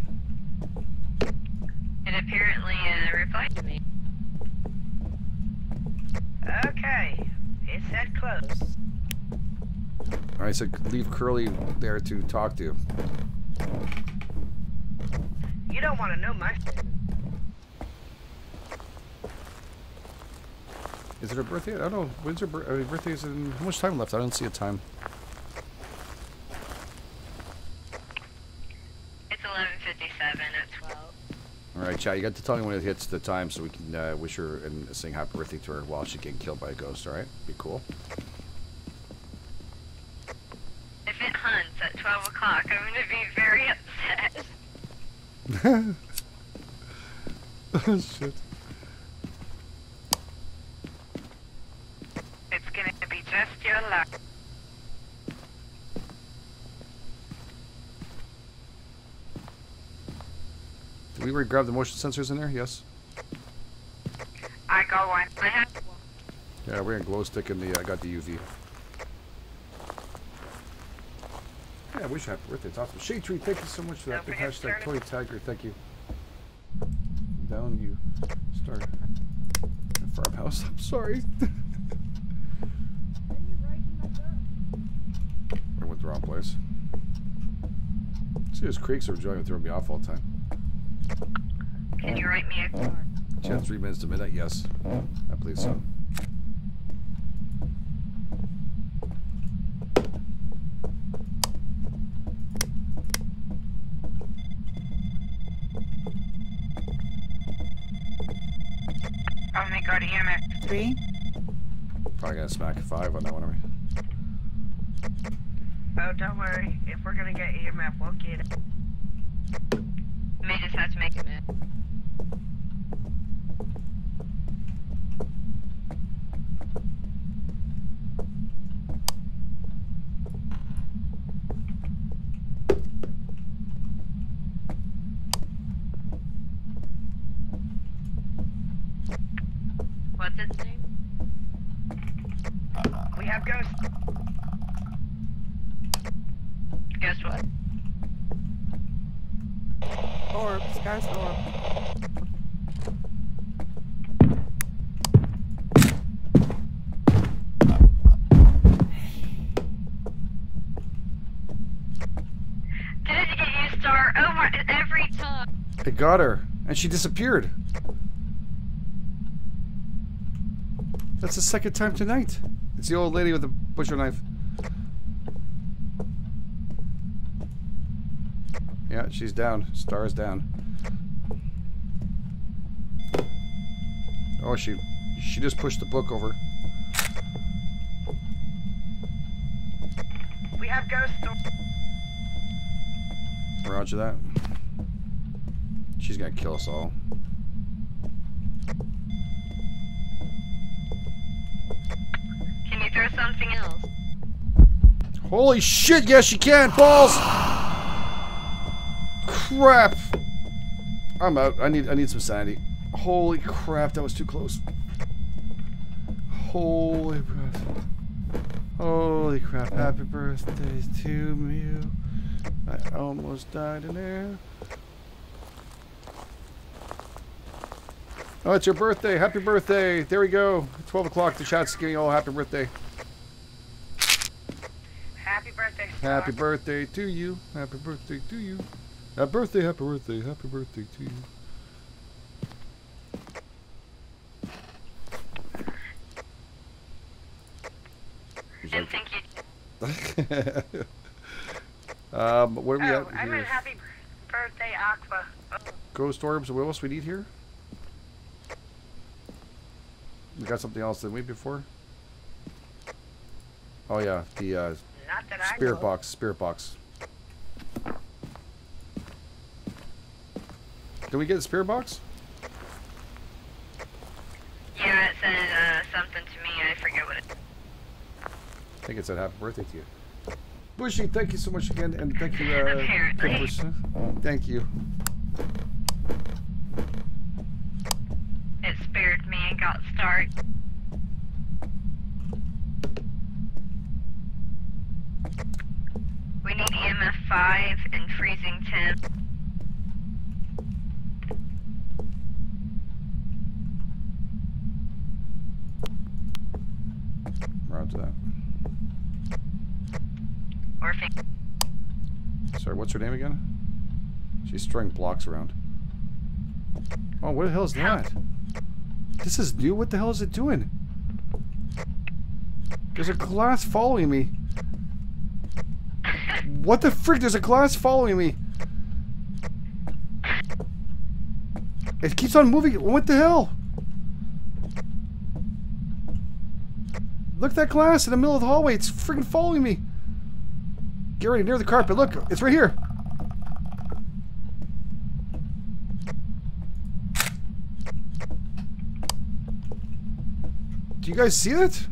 S10: It apparently uh, replied to me.
S11: Okay. It said close.
S1: I said leave Curly there to talk to.
S11: You don't want to know my statement.
S1: Is it her birthday? I don't know. When's her bir I mean, birthday? Is in how much time left? I don't see a time.
S10: It's eleven fifty-seven at twelve.
S1: All right, chat. You got to tell me when it hits the time so we can uh, wish her and sing happy birthday to her while she's getting killed by a ghost. All right, be cool.
S10: If it hunts at twelve o'clock, I'm gonna be very upset.
S1: Oh shit.
S5: It's gonna be just your luck.
S1: Did we already grab the motion sensors in there? Yes.
S5: I got one. I have one.
S1: Yeah, we're in glow stick in the. I got the U V. Yeah, I wish I happy birthday. It's awesome. Shade Tree, thank you so much for that. Big hashtag Toy Tiger. Thank you. Down you start farmhouse. I'm sorry. I went the wrong place. See, those creeks are trying to throw me off all the time.
S10: Can you write me a card?
S1: Chat three minutes to midnight. Yes, I believe so.
S5: Only got E M F.
S12: Three.
S1: Probably gonna smack a five on that one, are we?
S11: Oh, don't worry. If we're gonna get E M F, we'll get it.
S10: May just have to make it mid. What's its name?
S11: We have ghosts.
S10: Guess what?
S12: Orbs, ghost orb.
S10: Did it get you, Star? Oh my, every time.
S1: It got her, and she disappeared. That's the second time tonight. It's the old lady with the butcher knife. Yeah, she's down. Star's down. Oh, she she just pushed the book over.
S11: We have ghosts.
S1: Roger that. She's gonna kill us all.
S10: Can you throw something else?
S1: Holy shit, yes she can! Balls! Crap! I'm out. I need I need some sanity. Holy crap, that was too close. Holy crap. Holy crap. Happy birthday to you. I almost died in there. Oh, it's your birthday. Happy birthday. There we go. twelve o'clock. The chat's giving you all happy birthday.
S11: Happy birthday, Star.
S1: Happy birthday to you. Happy birthday to you. Happy birthday, happy birthday, happy birthday to you.
S10: Didn't think you'd...
S1: um, what are we
S11: Oh,
S1: at
S11: I
S1: here?
S11: meant happy birthday, Aqua. Oh.
S1: Ghost orbs. What else we need here? We got something else than we before. Oh yeah, the uh,
S11: Not that I
S1: spirit
S11: know.
S1: box. Spirit box. Did we get the spirit box?
S10: Yeah, it said uh, something to me. I forget what it.
S1: I think it said happy birthday to you. Bushy, thank you so much again, and thank you, uh,
S6: Apparently.
S1: Clippers. Thank you.
S6: It spared me and got started. We need E M F five and freezing temp.
S1: Roger that.
S6: Or if
S1: Sorry, what's her name again? She's throwing blocks around. Oh, what the hell is that? This is new? What the hell is it doing? There's a glass following me. What the frick? There's a glass following me. It keeps on moving. What the hell? Look at that glass in the middle of the hallway. It's freaking following me. Get ready, near the carpet. Look, it's right here. Do you guys see it?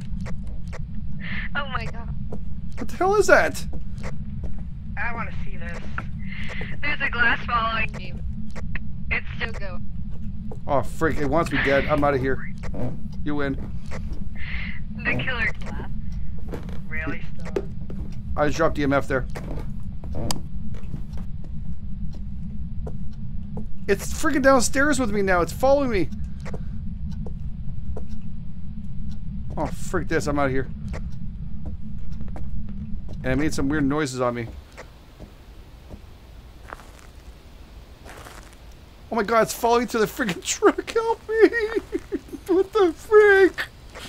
S6: oh my god.
S1: What the hell is that?
S11: I want to see this.
S6: There's a glass following me. It's still going.
S1: Oh, frick. It wants me dead. I'm out of here. You win.
S6: The killer glass.
S11: Really, Star?
S1: I just dropped E M F there. It's freaking downstairs with me now. It's following me. Oh, frick this. I'm out of here. And it made some weird noises on me. Oh my god, it's following to the freaking truck. Help me. What the frick?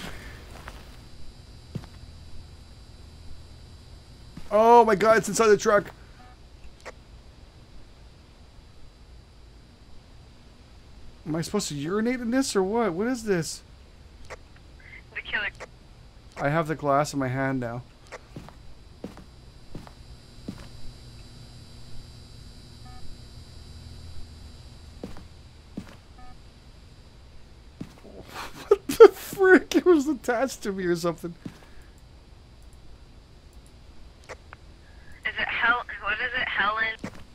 S1: Oh my god, it's inside the truck. Am I supposed to urinate in this or what? What is this?
S6: The killer.
S1: I have the glass in my hand now. What the frick? It was attached to me or something.
S6: Is it Hel? What is it? Helen?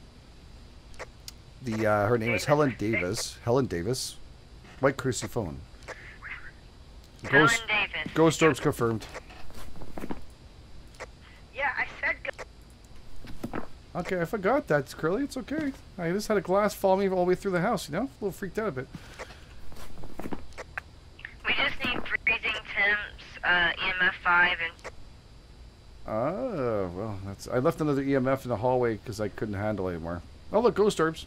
S1: The uh, her name is Helen Davis. Helen Davis. White cruciphone. Ghost,
S6: Helen Davis.
S1: Ghost orbs confirmed.
S11: Yeah, I said go.
S1: Okay, I forgot that, Curly. It's okay. I just had a glass follow me all the way through the house, you know? A little freaked out a bit.
S6: We just need freezing temps, uh, E M F five, and
S1: Oh, well, that's... I left another E M F in the hallway because I couldn't handle it anymore. Oh, look, ghost orbs.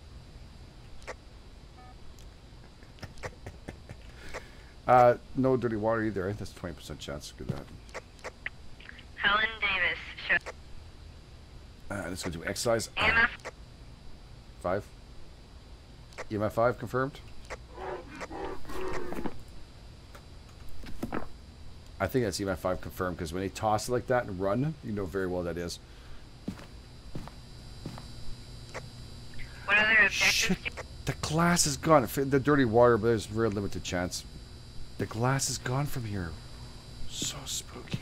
S1: uh, no dirty water either. That's twenty percent chance to do that.
S6: Helen Davis. Show.
S1: Uh, let's go do exercise.
S6: E M F.
S1: Five. E M F five confirmed. I think that's E M F five confirmed because when they toss it like that and run, you know very well that is.
S6: What other objectives?
S1: Shit, the glass is gone. The dirty water, but there's very limited chance. The glass is gone from here. So spooky.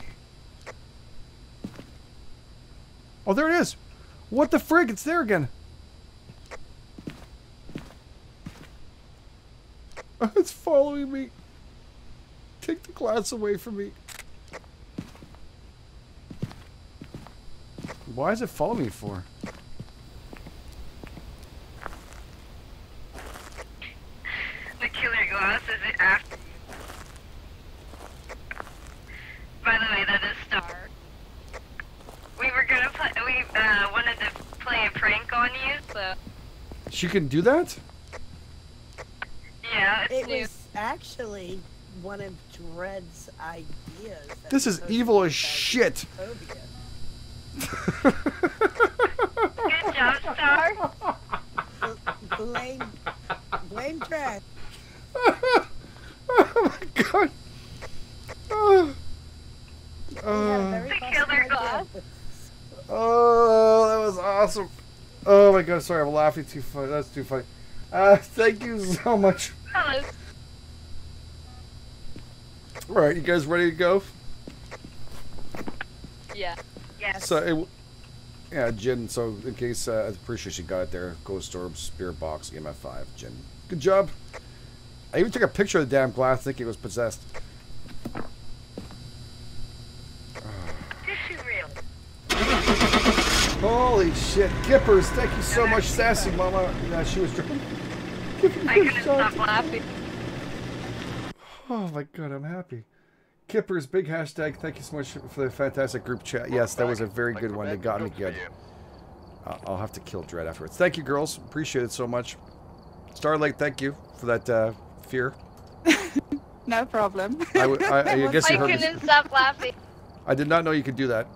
S1: Oh, there it is. What the frig? It's there again. It's following me. Take the glass away from me. Why is it following me for?
S6: The killer glass is it after? By the way, that is Star. We were gonna play. We uh, wanted to play a prank on you, so
S1: She can do that?
S6: yeah, it's
S9: It
S6: new.
S9: was actually one of Dredd's ideas. that
S1: This is
S9: was
S1: evil as
S9: supposed to
S1: shit.
S9: be phobia.
S6: Good job, Star.
S9: Bl- Blame, blame Dredd.
S1: Oh my god. Oh.
S9: He had a
S1: Oh.
S9: very
S6: The
S9: awesome
S6: killer
S9: idea.
S6: glass.
S1: Oh, that was awesome. Oh my god, sorry, I'm laughing too funny. That's too funny. Uh, thank you so much.
S6: Hello.
S1: Alright, you guys ready to go?
S10: Yeah.
S11: Yes.
S1: So, it, w- yeah, Jin. So, in case, uh, I'm pretty sure she got it there. Ghost Orb, Spirit Box, E M F five. Jin. Good job. I even took a picture of the damn glass thinking it was possessed.
S11: Is she real?
S1: Holy shit. Kippers, thank you so much, Sassy Mama. Yeah, she was drunk.
S6: I couldn't stop laughing.
S1: Oh my god, I'm happy. Kippers, big hashtag. Thank you so much for the fantastic group chat. Yes, that was a very good one. They got me good. Uh, I'll have to kill Dread afterwards. Thank you, girls. Appreciate it so much. Starlight, thank you for that uh, fear.
S12: No problem.
S1: I, w I, I guess you
S10: I
S1: heard me.
S10: couldn't stop laughing.
S1: I did not know you could do that.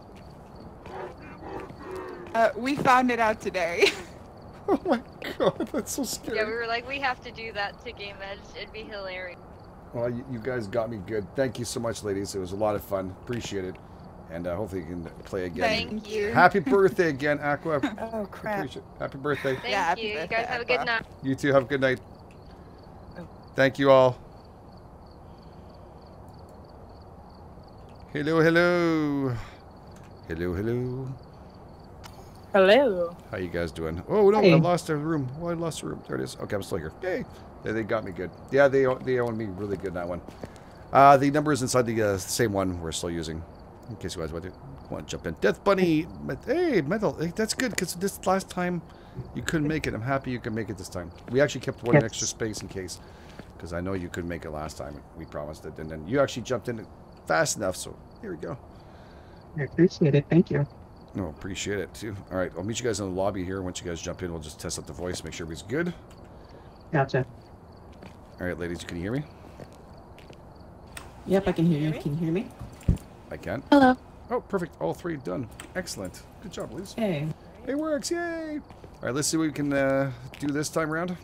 S12: Uh, we found it out today.
S1: Oh my god, that's so scary.
S10: Yeah, we were like, we have to do that to Game Edge. It'd be hilarious.
S1: Well, you, you guys got me good. Thank you so much, ladies. It was a lot of fun. Appreciate it. And uh, hopefully you can play again.
S12: Thank you.
S1: Happy birthday again, Aqua.
S9: Oh, crap.
S1: Appreciate- Happy birthday.
S10: Thank
S12: Yeah, happy
S10: you. You
S12: birthday,
S10: guys have a good
S12: Aqua.
S10: night.
S1: You too. Have a good night. Thank you all. Hello, hello. Hello, hello.
S13: Hello.
S1: How you guys doing? Oh, no,
S13: Hey.
S1: I lost a room. Oh, I lost a room. There it is. Okay, I'm still here. Yay. Yeah, they got me good. Yeah, they they own me really good, that one. Uh, the number is inside the uh, same one we're still using. In case you guys want to, want to jump in. Death Bunny. Met- Hey, Metal. Hey, that's good, because this last time you couldn't make it. I'm happy you can make it this time. We actually kept one
S13: Yes.
S1: extra space in case, because I know you couldn't make it last time. We promised it. And then you actually jumped in fast enough, so here we go.
S13: I appreciate it. Thank you.
S1: No, appreciate it, too. All right, I'll meet you guys in the lobby here. Once you guys jump in, we'll just test out the voice, make sure everybody's good.
S13: Gotcha.
S1: All right, ladies, can you hear me?
S14: Yep, I can hear you. Can you hear me?
S1: I can.
S14: Hello.
S1: Oh, perfect. All three done. Excellent. Good job, ladies.
S14: Hey.
S1: It works. Yay. All right, let's see what we can uh, do this time around.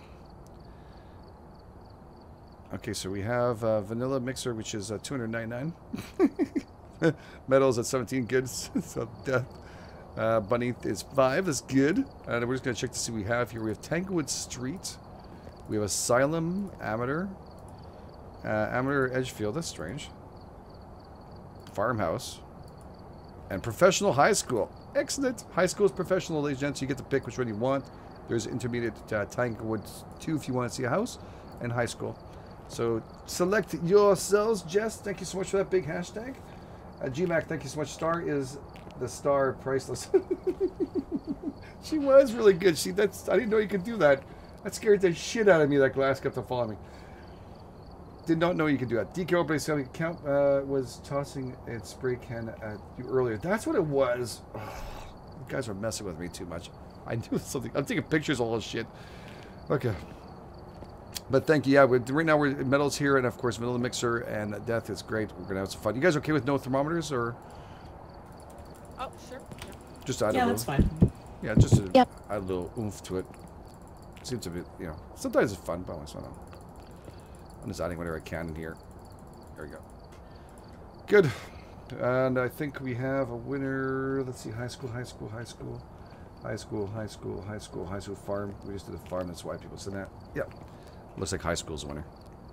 S1: Okay, so we have uh, vanilla mixer, which is uh, two hundred ninety-nine. Metals at seventeen. Good. So death. Uh, Bunny is five. That's good. And we're just going to check to see what we have here. We have Tanglewood Street. We have Asylum Amateur. Uh, Amateur Edgefield. That's strange. Farmhouse. And Professional High School. Excellent. High school is professional, ladies and gents. You get to pick which one you want. There's intermediate uh, Tanglewood two if you want to see a house. And high school. So select yourselves. Jess, thank you so much for that big hashtag. Uh, G Mac, thank you so much. Star is the star priceless. She was really good. She that's I didn't know you could do that. That scared the shit out of me. That glass kept on following me. Did not know you could do that. D K Opening account uh, was tossing a spray can at you earlier. That's what it was. Oh, you guys are messing with me too much. I knew something. I'm taking pictures of all this shit. Okay. But thank you. Yeah, we're, right now we're Metals here, and of course Vanilla Mixer and Death is great. We're gonna have some fun. You guys okay with no thermometers or?
S14: Oh, sure.
S1: Just add
S14: Yeah,
S1: a
S14: that's
S1: little,
S14: fine.
S1: Yeah, just to
S14: Yep.
S1: add a little oomph to it. Seems a bit, you know, sometimes it's fun, but I don't know. I'm just adding whatever I can in here. There we go. Good. And I think we have a winner. Let's see, high school, high school, high school, high school, high school, high school, high school, farm. We just did a farm, that's why people said that. Yep. Looks like high school's the winner.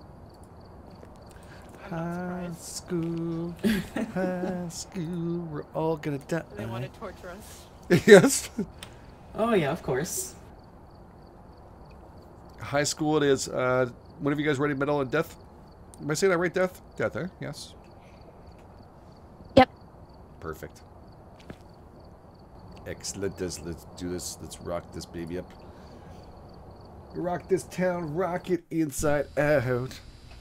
S1: High school, high school, we're all gonna die.
S14: They want to torture us.
S1: Yes.
S14: Oh yeah, of course.
S1: High school it is. Uh, one of you guys ready, Metal and Death? Am I saying that right, Death? Death, eh? Yes.
S10: Yep.
S1: Perfect. Excellent. Let's, let's do this. Let's rock this baby up. Rock this town, rock it inside out.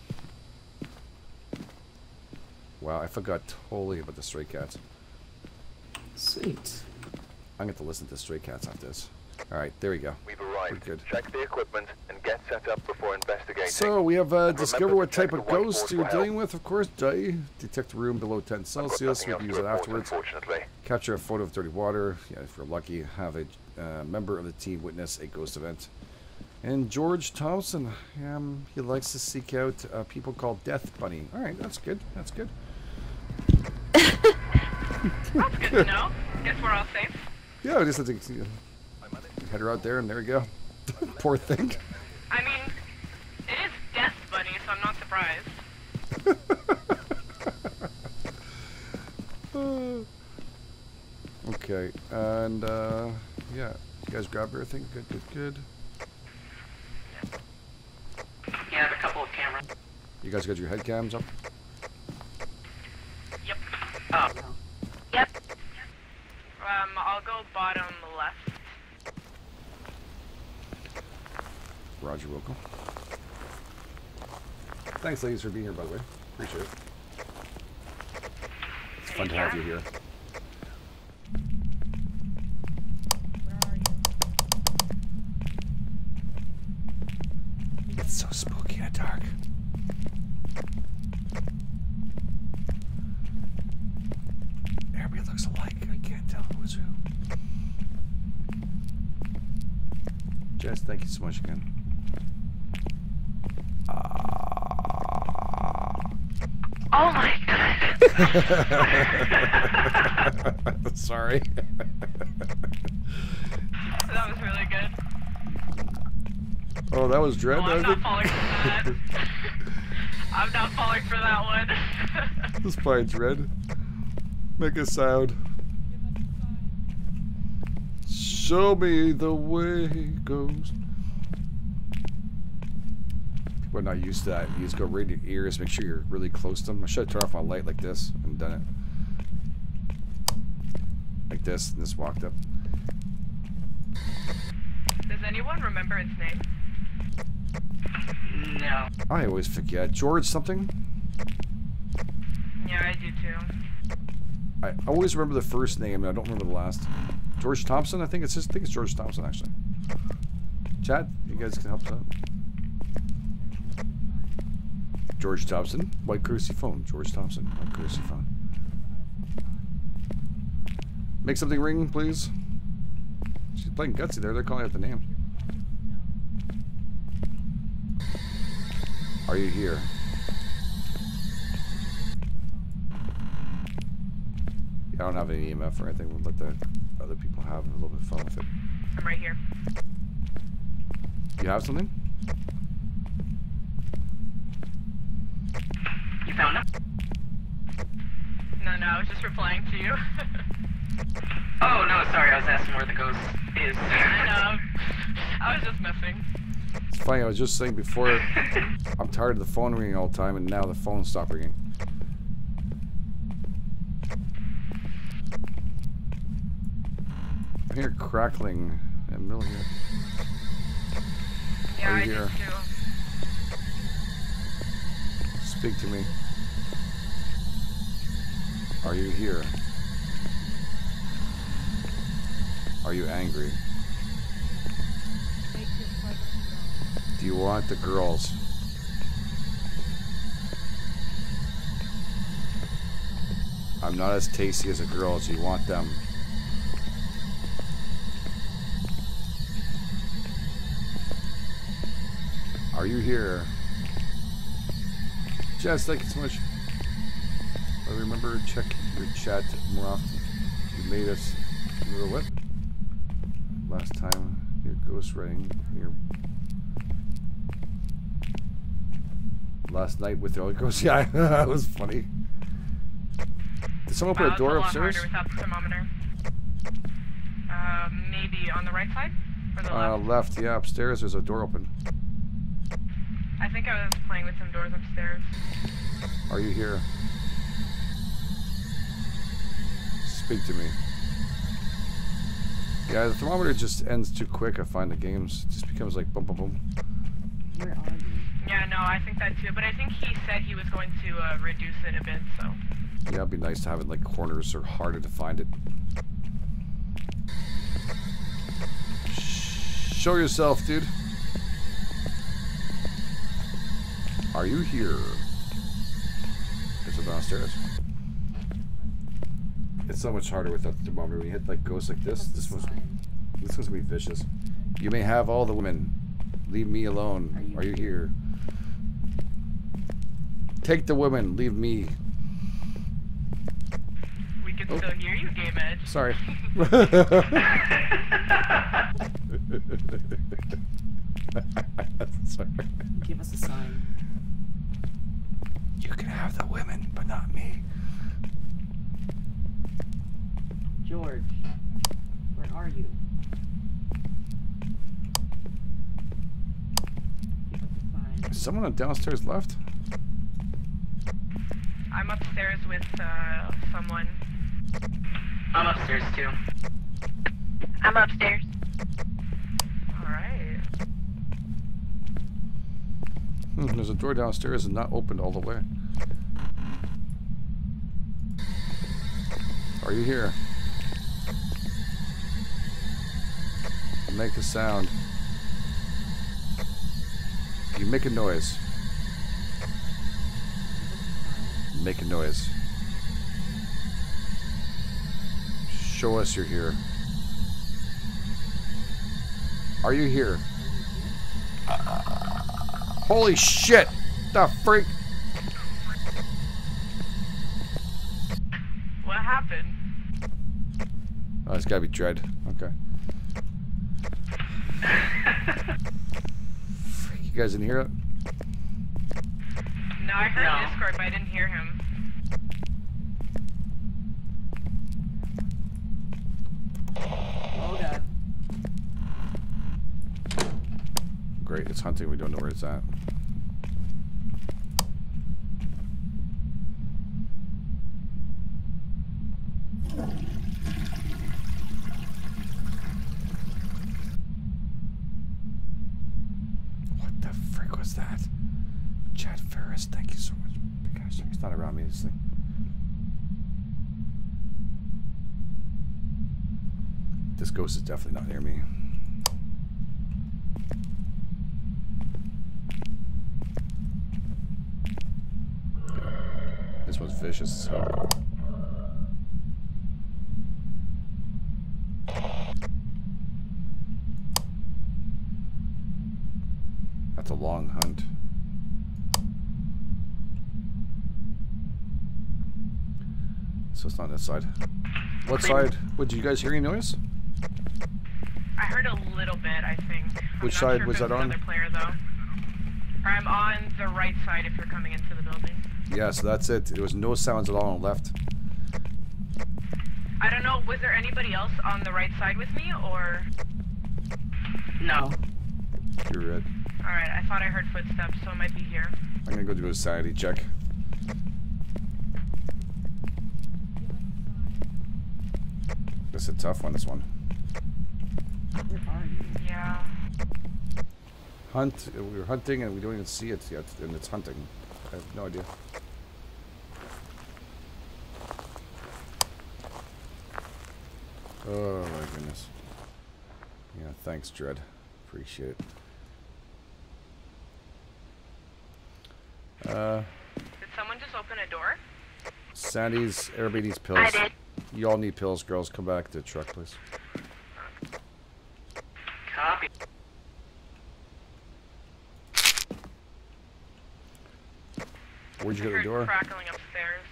S1: Wow, I forgot totally about the Stray Cats.
S14: Sweet.
S1: I'm going to listen to Stray Cats after this. Alright, there we go.
S7: We've arrived.
S1: We're good.
S7: Check the equipment and get set up before investigating.
S1: So we have uh,
S7: And
S1: discover
S7: remember
S1: what
S7: to check
S1: type of
S7: the whiteboard
S1: ghost
S7: for
S1: you're
S7: help.
S1: dealing with, of course. Die. Detect a room below ten Celsius. We
S7: nothing
S1: can use
S7: else to
S1: it
S7: report,
S1: afterwards.
S7: unfortunately.
S1: Capture a photo of dirty water. Yeah, if you're lucky, have a uh, member of the team witness a ghost event. And George Thompson, um, he likes to seek out uh, people called Death Bunny. All right, that's good. That's good.
S5: That's good to know. Guess we're all safe.
S1: Yeah, I just had to you know, head her out there, and there we go. Poor thing.
S5: I mean, it is Death Bunny, so I'm not surprised.
S1: Uh, Okay, and uh, yeah, you guys grabbed everything. Good, good, good.
S14: You have a couple of cameras.
S1: You guys got your head cams up?
S5: Yep.
S14: Oh.
S6: Yep.
S5: Um, I'll go bottom left.
S1: Roger, welcome. Thanks, ladies, for being here, by the way. Appreciate it. It's fun to have you here. It's so spooky in the dark. Everybody looks alike. I can't tell who's who. Jess, thank you so much again.
S6: Oh my god.
S1: Sorry.
S5: That was really good.
S1: Oh, that was Dread.
S5: Oh, I'm
S1: I
S5: not
S1: think.
S5: falling for that. I'm not falling for that one.
S1: This is probably Dread. Make a sound. Show me the way it goes. People are not used to that. You just go right in your ears. Make sure you're really close to them. I should have turned off my light like this and done it. Like this, and just walked up.
S5: Does anyone remember its name?
S14: No.
S1: I always forget. George something?
S5: Yeah, I do too.
S1: I always remember the first name, and I don't remember the last. George Thompson, I think it's just, I think it's George Thompson, actually. Chat, you guys can help us out. George Thompson, white courtesy phone. George Thompson, white courtesy phone. Make something ring, please. She's playing gutsy there. They're calling out the name. Are you here? I don't have any E M F or anything. We'll let the other people have a little bit of fun with it.
S5: I'm right here.
S1: You have something?
S14: You found it?
S5: No, no, I was just replying to you.
S14: Oh, no, sorry. I was asking where the ghost is.
S5: I know. I was just messing.
S1: It's funny. I was just saying before, I'm tired of the phone ringing all the time, and now the phone stopped ringing. I hear crackling in the middle here.
S5: Yeah,
S1: Are you
S5: I
S1: here?
S5: did too.
S1: Speak to me. Are you here? Are you angry? Do you want the girls? I'm not as tasty as a girl as you want them. Are you here? Jess, thank you so much. I remember check your chat more often. You made us remember what? Last time your ghost writing your last night with the other ghost. Yeah, that was funny. Did someone open
S5: Wow,
S1: a door
S5: it's a lot
S1: upstairs?
S5: harder without the thermometer. Uh, maybe on the right side or the
S1: Uh,
S5: left.
S1: left, yeah, upstairs. There's a door open.
S5: I think I was playing with some doors upstairs.
S1: Are you here? Speak to me. Yeah, the thermometer just ends too quick. I find the games it just becomes like boom, boom, boom.
S14: Where are you?
S5: Yeah, no, I think that too. But I think he said he was going to uh, reduce it a bit, so.
S1: Yeah, it'd be nice to have it like corners or harder to find it. Show yourself, dude. Are you here? It's downstairs. It's so much harder without the thermometer. When you hit like ghosts like this, this one's this one's gonna be vicious. You may have all the women. Leave me alone. Are you, Are you here? Take the women. Leave me.
S5: We can
S1: Oh.
S5: still hear you, Game Edge.
S1: Sorry. Sorry.
S14: Give us a sign.
S1: You can have the women, but not me.
S14: George.
S15: are you?
S1: Is someone downstairs left?
S11: I'm upstairs with uh, someone.
S14: I'm upstairs too.
S6: I'm upstairs.
S11: Alright.
S1: Hmm, there's a door downstairs and not opened all the way. Are you here? Make a sound. You make a noise. Make a noise. Show us you're here. Are you here? Holy shit! The freak!
S11: What happened?
S1: Oh, it's gotta be Dread. Okay. Freak, you guys didn't hear it?
S11: No, I heard
S14: No.
S11: Discord, but I didn't hear him.
S15: Oh god.
S1: Great, it's hunting. We don't know where it's at. What the frick was that? Chad Ferris, thank you so much. Gosh, he's not around me, this thing. This ghost is definitely not near me. This one's vicious as hell. That's a long hunt. So it's not on this side. What side? What, did you guys hear any noise?
S11: I heard a little bit, I think.
S1: Which
S11: I'm not
S1: side
S11: sure
S1: was
S11: if it
S1: that on?
S11: Another player, though. I'm on the right side if you're coming into the building.
S1: Yeah, so that's it. There was no sounds at all on the left.
S11: I don't know, was there anybody else on the right side with me, or...?
S14: No.
S1: You're red.
S11: Alright, I thought I heard footsteps, so it might be here.
S1: I'm gonna go do a sanity check. This is a tough one, this one.
S15: Where are you?
S11: Yeah.
S1: Hunt, we were hunting and we don't even see it yet, and it's hunting. I have no idea. Oh my goodness. Yeah, thanks, Dread. Appreciate it. Uh,
S11: Did someone just open a door?
S1: Sandy's, everybody needs pills.
S6: I did.
S1: You all need pills, girls. Come back to the truck, please.
S14: Copy.
S1: Where'd you
S11: I
S1: get the
S11: heard
S1: door?
S11: crackling upstairs.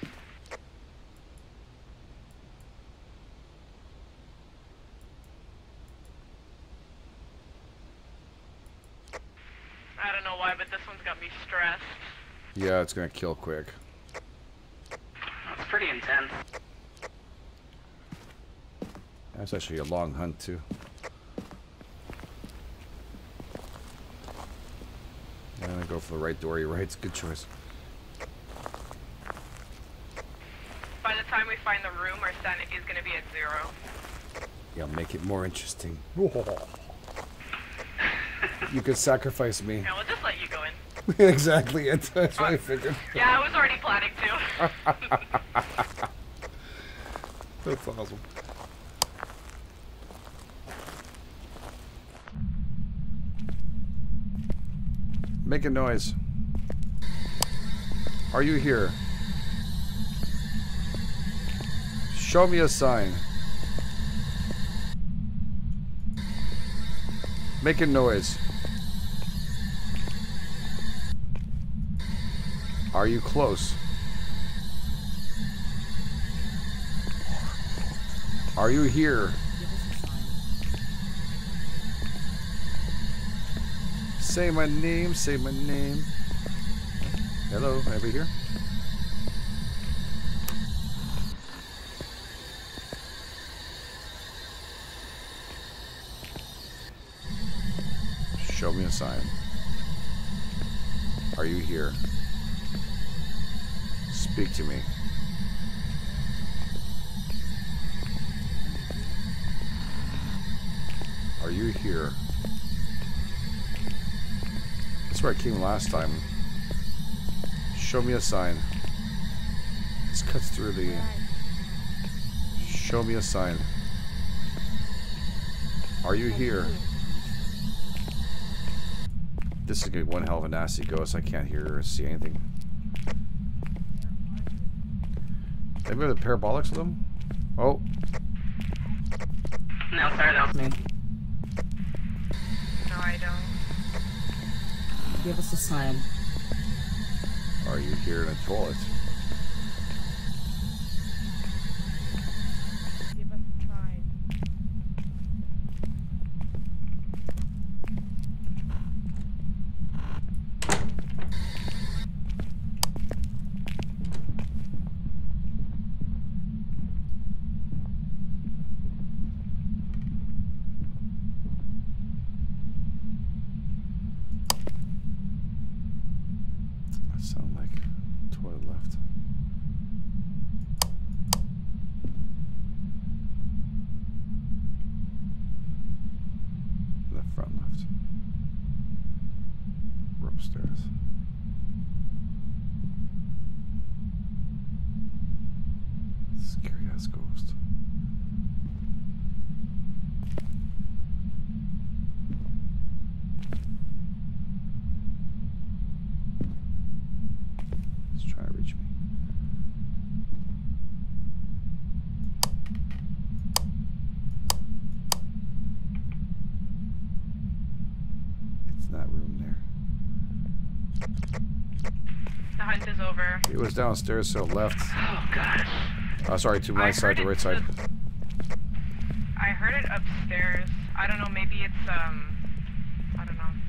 S11: I don't know why, but this one's got me stressed.
S1: Yeah, it's gonna kill quick.
S14: It's pretty intense.
S1: That's actually a long hunt, too. I'm gonna go for the right door. You're right. It's a good choice.
S11: By the time we find the room, our sanity is going to be at zero.
S1: Yeah, make it more interesting. You could sacrifice me.
S11: Yeah, we'll just let you go in.
S1: Exactly. It. That's what I figured.
S11: Yeah, I was already planning to.
S1: That's awesome. Make a noise. Are you here? Show me a sign. Make a noise. Are you close? Are you here? Say my name, say my name. Hello, anybody here? Show me a sign. Are you here? Speak to me. Are you here? That's where I came last time. Show me a sign. This cuts through the... Show me a sign. Are you here? This is gonna be one hell of a nasty ghost. I can't hear or see anything. Maybe the parabolics of them? Oh.
S14: No, sorry, that was me.
S11: No, I don't.
S15: Give us a sign.
S1: Are you here in a toilet?
S11: Give us a sign.
S1: That sound like toilet left. The front left. We're upstairs. Scary ass ghost. He's trying to reach me. It's in that room there.
S11: The hunt is over.
S1: It was downstairs, so left.
S14: Oh gosh.
S1: Oh, sorry, to my
S11: I
S1: side,
S11: heard
S1: the
S11: it
S1: right side.
S11: I heard it upstairs. I don't know, maybe it's, um, I don't know.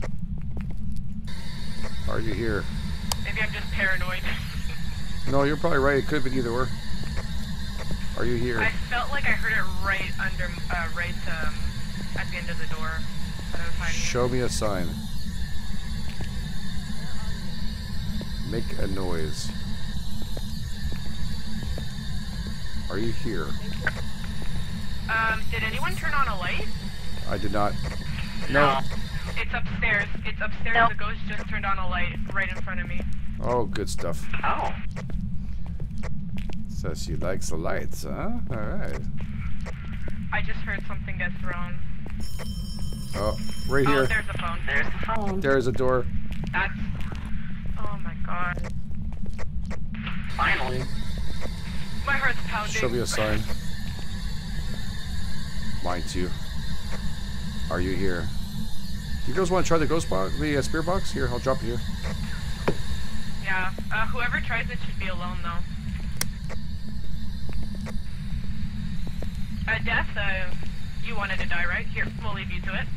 S1: Are you here?
S11: Maybe I'm just paranoid.
S1: No, you're probably right. It could have been either or. Are you here?
S11: I felt like I heard it right under, uh, right, um, at the end of the door. But I was hiding it.
S1: Show me a sign. Make a noise. Are you here?
S11: Um, did anyone turn on a light?
S1: I did not. No.
S11: It's upstairs. It's upstairs.
S10: Nope.
S11: The ghost just turned on a light right in front of me.
S1: Oh, good stuff.
S14: Oh.
S1: So she likes the lights, huh? Alright.
S11: I just heard something get thrown.
S1: Oh, right
S11: Oh,
S1: here.
S11: there's the phone.
S14: There's the phone.
S1: There's a door.
S11: That's... Oh my god.
S14: Finally.
S11: My heart's pounding.
S1: Show me a sign. Mine too. Are you here? Do you girls want to try the ghost box, the uh, spirit box? Here, I'll drop it here.
S11: Yeah. Uh, whoever tries it should be alone, though. Uh, Death, uh, you wanted to die, right? Here, we'll leave you to it.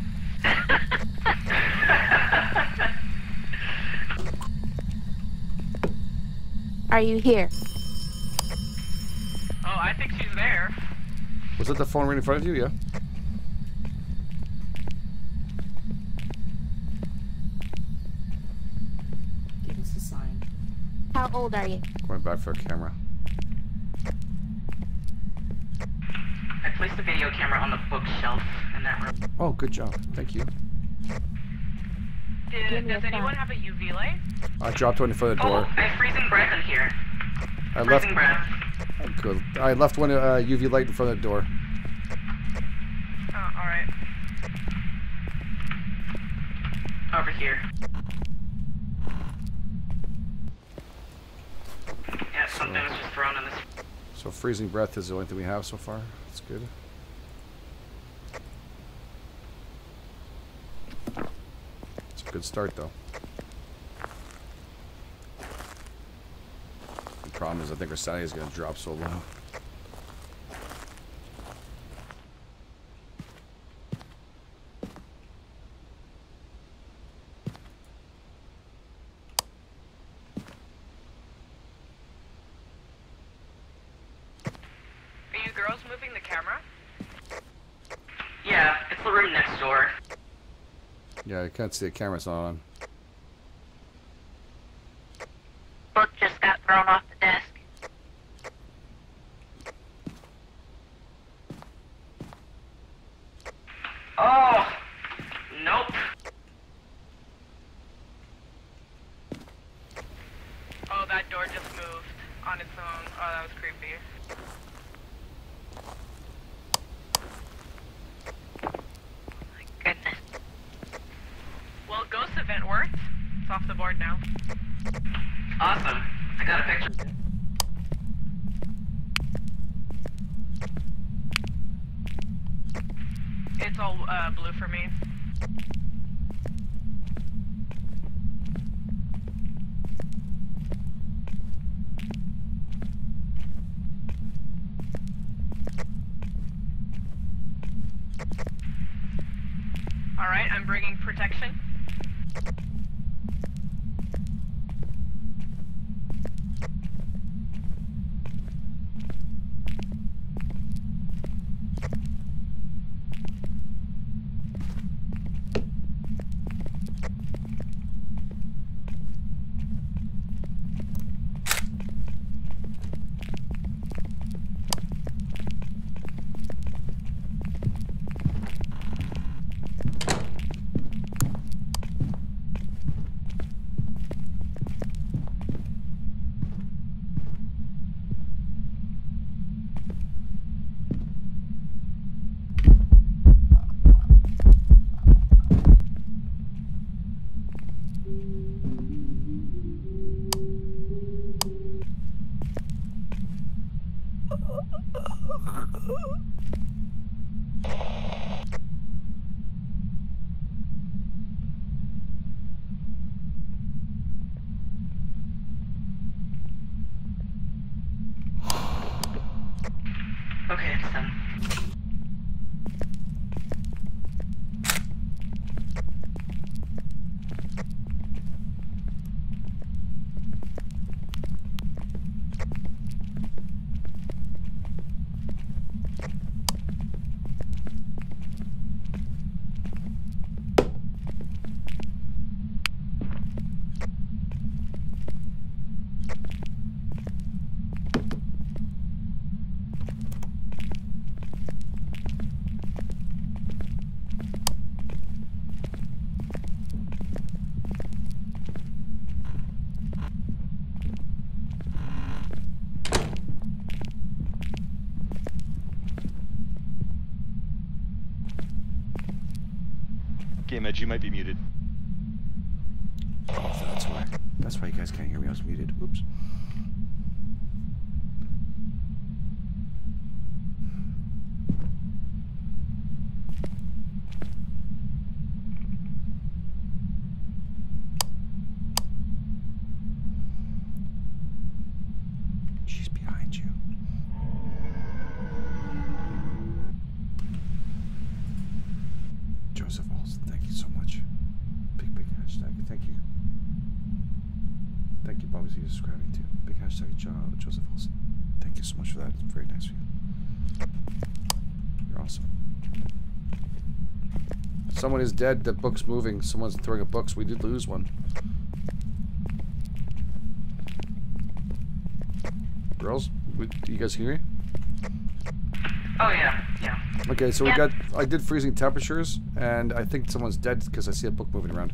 S10: Are you here?
S11: Oh, I think she's there.
S1: Was that the phone right in front of you? Yeah.
S15: Give us a sign.
S10: How old are you?
S1: Going back for a camera.
S14: I placed the video camera on the bookshelf in that room.
S1: Oh, good job. Thank you.
S11: Did,
S10: Give me
S11: does
S10: a
S11: anyone
S10: sign.
S11: have a U V light?
S1: I dropped one in front of the
S14: Oh,
S1: door.
S14: I have freezing breath in here.
S1: I left.
S14: Freezing breath.
S1: Oh, good. I left one uh, U V light in front of the door.
S11: Oh, alright.
S14: Over here. Yeah, something was just thrown in this.
S1: So freezing breath is the only thing we have so far. That's good. It's a good start, though. The problem is, I think our sanity is going to drop so low.
S11: Are you girls moving the camera?
S14: Yeah, it's the room next door.
S1: Yeah, I can't see the camera's not on.
S6: Book just got thrown off the desk.
S14: Oh! Nope.
S5: Oh, that door just moved on its own. Oh, that was creepy.
S6: Goodness.
S5: Well, ghost event worked. It's off the board now.
S14: Awesome. I got a picture.
S5: It's all uh, blue for me. Alright, I'm bringing protection.
S14: Okay, it's done.
S16: Game Edge, you might be muted.
S1: Oh, that's why. That's why you guys can't hear me. I was muted. Oops. She's behind you. Joseph Olsen, thank you so much. Big, big hashtag. Thank you. Thank you, Bobby, for subscribing too. Big hashtag, John, Joseph Olsen. Thank you so much for that. It's very nice of you. You're awesome. Someone is dead. The book's moving. Someone's throwing a book, so we did lose one. Girls, we, do you guys hear me?
S14: Oh yeah, yeah.
S1: Okay, so
S14: Yeah.
S1: we got. I did freezing temperatures, and I think someone's dead because I see a book moving around.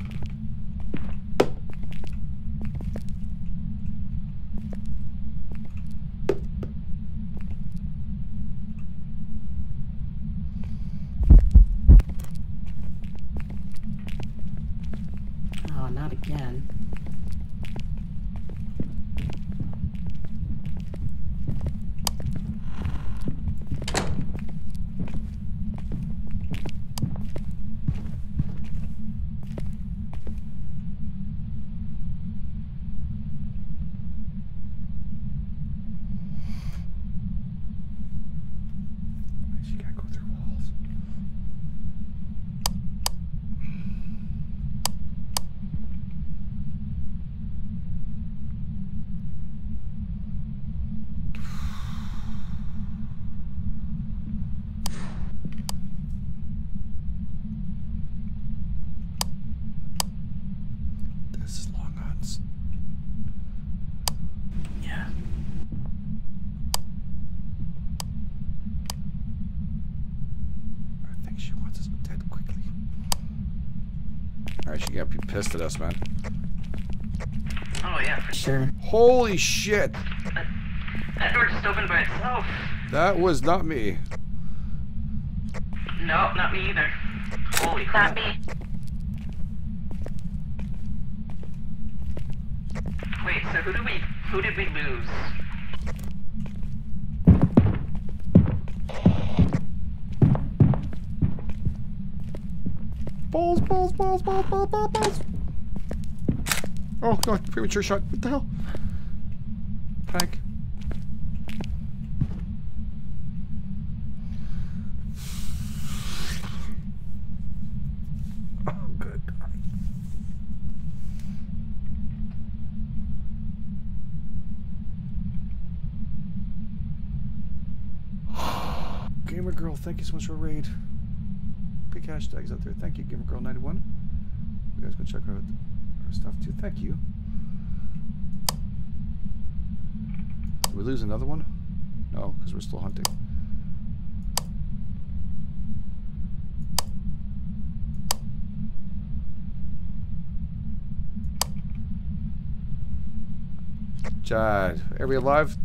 S15: Oh, not again.
S1: You can't go through walls. This is long odds.
S14: Yeah.
S1: I think she wants us dead quickly. Alright, she can't be pissed at us, man.
S14: Oh yeah, for sure.
S1: Holy shit!
S14: That, that door just opened by itself.
S1: That was not me.
S14: No, not me either. Holy crap.
S6: Not me.
S14: Wait, so who did we who did we lose?
S1: Balls, balls, balls, balls, balls, balls, balls. Oh god, premature shot. What the hell? Panic. Oh, good god. Gamer Girl, thank you so much for a raid. Big hashtags out there. Thank you, Gamer Girl ninety-one. You guys go check out our stuff too. Thank you. Did we lose another one? No, because we're still hunting. Chad, are we alive?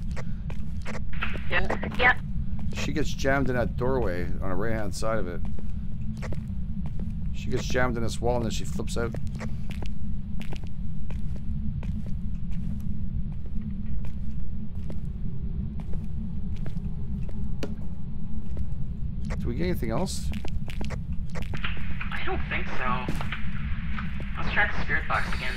S6: Yeah. Yep.
S1: She gets jammed in that doorway on the right hand side of it. She gets jammed in this wall and then she flips out. Do we get anything else?
S14: I don't think so. Let's try the spirit box again.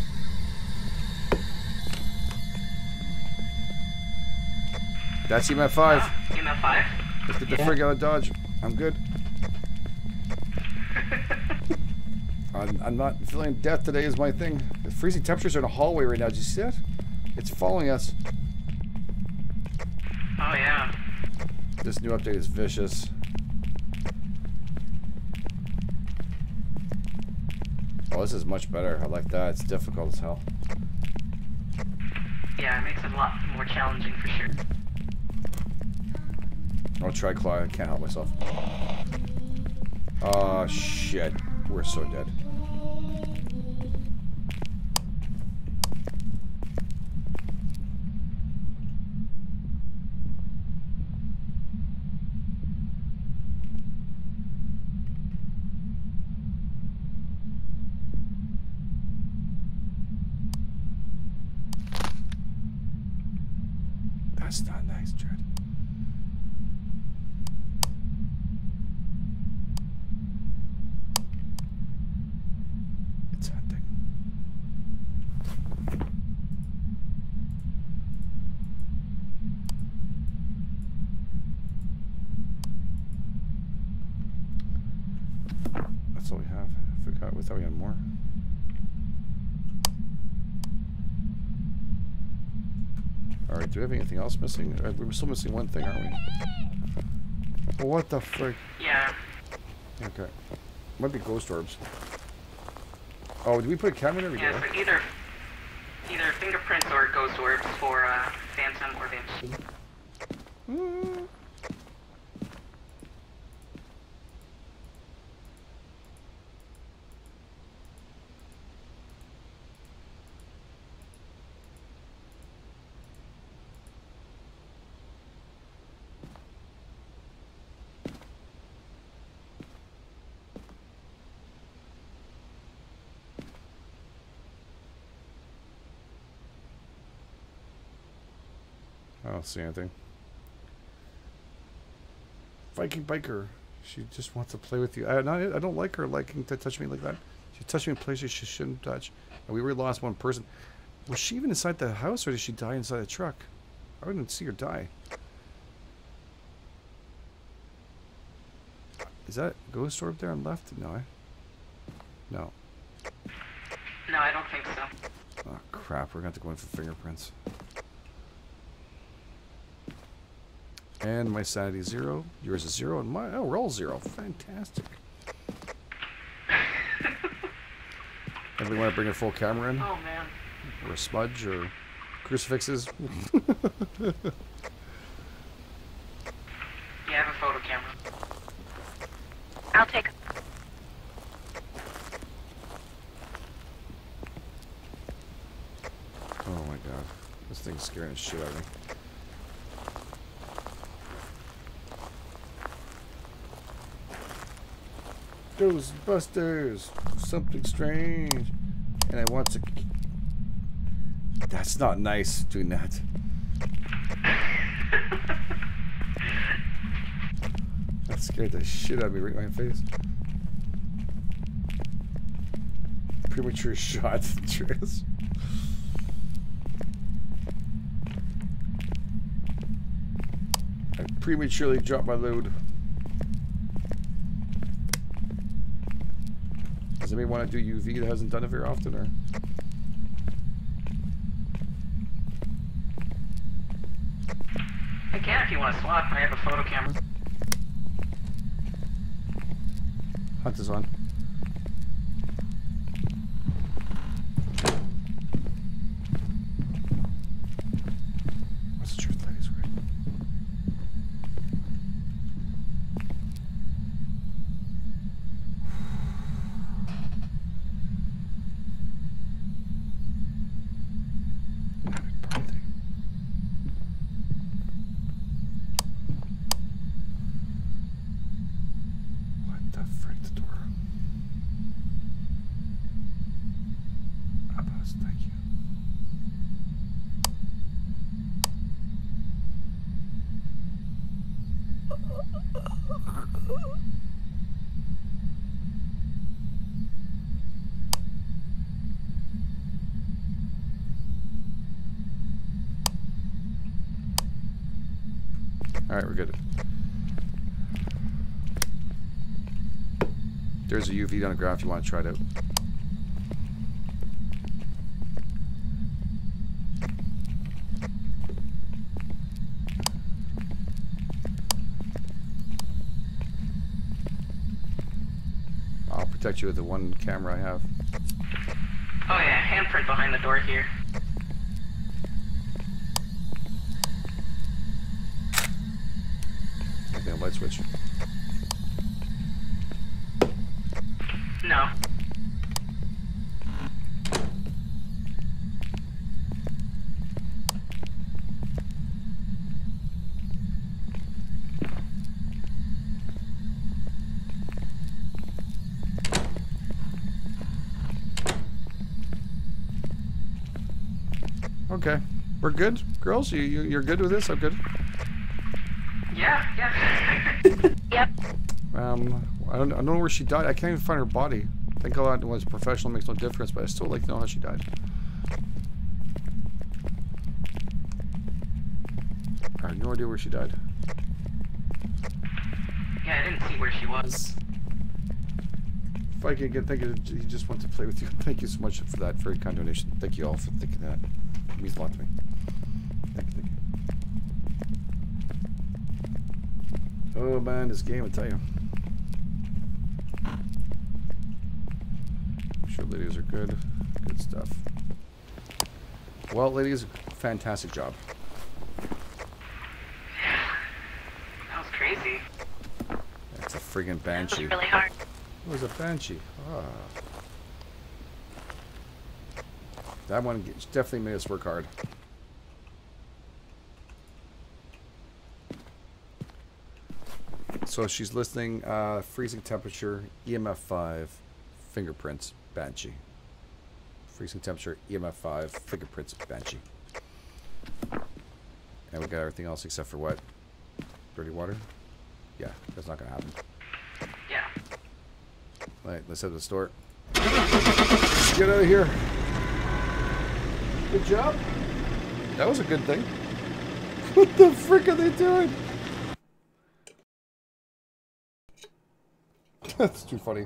S1: That's E M F five.
S14: Oh, E M F five?
S1: Let's get the
S14: Yeah.
S1: frig out of Dodge. I'm good. I'm, I'm not feeling death today is my thing. The freezing temperatures are in a hallway right now. Did you see that? It's following us.
S14: Oh yeah.
S1: This new update is vicious. Oh, this is much better. I like that. It's difficult as hell.
S14: Yeah, it makes it a lot more challenging for sure.
S1: I'll try Claw. I can't help myself. Oh, shit. We're so dead. That's not nice, Jared. It's hunting. That's all we have. I forgot. We thought we had more. Alright, do we have anything else missing? Uh, We're still missing one thing, aren't we? What the frick?
S14: Yeah.
S1: Okay. Might be ghost orbs. Oh, did we put a camera in there?
S14: Yeah, so either either fingerprints or ghost orbs for uh, Phantom or Banshee.
S1: Mm. I don't see anything. Viking biker. She just wants to play with you. I, not, I don't like her liking to touch me like that. She touched me in places she shouldn't touch. And we really lost one person. Was she even inside the house or did she die inside the truck? I didn't see her die. Is that a ghost orb there on left? No, eh? No.
S14: No, I don't think so.
S1: Oh crap, we're gonna have to go in for fingerprints. And my sanity zero. Yours is zero, and my oh, we're all zero. Fantastic. Everybody want to bring a full camera in?
S14: Oh man.
S1: Or a smudge or crucifixes?
S14: Yeah, I have a photo camera.
S6: I'll take.
S1: Oh my god. This thing's scaring the shit out of me. Ghostbusters! Something strange. And I want to... That's not nice, doing that. That scared the shit out of me right in my face. Premature shot, Tris. I prematurely dropped my load. Does anybody want to do U V that hasn't done it very often, or?
S14: I can if you want to swap. I have a photo camera.
S1: Hunt is on. What's the truth, ladies? Right? Alright, we're good. There's a U V on the ground if you want to try it out. I'll protect you with the one camera I have.
S14: Oh yeah, handprint behind the door here.
S1: Anything on light switch?
S14: No.
S1: Okay, we're good, girls. You, you you're good with this? I'm good.
S14: Yeah, yeah.
S6: Yep.
S1: Um, I don't I don't know where she died. I can't even find her body. Thank God it was professional, makes no difference. But I still like to know how she died. I have no idea where she died.
S14: Yeah, I didn't see where she was.
S1: Viking again, thank you. He just wants to play with you. Thank you so much for that very kind donation. Thank you all for thinking that. It means a lot to me. Thank you, thank you. Oh man, this game, I tell you. I'm sure ladies are good. Good stuff. Well, ladies, fantastic job.
S14: That was crazy.
S1: That's a friggin' banshee.
S6: It was really hard.
S1: It was a banshee. Ah. That one definitely made us work hard. So she's listening, uh, freezing temperature, E M F five, fingerprints, banshee. Freezing temperature, E M F five, fingerprints, banshee. And we got everything else except for what? Dirty water? Yeah, that's not gonna happen.
S14: Yeah.
S1: Alright, let's head to the store. Let's get out of here. Good job. That was a good thing. What the frick are they doing? That's too funny.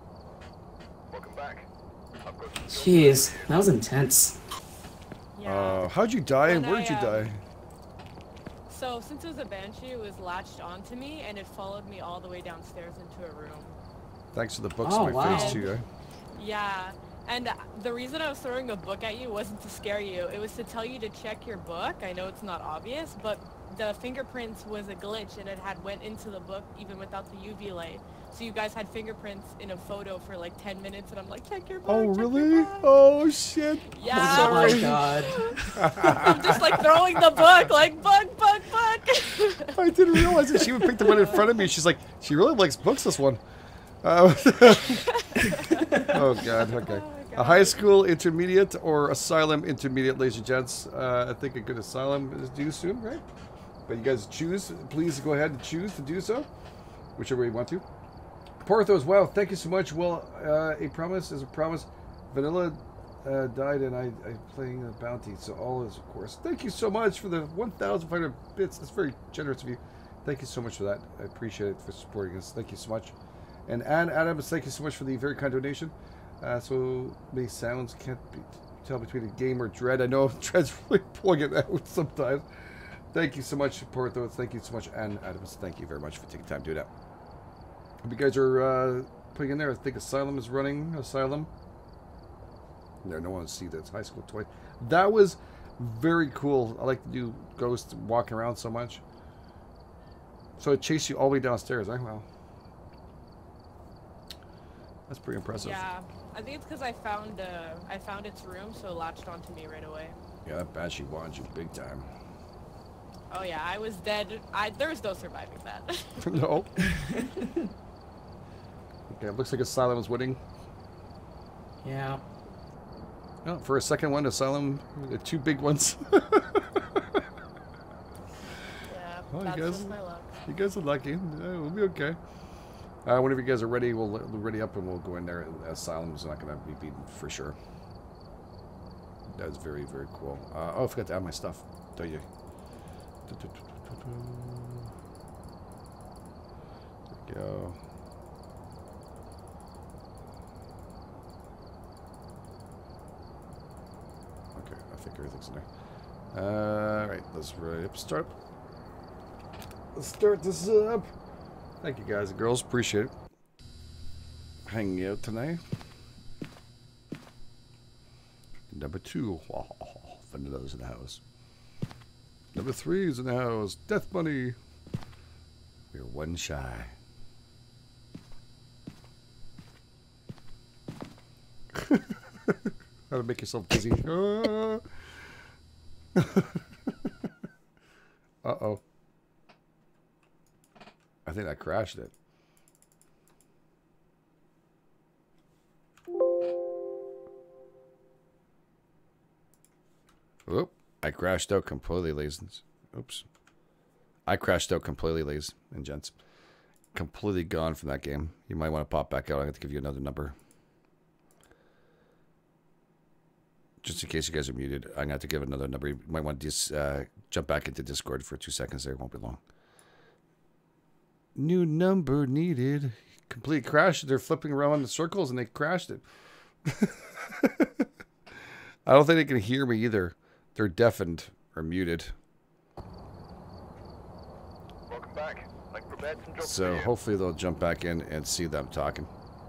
S15: Jeez, that was intense.
S1: Uh, how'd you die and
S17: When
S1: where'd
S17: I,
S1: you
S17: um,
S1: die?
S17: So since it was a banshee, it was latched onto me and it followed me all the way downstairs into a room.
S1: Thanks for the books
S15: Oh,
S1: in my
S15: wow.
S1: face too, eh?
S17: Yeah, And the reason I was throwing a book at you wasn't to scare you. It was to tell you to check your book. I know it's not obvious, but the fingerprints was a glitch and it had went into the book even without the U V light. So you guys had fingerprints in a photo for like ten minutes and I'm like, check your book.
S1: Oh,
S17: check
S1: really?
S17: Your book.
S1: Oh, shit.
S17: Yeah.
S15: Oh my god.
S17: I'm just like throwing the book, like, book, book, book.
S1: I didn't realize that she would pick the one in front of me. She's like, she really likes books, this one. Uh, oh, God. Okay. A high school intermediate or asylum intermediate, ladies and gents. Uh, I think a good asylum is due soon, right? But you guys choose. Please go ahead and choose to do so, whichever way you want to. Porthos, wow, thank you so much. Well, uh, a promise is a promise. Vanilla uh, died and I, I'm playing a bounty, so all is, of course. Thank you so much for the one thousand five hundred bits. That's very generous of you. Thank you so much for that. I appreciate it for supporting us. Thank you so much. And Ann Adams, thank you so much for the very kind donation. Uh, so many sounds, can't be, tell between a game or Dread. I know Dread's really pulling it out sometimes. Thank you so much, Porthos. Thank you so much, Ann Adams. Thank you very much for taking time to do that. Hope you guys are uh, putting in there. I think Asylum is running. Asylum. There, no one to see that's high school toy. That was very cool. I like to do Ghost walking around so much. So it chased you all the way downstairs, eh? Wow. That's pretty impressive.
S17: Yeah, I think it's because I found uh, I found its room, so it latched onto me right away.
S1: Yeah, that Banshee wanted you big time.
S17: Oh yeah, I was dead. I there was no surviving that.
S1: No. Okay, it looks like Asylum is winning.
S15: Yeah.
S1: Oh, for a second one, Asylum, the two big ones.
S17: Yeah,
S1: well,
S17: that's
S1: you guys,
S17: just my luck.
S1: you guys are lucky. Yeah, we'll be okay. Uh, whenever you guys are ready, we'll, we'll ready up and we'll go in there. Asylum is not going to be beaten for sure. That's very, very cool. Uh, oh, I forgot to add my stuff. Don't you? There we go. Okay, I think everything's in there. All right, let's ready up. Start. Let's start this up. Thank you guys and girls. Appreciate it. Hanging out tonight. Number two. Vanilla's in the house. Number three is in the house. Death Bunny. We're one shy. How to make yourself dizzy. Uh oh. I think I crashed it. Oop. I crashed out completely, ladies. Oops. I crashed out completely, ladies and gents. Completely gone from that game. You might want to pop back out. I have to give you another number. Just in case you guys are muted, I'm going to have to give another number. You might want to just uh, jump back into Discord for two seconds there. It won't be long. New number needed. Complete crash. They're flipping around in circles and they crashed it. I don't think they can hear me either. They're deafened or muted.
S7: Welcome back. Like for beds and drops
S1: So
S7: for you.
S1: hopefully they'll jump back in and see them talking.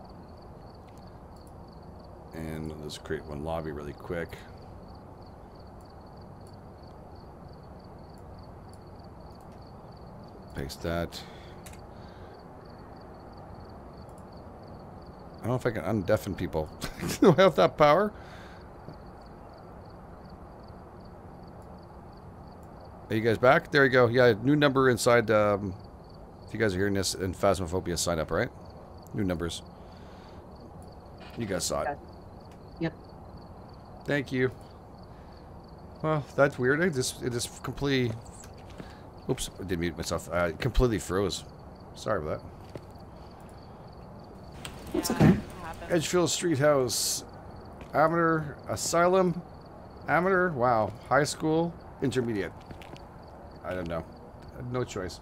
S1: And let's create one lobby really quick. Paste that. I don't know if I can undeafen people. Do I have that power? Are you guys back? There you go. Yeah, new number inside. Um, if you guys are hearing this in Phasmophobia, sign up, right? New numbers. You guys saw it.
S15: Yep.
S1: Thank you. Well, that's weird. I just it just completely. Oops, I did mute myself. I completely froze. Sorry about that.
S15: It's okay.
S1: Edgefield Street House, Amateur, Asylum, Amateur. Wow, high school, intermediate. I don't know. I had no choice.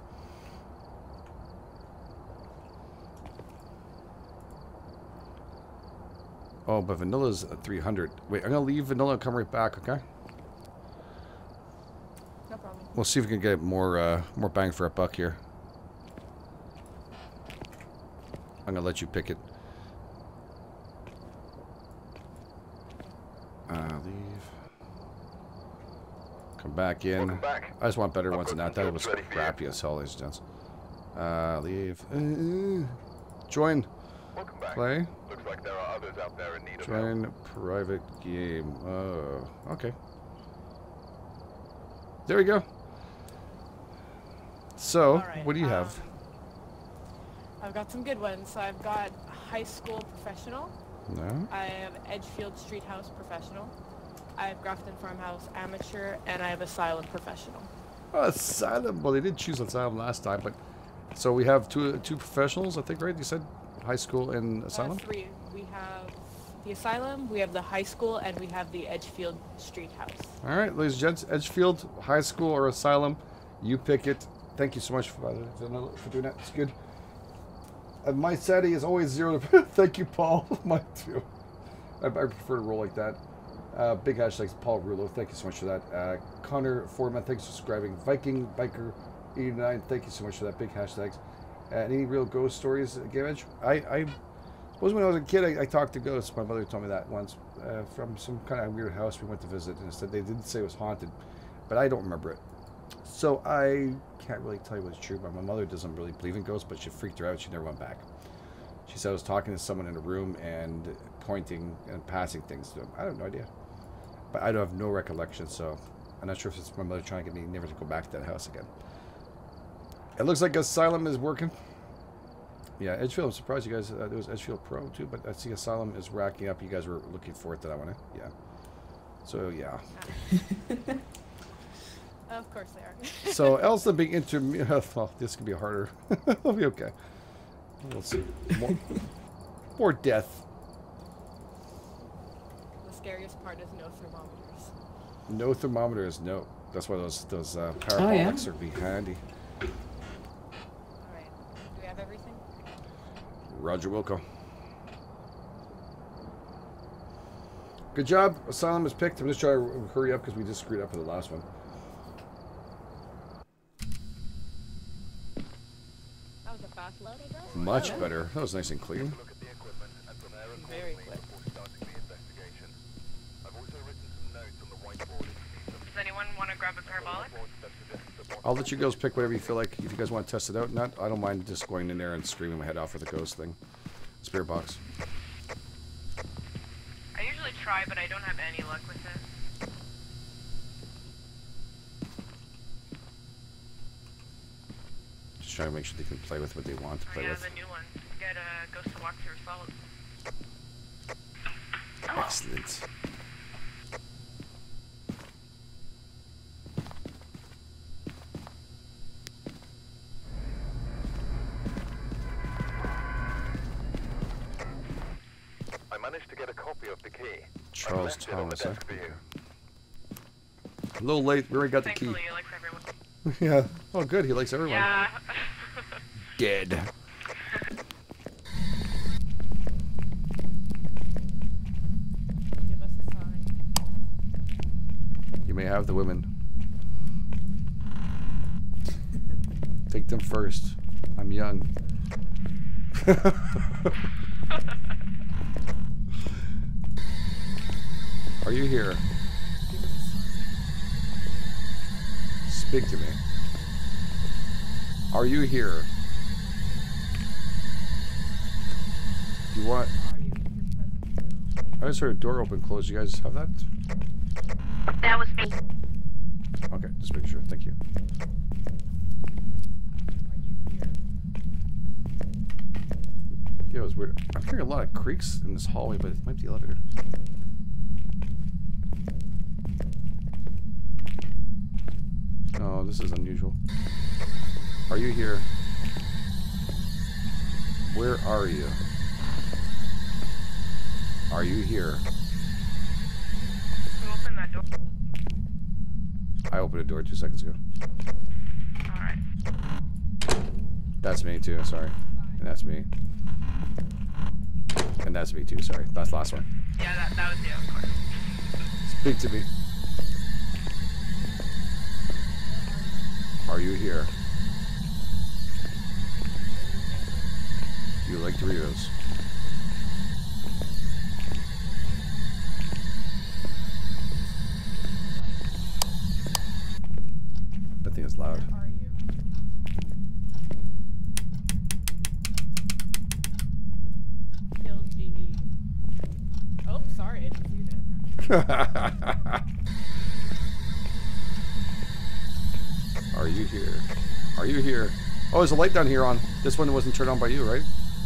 S1: Oh, but Vanilla's at three hundred. Wait, I'm gonna leave Vanilla and come right back. Okay.
S17: No problem.
S1: We'll see if we can get more uh, more bang for a buck here. I'm gonna let you pick it. Uh, leave. Come back in.
S7: Back.
S1: I just want better ones than that. That was crappy as hell, ladies and gents. Uh, leave. Uh, join.
S7: Welcome back.
S1: Play.
S7: Looks like there are others out there in need of help.
S1: Join private game. Oh, okay. There we go. So,
S17: Alright,
S1: what do you
S17: um,
S1: have?
S17: I've got some good ones. So I've got high school professional.
S1: No.
S17: I have Edgefield Street House professional. I have Grafton Farmhouse amateur, and I have Asylum professional.
S1: Oh, Asylum. Well, they did choose Asylum last time, but so we have two two professionals, I think, right? You said high school and Asylum.
S17: Uh, three. We have the Asylum, we have the high school, and we have the Edgefield Street House.
S1: All right, ladies and gents, Edgefield, high school or Asylum, you pick it. Thank you so much for, for doing that. It's good. And my setting is always zero to... Thank you, Paul. Mine too. I, I prefer to roll like that. Uh, big hashtags, Paul Rulo. Thank you so much for that. Uh, Connor Foreman, thanks for subscribing. Viking Biker eighty-nine, thank you so much for that. Big hashtags. Uh, any real ghost stories, Game Edge? I, I suppose when I was a kid, I, I talked to ghosts. My mother told me that once uh, from some kind of weird house we went to visit, and said they didn't say it was haunted, but I don't remember it. So I can't really tell you what's true, but my mother doesn't really believe in ghosts, but she freaked her out. She never went back. She said I was talking to someone in a room and pointing and passing things to them. I have no idea. But I don't have no recollection, so I'm not sure if it's my mother trying to get me never to go back to that house again. It looks like Asylum is working. Yeah, Edgefield, I'm surprised you guys, uh, there was Edgefield Pro too, but I see Asylum is racking up. You guys were looking for it that I want to, yeah. So, yeah.
S17: Of course they are.
S1: So, Elsa being inter... Well, this could be harder. It'll be okay. We'll see. More, more death.
S17: The scariest part is no thermometers.
S1: No thermometers, no. That's why those those uh, parabolics
S15: Oh, yeah?
S1: are be handy.
S17: Alright. Do we have everything?
S1: Roger Wilco. Good job. Asylum is picked. I'm just trying to hurry up because we just screwed up with the last one.
S17: That was a fast load, I guess?
S1: Much
S17: Oh, yeah.
S1: better. That was nice and clean.
S17: Very quick.
S5: Does anyone want to grab a parabolic?
S1: I'll let you guys pick whatever you feel like. If you guys want to test it out, not, I don't mind just going in there and screaming my head off with the ghost thing. Spirit box.
S5: I usually try, but I don't have any luck with it.
S1: Just trying to make sure they can play with what they want to
S5: Oh
S1: play
S5: yeah,
S1: with.
S5: the new one. Get a Ghost to Walk Through Assault.
S1: Excellent.
S7: I managed to get a copy of the key.
S1: Charles
S7: Left it on the
S1: Thomas, huh?
S7: desk for you.
S1: A little late. We already got the key.
S5: Thankfully, he likes everyone.
S1: Yeah. Oh, good. He likes everyone.
S5: Yeah.
S1: Dead.
S17: Give us a sign.
S1: You may have the women. Take them first. I'm young. Are you here? Speak to me. Are you here? Do you want... I just heard a door open close. You guys have that?
S6: That was me.
S1: Okay, just making sure. Thank you. Yeah, it was weird. I'm hearing a lot of creaks in this hallway, but it might be the elevator. Oh, this is unusual. Are you here? Where are you? Are you here?
S5: Who opened that door?
S1: I opened a door two seconds ago.
S5: Alright.
S1: That's me too, sorry. And that's me. And that's me too, sorry. That's the last one.
S5: Yeah, that, that was you, of course.
S1: Speak to me. Are you here? Do you like Doritos?
S17: Oh, sorry, I didn't see that.
S1: Are you here? Are you here? Oh, there's a light down here on. This one wasn't turned on by you, right?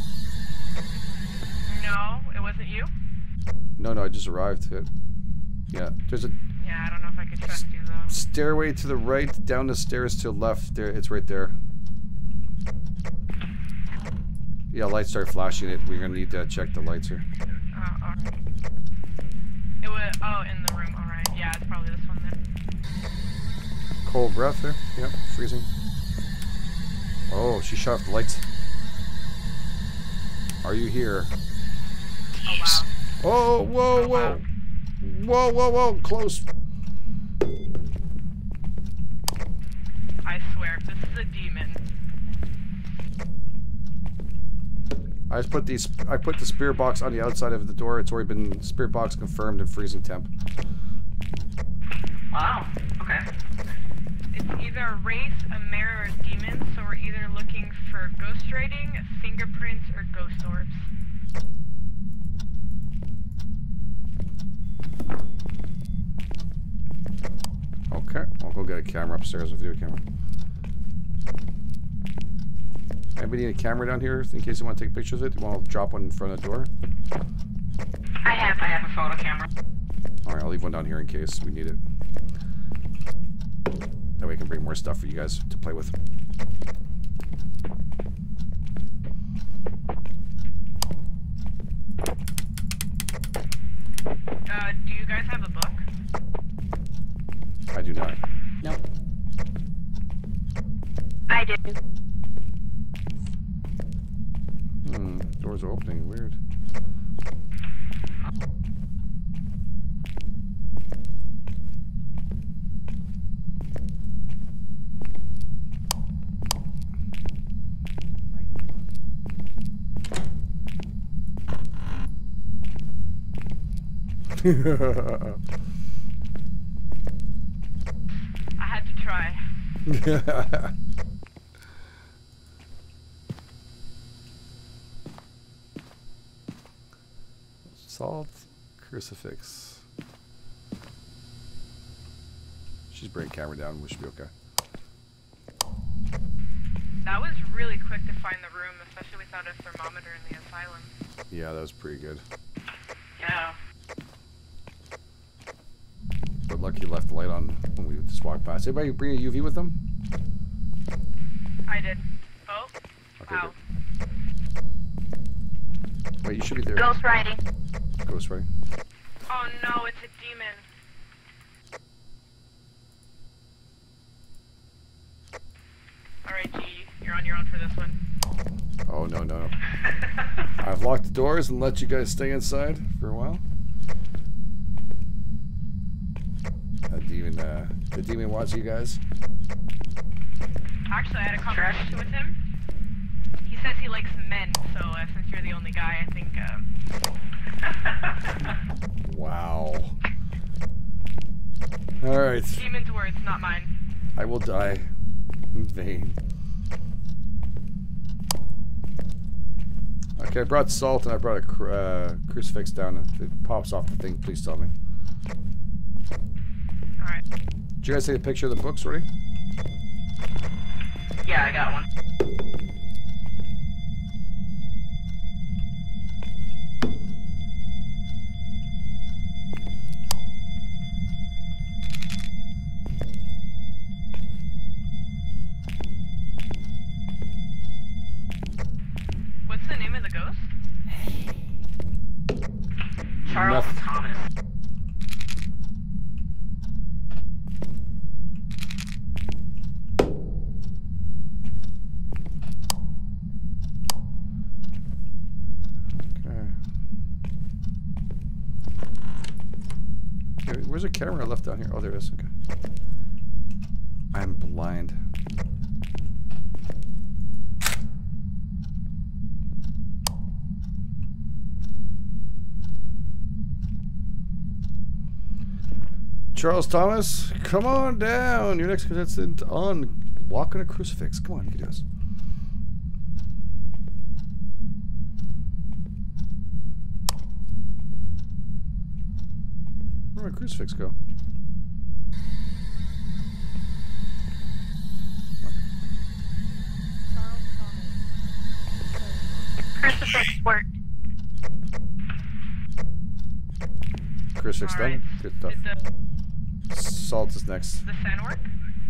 S5: No, it wasn't you?
S1: No, no, I just arrived. It. Yeah, there's a
S5: Yeah, I don't know if I could trust you though.
S1: stairway to the right, down the stairs to the left. There, it's right there. Yeah, lights start flashing. It. We're gonna need to check the lights here.
S5: Oh, alright. It was, oh, in the room, alright. Yeah, it's probably this one then.
S1: Cold breath there. Yep, freezing. Oh, she shut off the lights. Are you here?
S5: Oh, wow.
S1: Oh, whoa,
S5: Oh,
S1: whoa.
S5: wow.
S1: Whoa, whoa, whoa, close.
S5: I swear, if this is a demon.
S1: I just put these. I put the spirit box on the outside of the door. It's already been spirit box confirmed and freezing temp.
S14: Wow. Okay.
S5: It's either a wraith, a mirror, or a demon, so we're either looking for ghost writing, fingerprints, or ghost orbs.
S1: Okay, I'll go get a camera upstairs, a video camera. Anybody need a camera down here in case you want to take pictures of it? You want to drop one in front of the door?
S14: I have I have a photo camera.
S1: Alright, I'll leave one down here in case we need it. That way I can bring more stuff for you guys to play with.
S5: Uh, do you guys have a book?
S1: I do not.
S15: Nope.
S6: I do.
S1: Hmm, doors are opening. Weird.
S5: I had to try.
S1: Salt, crucifix. She's bringing camera down. We should be okay.
S5: That was really quick to find the room, especially without a thermometer in the asylum.
S1: Yeah, that was pretty good.
S5: Yeah.
S1: But lucky you left the light on when we just walked past. Anybody bring a U V with them?
S5: I did. Oh.
S1: Okay,
S5: Wow.
S1: good. Wait, you should be there.
S6: Ghost writing.
S1: Ghost writing.
S5: Oh no, it's a demon. Alright, G, you're on your own for this one.
S1: Oh, no, no, no. I've locked the doors and let you guys stay inside for a while. The demon, uh, the demon wants you guys.
S5: Actually, I had a conversation with him. He says he likes men, so uh, since you're the only guy, I think, uh...
S1: Wow. Alright.
S5: Demon's words, not mine.
S1: I will die in vain. Okay, I brought salt and I brought a cru uh, crucifix down. If it pops off the thing, please tell me.
S5: Alright.
S1: Did you guys take a picture of the books already?
S14: Yeah, I got one.
S5: What's the name of the ghost?
S14: Charles
S1: Nothing.
S14: Thomas.
S1: Okay, where's the camera I left down here? Oh, there it is. Okay. I'm blind. Charles Thomas, come on down. Your next contestant on Walking a Crucifix. Come on, you can do this. Where'd my crucifix go?
S6: Crucifix worked.
S1: Crucifix done? Good stuff.
S5: Did the,
S1: Salt is next.
S5: the sand work?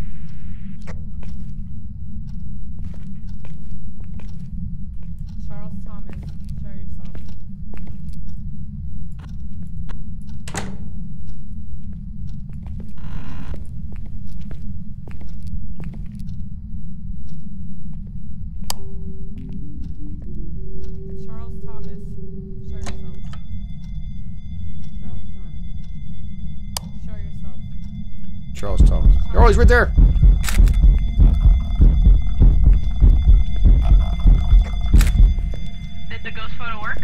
S17: Charles Thomas, show yourself. Charles Thomas, show yourself. Charles Thomas. Show yourself.
S1: Charles Thomas. Oh, he's right there!
S5: Did the ghost photo work?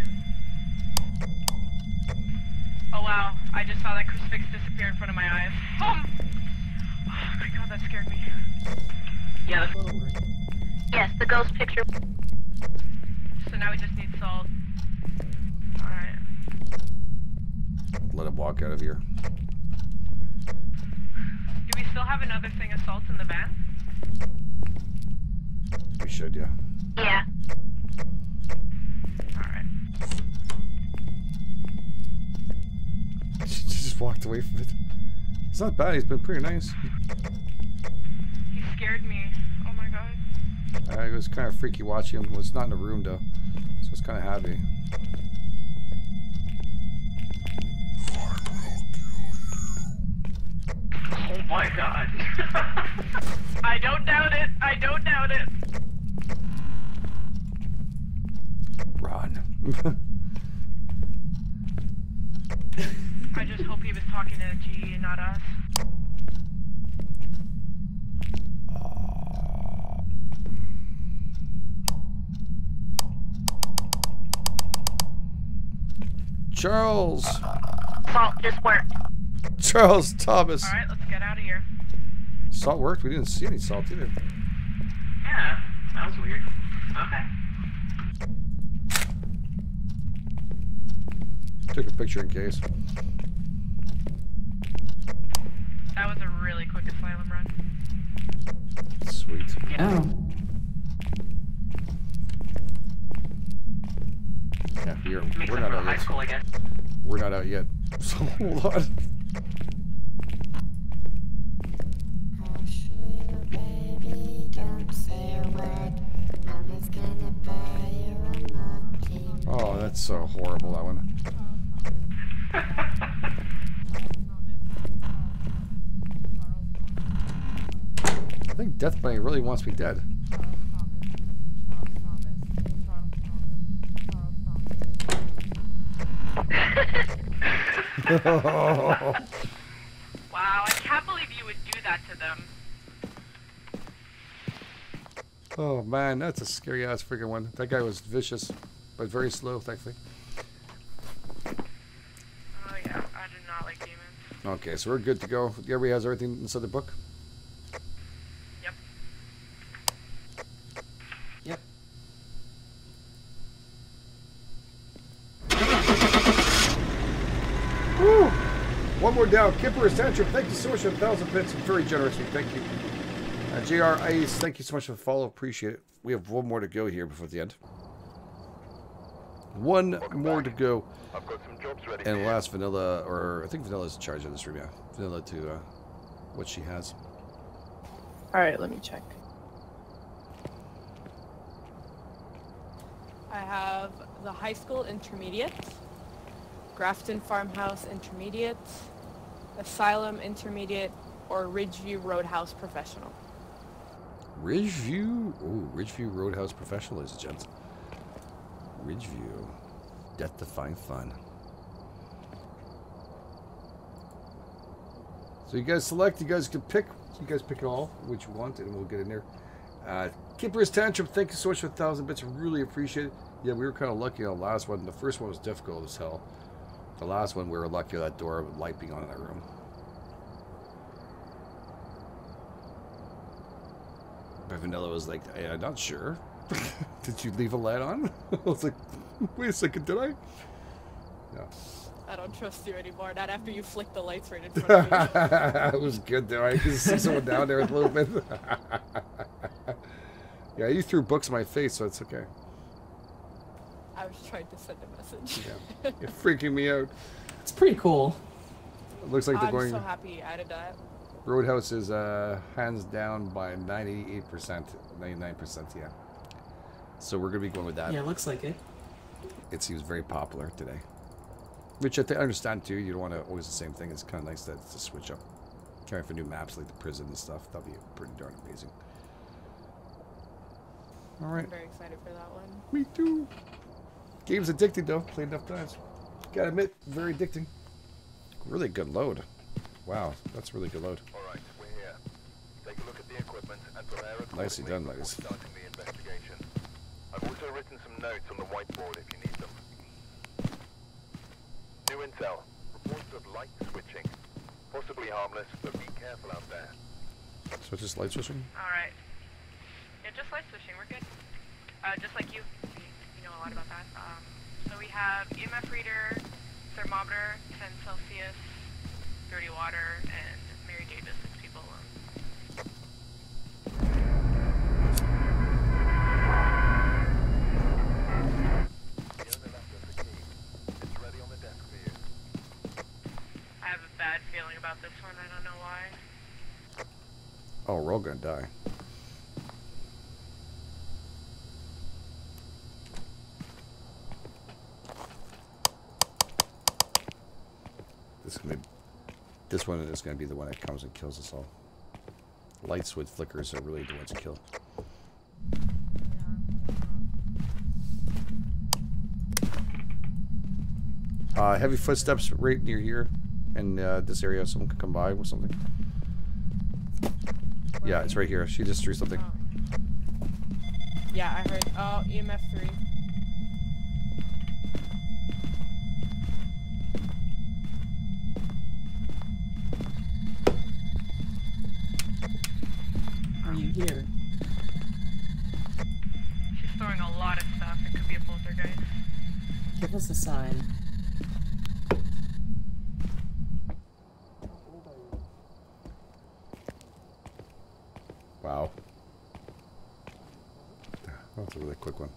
S5: Oh wow, I just saw that crucifix disappear in front of my eyes. Oh, oh my god, that scared me. Yeah, the photo worked.
S6: Yes, the ghost picture.
S5: So now we just need salt. Alright.
S1: Let him walk out of here.
S5: Do we still have another thing of salt in the van?
S1: We should, yeah.
S6: Yeah.
S5: Alright.
S1: She just walked away from it. It's not bad, he's been pretty nice.
S5: He scared me. Oh my god.
S1: Uh, it was kind of freaky watching him. Well, it's not in a room though, so it's kind of happy.
S14: Oh my god.
S5: I don't doubt it. I don't doubt it.
S1: Run.
S5: I just hope he was talking to G and not us.
S1: Charles.
S6: Salt just worked.
S1: Charles Thomas.
S5: Alright, let's get out of here.
S1: Salt worked? We didn't see any salt either.
S14: Yeah, that was weird. Okay.
S1: Took a picture in case.
S5: That was a really quick asylum run.
S1: Sweet.
S15: Oh.
S1: Yeah, we're,
S14: Makes
S1: we're
S14: up
S1: not
S14: for
S1: out
S14: high
S1: yet.
S14: school, I guess.
S1: We're not out yet. So hold on. Oh, that's so horrible, that one. I think Death Bunny really wants me dead.
S5: Wow, I can't believe you would do that to them.
S1: Oh man, that's a scary ass freaking one. That guy was vicious, but very slow, thankfully.
S5: Oh yeah, I do not like demons.
S1: Okay, so we're good to go. Everybody has everything inside the book?
S5: Yep.
S15: Yep.
S1: Woo! One more down. Kipper Essential, thank you so much for a thousand bits. Very generous. Thank you. Uh, J R Ice, thank you so much for the follow. Appreciate it. We have one more to go here before the end. One
S7: Welcome
S1: more
S7: back.
S1: to go.
S7: I've got some jobs ready.
S1: And last Vanilla, or I think Vanilla's in charge of this room, yeah. Vanilla to uh, what she has.
S18: Alright, let me check.
S17: I have the high school intermediate, Grafton Farmhouse intermediate, Asylum intermediate, or Ridgeview Roadhouse professional.
S1: Ridgeview? Oh, Ridgeview Roadhouse Professional, ladies and gents. Ridgeview. Death defying fun. So you guys select, you guys can pick, you guys pick it all, which you want, and we'll get in there. Uh, Kipper's Tantrum, thank you so much for a thousand bits, I really appreciate it. Yeah, we were kind of lucky on the last one. The first one was difficult as hell. The last one, we were lucky that door with light being on in that room. But Vanilla was like, hey, I'm not sure. Did you leave a light on? I was like, wait a second, did I? Yeah.
S17: I don't trust you anymore. Not after you flick the lights right in front of me.
S1: It was good though. I could see someone down there with a little bit. Yeah, you threw books in my face, so it's okay.
S17: I was trying to send a message.
S1: Yeah. You're freaking me out.
S15: It's pretty cool.
S1: It looks like they're
S17: I'm
S1: going.
S17: so happy you added that.
S1: Roadhouse is uh, hands down by ninety-eight percent, ninety-nine percent, yeah. So we're gonna be going with that.
S15: Yeah, it looks like it.
S1: It seems very popular today, which I, th I understand too. You don't want to always the same thing. It's kind of nice that to switch up, trying for new maps like the prison and stuff. That'd be pretty darn amazing. All right.
S17: I'm very excited for that one.
S1: Me too. Game's addicting though. Played enough times. Gotta admit, very addicting. Really good load. Wow, that's really good load.
S7: Alright, we're here. Take a look at the equipment and prepare accordingly.
S1: Nicely done, ladies.
S7: Before starting the investigation. I've also written some notes on the whiteboard if you need them. New intel. Reports of light switching. Possibly harmless, but be careful out there.
S1: So just light switching?
S5: Alright. Yeah, just light switching, we're good. Uh, just like you, you, you know a lot about that. Um, so we have E M F reader, thermometer, ten Celsius, dirty water, and Mary Davis, six people alone. I have a bad feeling about this one, I don't know why.
S1: Oh, we're all gonna die. This is gonna be, this one is gonna be the one that comes and kills us all. Lights with flickers are really the ones to kill. Uh, heavy footsteps right near here, in uh, this area. Someone could come by with something. Yeah, it's right here. She just threw something.
S17: Oh. Yeah, I heard. Oh, E M F three.
S15: Are you here?
S5: She's throwing a lot of stuff. It could be a poltergeist.
S15: Give us a sign.
S1: Wow. That's a really quick one.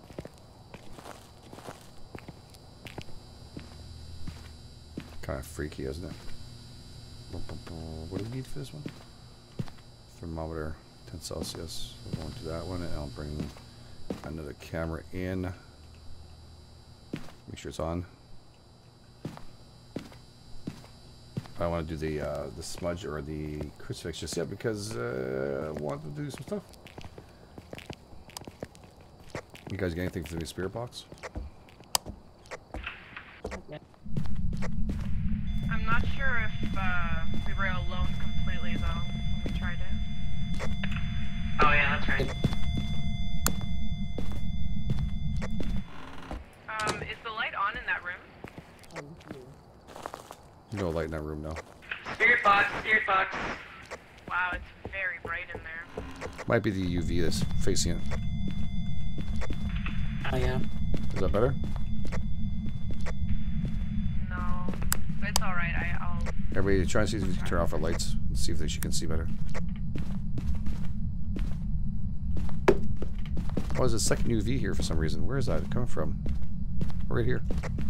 S1: Kind of freaky, isn't it? What do we need for this one? Thermometer, ten Celsius. We'll go into that one, and I'll bring another camera in. Make sure it's on. I want to do the uh, the smudge or the crucifix just yet because uh, I want to do some stuff. You guys got anything for the spirit box?
S5: I'm not sure if uh, we were alone completely though when we tried it. Oh yeah, that's right. Um, is the light on in that room?
S1: No light in that room, no.
S5: Spirit box, spirit box. Wow, it's very bright in there.
S1: Might be the U V that's facing it.
S15: Oh yeah.
S1: Is that better?
S5: No, but it's alright. I, I'll.
S1: Everybody try and see if you can turn off our lights and see if they, she can see better. Oh, there's a second U V here for some reason. Where is that coming from? Right here.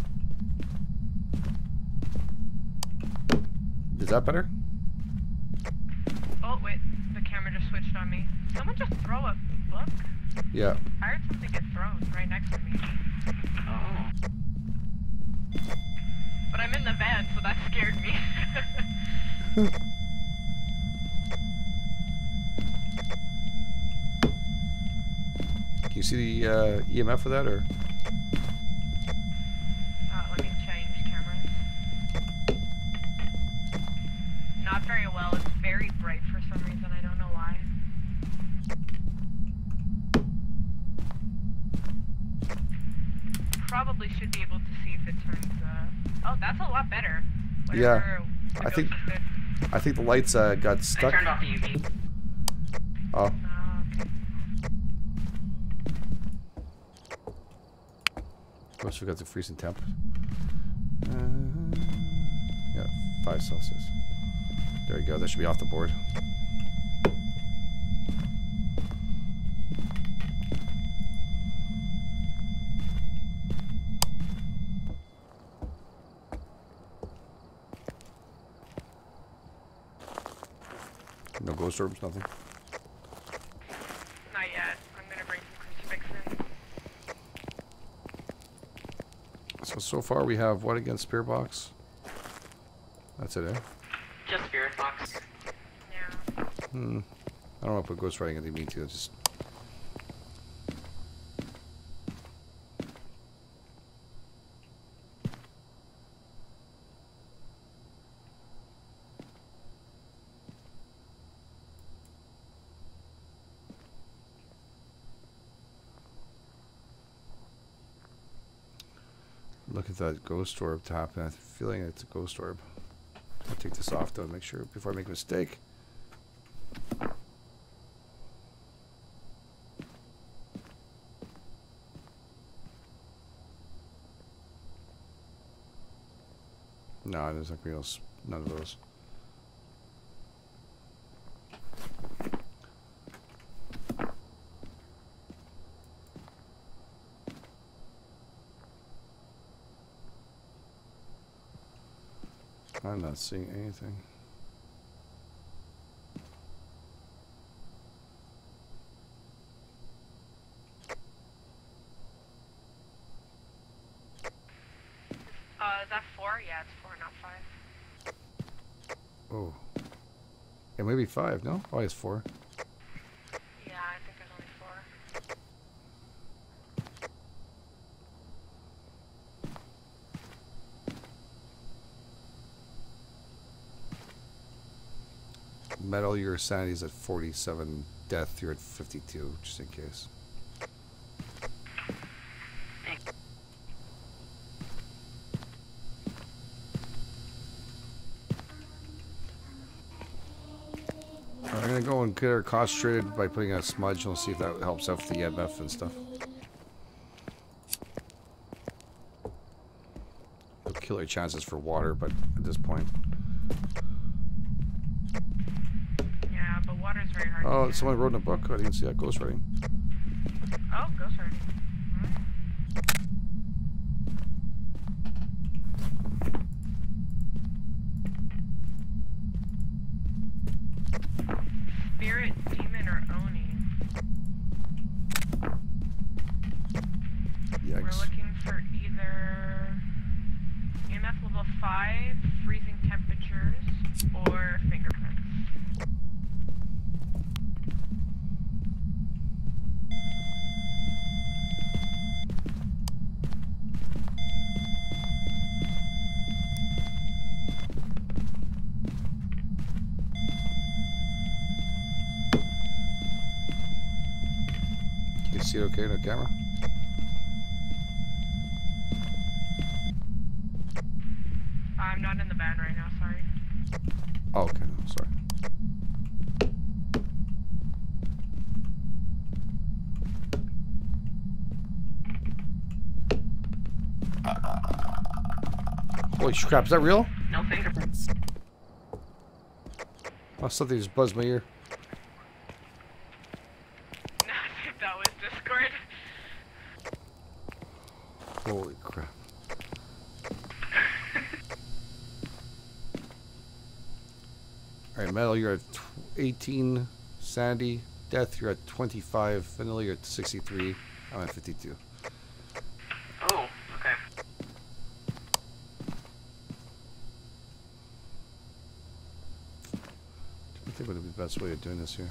S1: Is that better?
S5: Oh wait, the camera just switched on me. Did someone just throw a book?
S1: Yeah.
S5: I heard something get thrown right next to me. Oh. But I'm in the van, so that scared me.
S1: Can you see the uh, E M F for that, or?
S5: Uh, let me change cameras. Not very well. It's very bright for some reason. I don't know why. Probably should be able to see if it turns. Uh... Oh, that's a lot better.
S1: Yeah. I think. I think the lights uh, got stuck.
S5: I turned off the U V.
S1: Oh. Plus we got the freezing temp. Uh, twenty-five Celsius. There you go. That should be off the board. No ghost orbs, nothing.
S5: Not yet. I'm gonna bring some crucifix in.
S1: So, so far we have what against Spirit Box? That's it, eh?
S14: Just Spirit Box.
S5: Yeah.
S1: Hmm. I don't want to put ghost writing in the mean to. Just. Look at that ghost orb tap, and I'm feeling it's a ghost orb. I'll take this off though, make sure before I make a mistake. No, there's not gonna be none of those. I'm not seeing anything.
S5: Uh, is that four? Yeah, it's four, not five.
S1: Oh. Yeah, maybe five, no? Oh, it's four.
S5: Yeah, I think there's only four.
S1: Metal, your sanity's at forty-seven. Death, you're at fifty-two, just in case. I'm gonna go and get her concentrated by putting a smudge, and we'll see if that helps out with the E M F and stuff. It'll kill her chances for water, but at this point.
S5: Yeah, but water's very hard.
S1: Oh,
S5: to
S1: someone wrote in a book. I didn't see that. Ghostwriting.
S5: Oh, ghostwriting. Spirit, demon, or Oni.
S1: Yikes.
S5: We're looking for either E M F level five, freezing temperatures, or fingerprints.
S1: You see it okay on the camera?
S5: I'm not in the van right now, sorry.
S1: Oh, okay. No, sorry. Holy crap, is that real?
S14: No fingerprints.
S1: Oh, something just buzzed my ear.
S5: No, I think that was Discord.
S1: Holy crap. Alright, Metal, you're at eighteen. Sandy, Death, you're at twenty-five. Vanilla, you're at sixty-three. I'm at fifty-two.
S14: Oh, okay.
S1: I think what would be the best way of doing this here.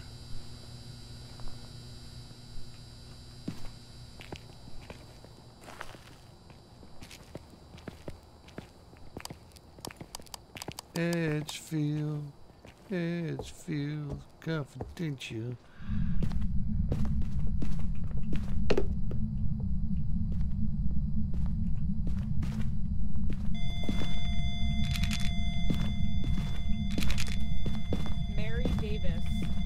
S1: Edgefield, Edgefield, confidential.
S17: Mary Davis.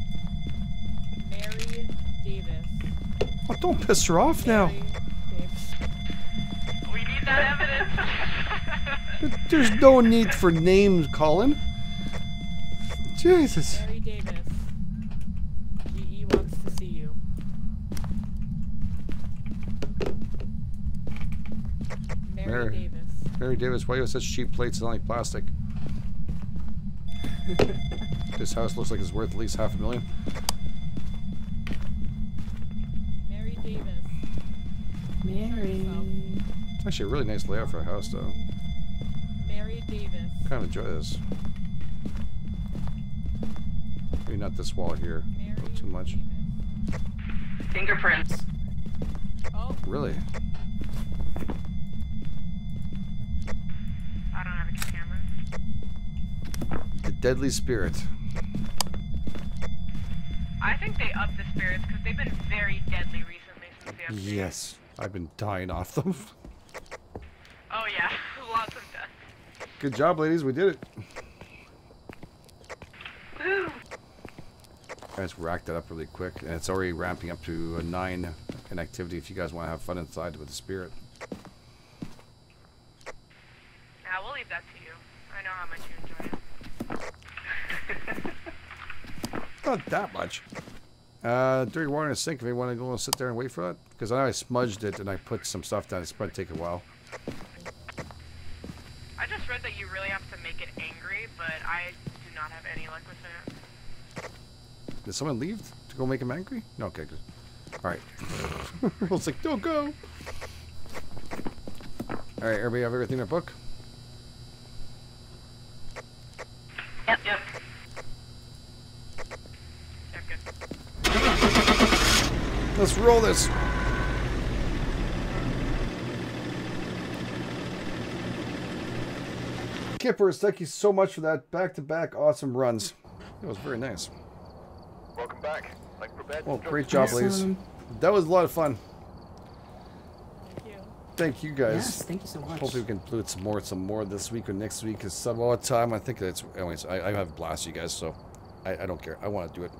S17: Mary Davis.
S1: Oh, don't piss her off now.
S17: Mary Davis.
S5: We need that evidence.
S1: There's no need for names, Colin. Jesus.
S17: Mary Davis. G E wants to see you. Mary,
S1: Mary
S17: Davis.
S1: Mary Davis, why do you have such cheap plates and only plastic? This house looks like it's worth at least half a million.
S17: Mary Davis.
S15: Mary.
S1: It's actually a really nice layout for a house, though.
S17: Mary Davis.
S1: Kind of enjoy this. Maybe not this wall here. A little too much.
S14: Fingerprints.
S17: Oh.
S1: Really?
S5: I don't have a camera.
S1: The Deadly Spirit.
S5: I think they upped the spirits because they've been very deadly recently since the update.
S1: Yes. I've been dying off them.
S5: Oh yeah, lots of death.
S1: Good job, ladies. We did it.
S5: Woo!
S1: Guys racked that up really quick, and it's already ramping up to a nine in activity if you guys want to have fun inside with the spirit.
S5: Yeah, we'll leave that to you. I know how much you enjoy it.
S1: Not that much. Uh, dirty water in a sink if you want to go and sit there and wait for that. Because I know I smudged it and I put some stuff down. It's going to take a while.
S5: I just read that you really have to make it angry, but I do not have any luck with it.
S1: Did someone leave to go make him angry? No, okay, good. Alright. I was like, don't go! Alright, everybody have everything in their book?
S14: Yep, yep.
S1: Let's roll this! Kippers, thank you so much for that back-to-back awesome runs. That was very nice.
S7: Welcome back. Like for bed.
S1: Well, great job, ladies. That was a lot of fun.
S17: Thank you.
S1: Thank you guys.
S15: Yes, thank you so much.
S1: Hopefully we can do it some more, some more this week or next week. Cause some all the time, I think that's. Anyways, I, I have a blast, you guys. So I, I don't care. I want to do it.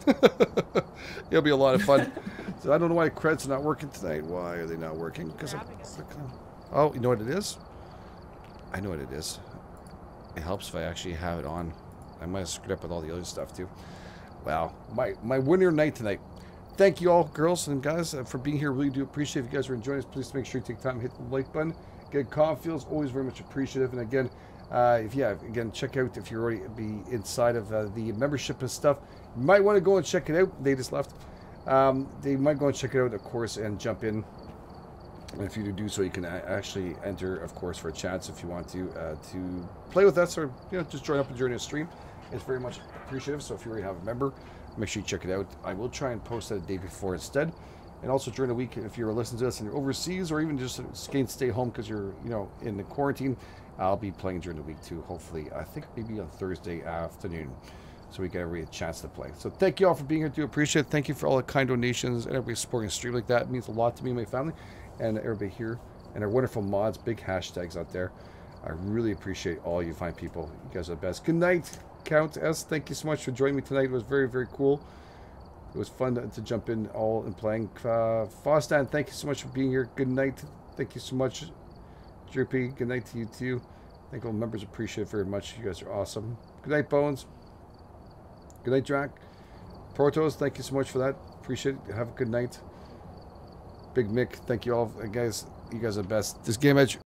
S1: It'll be a lot of fun. So I don't know why creds are not working tonight. Why are they not working? Because oh, you know what it is? I know what it is. It helps if I actually have it on. I might have screwed up with all the other stuff too. Wow, my my winter night tonight. Thank you all, girls and guys, uh, for being here. Really do appreciate it. If you guys are enjoying us, please make sure you take time and hit the like button. Again, comment feels always very much appreciative. And again, uh, if yeah, again, check out if you're already be inside of uh, the membership and stuff. You might want to go and check it out. They just left. Um, they might go and check it out, of course, and jump in. And if you do so, you can actually enter, of course, for a chance if you want to uh, to play with us or you know just join up and join a stream. It's very much appreciative. So if you already have a member, make sure you check it out. I will try and post that a day before instead. And also during the week, if you're listening to us and you're overseas or even just can't stay home because you're you know in the quarantine, I'll be playing during the week too. Hopefully, I think maybe on Thursday afternoon, so we get everybody a chance to play. So thank you all for being here. Do appreciate it. Thank you for all the kind donations and everybody supporting a stream like that. It means a lot to me and my family and everybody here and our wonderful mods. Big hashtags out there. I really appreciate all you fine people. You guys are the best. Good night, Count S. Thank you so much for joining me tonight. It was very, very cool. It was fun to, to jump in all and playing. Uh, Fostan, thank you so much for being here. Good night. Thank you so much, Droopy. Good night to you too. I think all members appreciate it very much. You guys are awesome. Good night, Bones. Good night, Drac. Protos, thank you so much for that. Appreciate it. Have a good night. Big Mick, thank you all, guys. You guys are the best. This Game Edge